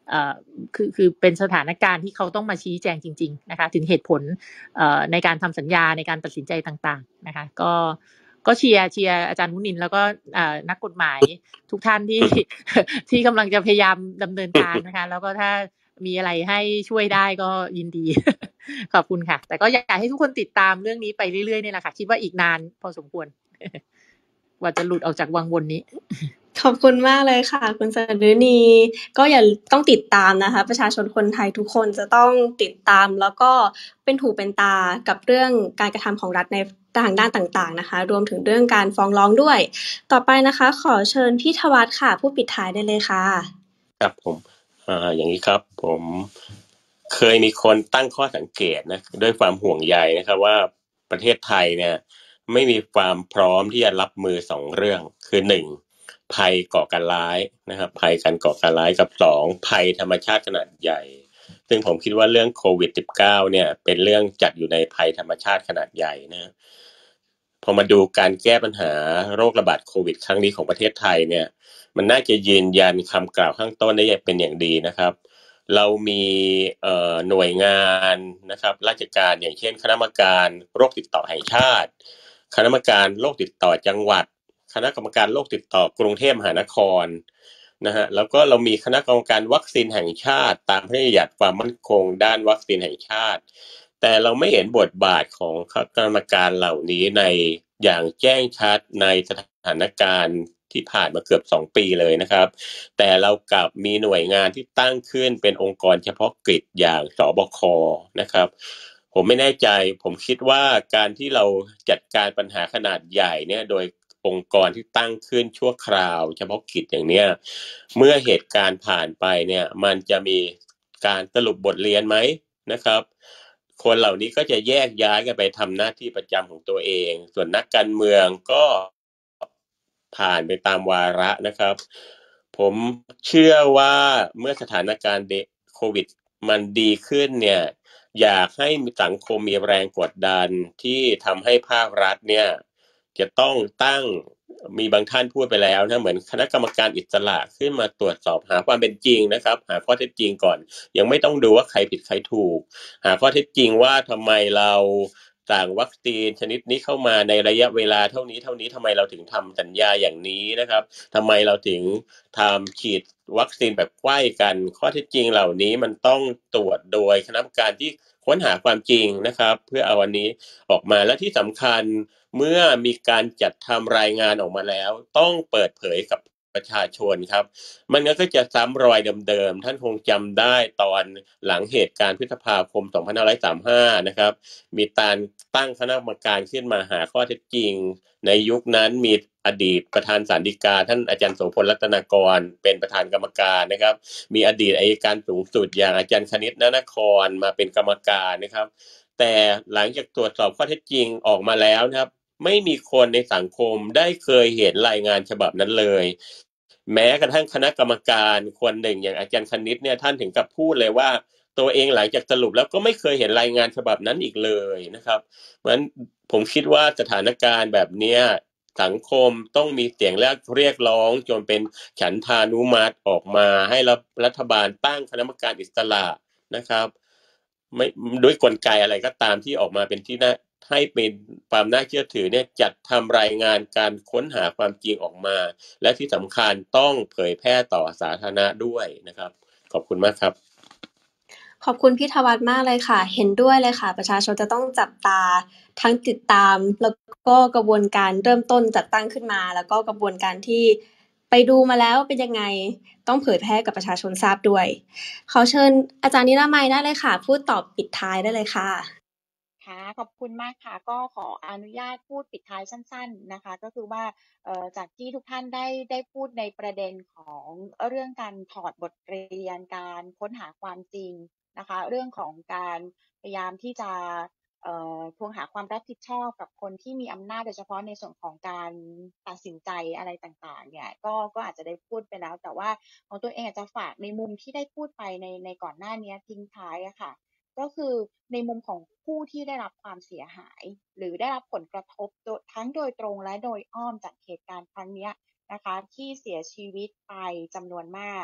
เอ่อคือคือเป็นสถานการณ์ที่เขาต้องมาชี้แจงจริงๆนะคะถึงเหตุผลเอ่อในการทำสัญญาในการตัดสินใจต่างๆนะคะก็ก็เชียร์เชียร์อาจารย์มุนินแล้วก็เอ่อนักกฎหมายทุกท่านที่ ที่กำลังจะพยายามดำเนินการนะคะแล้วก็ถ้ามีอะไรให้ช่วยได้ก็ยินดี ขอบคุณค่ะแต่ก็อยากให้ทุกคนติดตามเรื่องนี้ไปเรื่อยๆนี่แหละค่ะคิดว่าอีกนานพอสมควร กว่าจะหลุดออกจากวังวนนี้ขอบคุณมากเลยค่ะคุณสฤนีก็อย่าต้องติดตามนะคะประชาชนคนไทยทุกคนจะต้องติดตามแล้วก็เป็นหูเป็นตากับเรื่องการกระทำของรัฐในทางด้านต่างๆนะคะรวมถึงเรื่องการฟ้องร้องด้วยต่อไปนะคะขอเชิญพี่ธวัฒน์ค่ะผู้ปิดท้ายได้เลยค่ะครับผมอ่าอย่างนี้ครับผมเคยมีคนตั้งข้อสังเกตนะด้วยความห่วงใยนะครับว่าประเทศไทยเนี่ยไม่มีความพร้อมที่จะรับมือสองเรื่องคือหนึ่งภัยก่อการร้ายนะครับภัยการก่อการร้ายกับสองภัยธรรมชาติขนาดใหญ่ซึ่งผมคิดว่าเรื่องโควิด สิบเก้า เนี่ยเป็นเรื่องจัดอยู่ในภัยธรรมชาติขนาดใหญ่นะพอมาดูการแก้ปัญหาโรคระบาดโควิดครั้งนี้ของประเทศไทยเนี่ยมันน่าจะยืนยันคำกล่าวข้างต้นได้เป็นอย่างดีนะครับเรามีเอ่อหน่วยงานนะครับราชการอย่างเช่นคณะกรรมการโรคติดต่อแห่งชาติคณะกรรมการโรคติดต่อจังหวัดคณะกรรมการโรคติดต่อกรุงเทพมหานครนะฮะแล้วก็เรามีคณะกรรมการวัคซีนแห่งชาติตามพระราชบัญญัติความมั่นคงด้านวัคซีนแห่งชาติแต่เราไม่เห็นบทบาทของคณะกรรมการเหล่านี้ในอย่างแจ้งชัดในสถานการณ์ที่ผ่านมาเกือบสองปีเลยนะครับแต่เรากลับมีหน่วยงานที่ตั้งขึ้นเป็นองค์กรเฉพาะกิจอย่างสบคนะครับผมไม่แน่ใจผมคิดว่าการที่เราจัดการปัญหาขนาดใหญ่เนี่ยโดยองค์กรที่ตั้งขึ้นชั่วคราวเฉพาะกิจอย่างเนี้ยเมื่อเหตุการณ์ผ่านไปเนี่ยมันจะมีการสรุปบทเรียนไหมนะครับคนเหล่านี้ก็จะแยกย้ายกันไปทำหน้าที่ประจำของตัวเองส่วนนักการเมืองก็ผ่านไปตามวาระนะครับผมเชื่อว่าเมื่อสถานการณ์โควิดมันดีขึ้นเนี่ยอยากให้สังคมมีแรงกดดันที่ทำให้ภาครัฐเนี่ยจะต้องตั้งมีบางท่านพูดไปแล้วนะเหมือนคณะกรรมการอิสระขึ้นมาตรวจสอบหาความเป็นจริงนะครับหาข้อเท็จจริงก่อนยังไม่ต้องดูว่าใครผิดใครถูกหาข้อเท็จจริงว่าทำไมเราสั่งวัคซีนชนิดนี้เข้ามาในระยะเวลาเท่านี้เท่านี้ทำไมเราถึงทำสัญญาอย่างนี้นะครับทำไมเราถึงทำฉีดวัคซีนแบบใกล้กันข้อเท็จจริงเหล่านี้มันต้องตรวจโดยคณะกรรมการที่ค้นหาความจริงนะครับเพื่อเอาวันนี้ออกมาและที่สำคัญเมื่อมีการจัดทำรายงานออกมาแล้วต้องเปิดเผยกับประชาชนครับมันก็จะซ้ำรอยเดิมๆท่านคงจำได้ตอนหลังเหตุการณ์พฤษภาคมสองพันห้าร้อยสามสิบห้านะครับมีการตั้งคณะกรรมการขึ้นมาหาข้อเท็จจริงในยุคนั้นมีอดีตประธานศาลฎีกาท่านอาจารย์โสพลรัตนากรเป็นประธานกรรมการนะครับมีอดีตอัยการสูงสุดอย่างอาจารย์คณิต ณนครมาเป็นกรรมการนะครับแต่หลังจากตรวจสอบข้อเท็จจริงออกมาแล้วนะครับไม่มีคนในสังคมได้เคยเห็นรายงานฉบับนั้นเลยแม้กระทั่งคณะกรรมการคนหนึ่งอย่างอาจารย์คณิตเนี่ยท่านถึงกับพูดเลยว่าตัวเองหลังจากสรุปแล้วก็ไม่เคยเห็นรายงานฉบับนั้นอีกเลยนะครับเพราะฉะนั้นผมคิดว่าสถานการณ์แบบนี้สังคมต้องมีเสียงเรียกร้องจนเป็นฉันทานุมัติออกมาให้รัฐบาลตั้งคณะกรรมการอิสระนะครับไม่ด้วยกลไกอะไรก็ตามที่ออกมาเป็นที่น่าให้เป็นความน่าเชื่อถือเนี่ยจัดทำรายงานการค้นหาความจริงออกมาและที่สำคัญต้องเผยแพร่ต่อสาธารณะด้วยนะครับขอบคุณมากครับขอบคุณพี่ธวัฒน์มากเลยค่ะเห็นด้วยเลยค่ะประชาชนจะต้องจับตาทั้งติดตามแล้วก็กระบวนการเริ่มต้นจัดตั้งขึ้นมาแล้วก็กระบวนการที่ไปดูมาแล้วเป็นยังไงต้องเผยแพร่กับประชาชนทราบด้วยขอเชิญอาจารย์นิรมัยได้เลยค่ะพูดตอบปิดท้ายได้เลยค่ะค่ะขอบคุณมากค่ะก็ขออนุญาตพูดปิดท้ายสั้นๆนะคะก็คือว่าเอ่อจากที่ทุกท่านได้ได้พูดในประเด็นของเรื่องการถอดบทเรียนการค้นหาความจริงนะคะเรื่องของการพยายามที่จะเอ่อทวงหาความรับผิดชอบกับคนที่มีอำนาจโดยเฉพาะในส่วนของการตัดสินใจอะไรต่างๆเนี่ยก็ก็อาจจะได้พูดไปแล้วแต่ว่าของตัวเองอาจจะฝากในมุมที่ได้พูดไปในในก่อนหน้านี้ทิ้งท้ายอะค่ะก็คือในมุมของผู้ที่ได้รับความเสียหายหรือได้รับผลกระทบทั้งโดยตรงและโดยอ้อมจากเหตุการณ์ครั้งนี้นะคะที่เสียชีวิตไปจำนวนมาก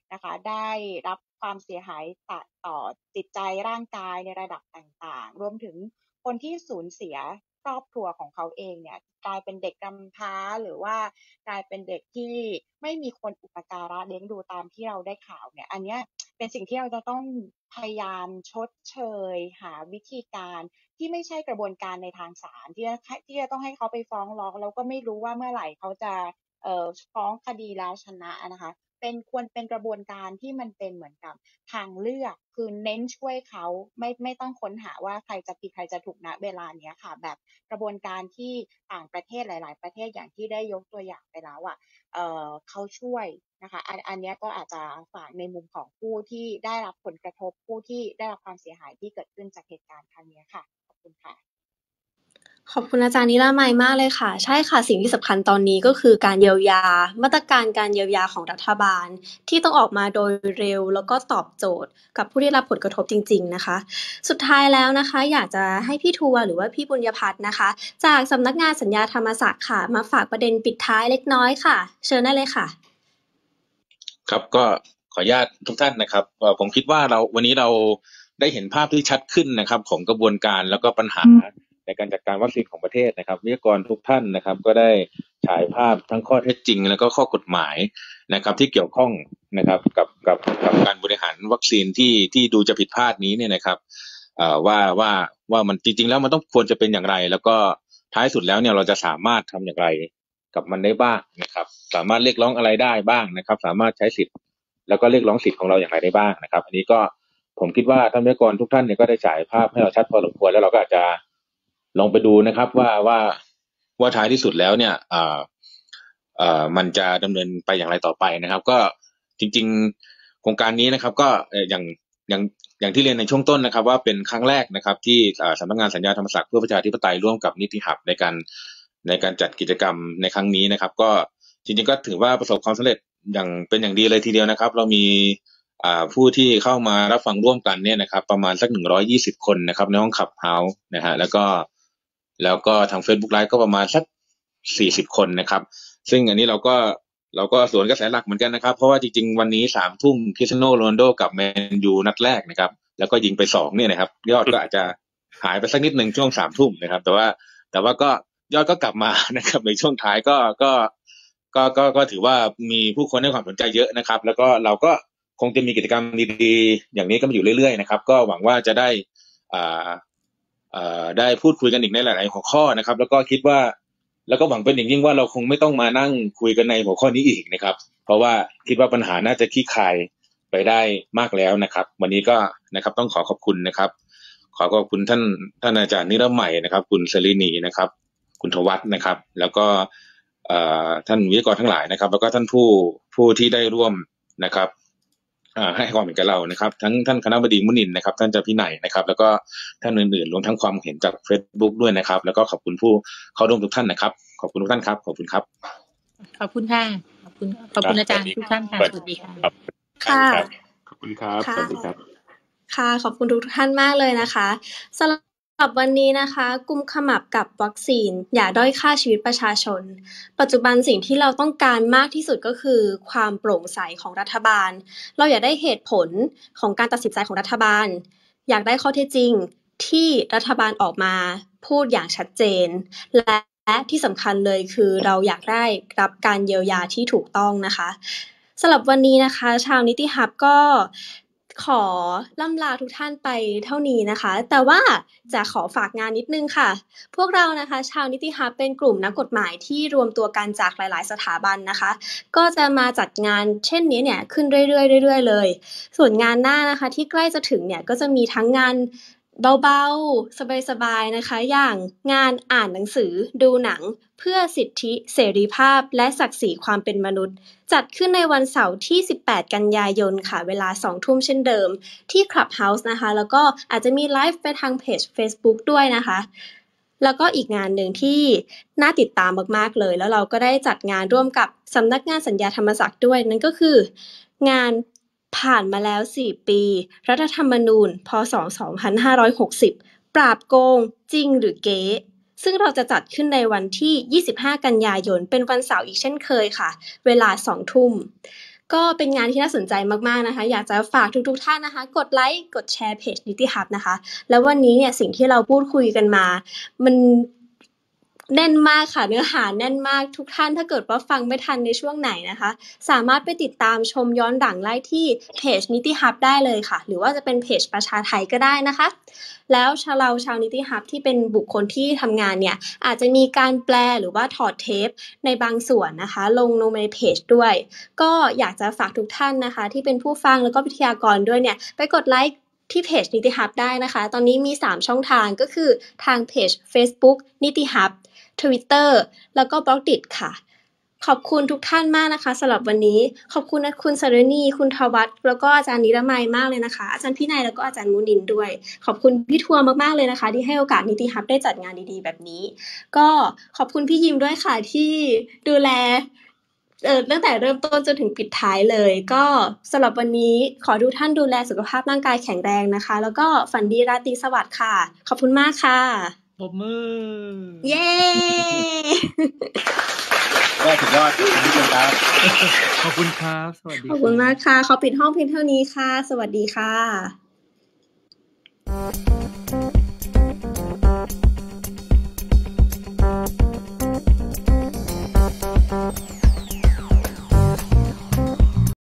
นะคะได้รับความเสียหายต่อจิตใจร่างกายในระดับต่างๆรวมถึงคนที่สูญเสียครอบครัวของเขาเองเนี่ยกลายเป็นเด็กกำพร้าหรือว่ากลายเป็นเด็กที่ไม่มีคนอุปการะเลี้ยงดูตามที่เราได้ข่าวเนี่ยอันนี้เป็นสิ่งที่เราจะต้องพยายามชดเชยหาวิธีการที่ไม่ใช่กระบวนการในทางศาลที่จะที่จะต้องให้เขาไปฟ้องร้องแล้วก็ไม่รู้ว่าเมื่อไหร่เขาจะเอ่อฟ้องคดีแล้วชนะนะคะเป็นควรเป็นกระบวนการที่มันเป็นเหมือนกับทางเลือกคือเน้นช่วยเขาไม่ไม่ต้องค้นหาว่าใครจะผิดใครจะถูกณเวลาเนี้ยค่ะแบบกระบวนการที่ต่างประเทศหลายๆประเทศอย่างที่ได้ยกตัวอย่างไปแล้วอ่ะเอ่อเขาช่วยนะคะอันอันนี้ก็อาจจะฝากในมุมของผู้ที่ได้รับผลกระทบผู้ที่ได้รับความเสียหายที่เกิดขึ้นจากเหตุการณ์ครั้งนี้ค่ะขอบคุณค่ะขอบคุณอาจารย์นิรามัยมากเลยค่ะใช่ค่ะสิ่งที่สำคัญตอนนี้ก็คือการเยียวยามาตรการการเยียวยาของรัฐบาลที่ต้องออกมาโดยเร็วแล้วก็ตอบโจทย์กับผู้ได้รับผลกระทบจริงๆนะคะสุดท้ายแล้วนะคะอยากจะให้พี่ทัวร์หรือว่าพี่บุญยพัฒน์นะคะจากสำนักงานสัญญาธรรมศักดิ์ค่ะมาฝากประเด็นปิดท้ายเล็กน้อยค่ะเชิญได้เลยค่ะครับก็ขออนุญาตทุกท่านนะครับผมคิดว่าเราวันนี้เราได้เห็นภาพที่ชัดขึ้นนะครับของกระบวนการแล้วก็ปัญหาในการจัดการวัคซีนของประเทศนะครับวิทยากรทุกท่านนะครับก็ได้ฉายภาพทั้งข้อเท็จจริงแล้วก็ข้อกฎหมายนะครับที่เกี่ยวข้องนะครับกับกับกับการบริหารวัคซีนที่ที่ดูจะผิดพลาดนี้เนี่ยนะครับเอ่อว่าว่าว่ามันจริงๆแล้วมันต้องควรจะเป็นอย่างไรแล้วก็ท้ายสุดแล้วเนี่ยเราจะสามารถทำอย่างไรกับมันได้บ้างนะครับสามารถเรียกร้องอะไรได้บ้างนะครับสามารถใช้สิทธิ์แล้วก็เรียกร้องสิทธิ์ของเราอย่างไรได้บ้างนะครับอันนี้ก็ผมคิดว่าท่านวิทยากรทุกท่านเนี่ยก็ได้ฉายภาพให้เราชัดพอสมควรแล้วเราก็อาจจะลองไปดูนะครับว่าว่าว่าท้ายที่สุดแล้วเนี่ยเอ่อเอ่อมันจะดำเนินไปอย่างไรต่อไปนะครับก็จริงๆโครงการนี้นะครับก็อย่างอย่างอย่างที่เรียนในช่วงต้นนะครับว่าเป็นครั้งแรกนะครับที่สำนักงานสัญญาธรรมศักดิ์เพื่อประชาธิปไตยร่วมกับนิติหับในการในการจัดกิจกรรมในครั้งนี้นะครับก็จริงๆก็ถือว่าประสบความสำเร็จอย่างเป็นอย่างดีเลยทีเดียวนะครับเรามีผู้ที่เข้ามารับฟังร่วมกันเนี่ยนะครับประมาณสักหนึ่งร้อยยี่สิบคนนะครับในห้องขับเฮาส์นะฮะแล้วก็แล้วก็ทาง Facebook Live ก็ประมาณสักสี่สิบคนนะครับซึ่งอันนี้เราก็เราก็สวนกระแสหลักเหมือนกันนะครับเพราะว่าจริงๆวันนี้สามทุ่มคริสเตียโนโรนัลโดกับแมนยูนัดแรกนะครับแล้วก็ยิงไปสองเนี่ยนะครับยอดก็อาจจะหายไปสักนิดนึงช่วงสามทุ่มนะครับแต่ว่าแต่ว่าก็ยอดก็กลับมานะครับในช่วงท้ายก็ก็ก็ก็ก็ถือว่ามีผู้คนให้ความสนใจเยอะนะครับแล้วก็เราก็คงจะมีกิจกรรมดีๆอย่างนี้ก็มาอยู่เรื่อยๆนะครับก็หวังว่าจะได้อ่าอ่าได้พูดคุยกันอีกในหลายๆหัวข้อนะครับแล้วก็คิดว่าแล้วก็หวังเป็นอย่างยิ่งว่าเราคงไม่ต้องมานั่งคุยกันในหัวข้อนี้อีกนะครับเพราะว่าคิดว่าปัญหาน่าจะคลี่คลายไปได้มากแล้วนะครับวันนี้ก็นะครับต้องขอขอบคุณนะครับขอขอบคุณท่านท่านอาจารย์นิรมัยนะครับคุณเสรีนีนะครับคุณทวัฒน์นะครับแล้วก็ท่านวิทยากรทั้งหลายนะครับแล้วก็ท่านผู้ผู้ที่ได้ร่วมนะครับให้ความเห็นกับเรานะครับทั้งท่านคณบดีมุนินนะครับท่านเจ้าพี่ไหนนะครับแล้วก็ท่านอื่นๆรวมทั้งความเห็นจาก Facebook ด้วยนะครับแล้วก็ขอบคุณผู้เข้าร่วมทุกท่านนะครับขอบคุณทุกท่านครับขอบคุณครับขอบคุณค่ะขอบคุณขอบคุณอาจารย์ทุกท่านค่ะสวัสดีค่ะค่ะขอบคุณครับสวัสดีครับค่ะขอบคุณทุกท่านมากเลยนะคะสำหรับวันนี้นะคะกุมขมับกับวัคซีนอย่าด้อยค่าชีวิตประชาชนปัจจุบันสิ่งที่เราต้องการมากที่สุดก็คือความโปร่งใสของรัฐบาลเราอยากได้เหตุผลของการตัดสินใจของรัฐบาลอยากได้ข้อเท็จจริงที่รัฐบาลออกมาพูดอย่างชัดเจนและและที่สำคัญเลยคือเราอยากได้รับการเยียวยาที่ถูกต้องนะคะสำหรับวันนี้นะคะชาวนิติฮับก็ขอล่ำลาทุกท่านไปเท่านี้นะคะแต่ว่าจะขอฝากงานนิดนึงค่ะพวกเรานะคะชาวนิติฮับเป็นกลุ่มนักกฎหมายที่รวมตัวกันจากหลายๆสถาบันนะคะก็จะมาจัดงานเช่นนี้เนี่ยขึ้นเรื่อยๆเรื่อยๆเลยส่วนงานหน้านะคะที่ใกล้จะถึงเนี่ยก็จะมีทั้งงานเบาๆสบายๆนะคะอย่างงานอ่านหนังสือดูหนังเพื่อสิทธิเสรีภาพและศักดิ์ศรีความเป็นมนุษย์จัดขึ้นในวันเสาร์ที่สิบแปดกันยายนค่ะเวลา สองทุ่มเช่นเดิมที่ Clubhouse นะคะแล้วก็อาจจะมีไลฟ์ไปทางเพจ Facebook ด้วยนะคะแล้วก็อีกงานหนึ่งที่น่าติดตามมากๆเลยแล้วเราก็ได้จัดงานร่วมกับสำนักงานสัญญาธรรมศักดิ์ด้วยนั่นก็คืองานผ่านมาแล้วสี่ปีรัฐธรรมนูญพ.ศ. สองพันห้าร้อยหกสิบปราบโกงจริงหรือเก๊ซึ่งเราจะจัดขึ้นในวันที่ยี่สิบห้ากันยายนเป็นวันเสาร์อีกเช่นเคยค่ะเวลา สองทุ่มก็เป็นงานที่น่าสนใจมากๆนะคะอยากจะฝากทุกๆท่านนะคะกดไลค์กดแชร์เพจนิติฮับนะคะแล้ววันนี้เนี่ยสิ่งที่เราพูดคุยกันมามันแน่นมากค่ะเนื้อหาแน่นมากทุกท่านถ้าเกิดว่าฟังไม่ทันในช่วงไหนนะคะสามารถไปติดตามชมย้อนหลังได้ที่เพจนิติฮับได้เลยค่ะหรือว่าจะเป็นเพจประชาไทยก็ได้นะคะแล้วชาวเราชาวนิติฮับที่เป็นบุคคลที่ทำงานเนี่ยอาจจะมีการแปลหรือว่าถอดเทปในบางส่วนนะคะลงลงในเพจด้วยก็อยากจะฝากทุกท่านนะคะที่เป็นผู้ฟังแล้วก็วิทยากรด้วยเนี่ยไปกดไลค์ที่เพจนิติฮับได้นะคะตอนนี้มีสามช่องทางก็คือทางเพจ Facebook นิติฮับTwitter แล้วก็ Blockdit ค่ะขอบคุณทุกท่านมากนะคะสำหรับวันนี้ขอบคุณนะคุณสรณีคุณทวัฒน์แล้วก็อาจารย์นิรมัยมากเลยนะคะอาจารย์พี่นายแล้วก็อาจารย์มุนินด้วยขอบคุณพี่ทัวร์มากๆเลยนะคะที่ให้โอกาสนิติฮับได้จัดงานดีๆแบบนี้ก็ขอบคุณพี่ยิมด้วยค่ะที่ดูแลเอ่อตั้งแต่เริ่มต้นจนถึงปิดท้ายเลยก็สำหรับวันนี้ขอทุกท่านดูแลสุขภาพร่างกายแข็งแรงนะคะแล้วก็ฝันดีราตรีสวัสดิ์ค่ะขอบคุณมากค่ะปรบมือเย้ก็สุดยอดขอบคุณทุกคนครับขอบคุณครับสวัสดีขอบคุณมากค่ะขอปิดห้องเพียงเท่านี้ค่ะสวัสดีค่ะ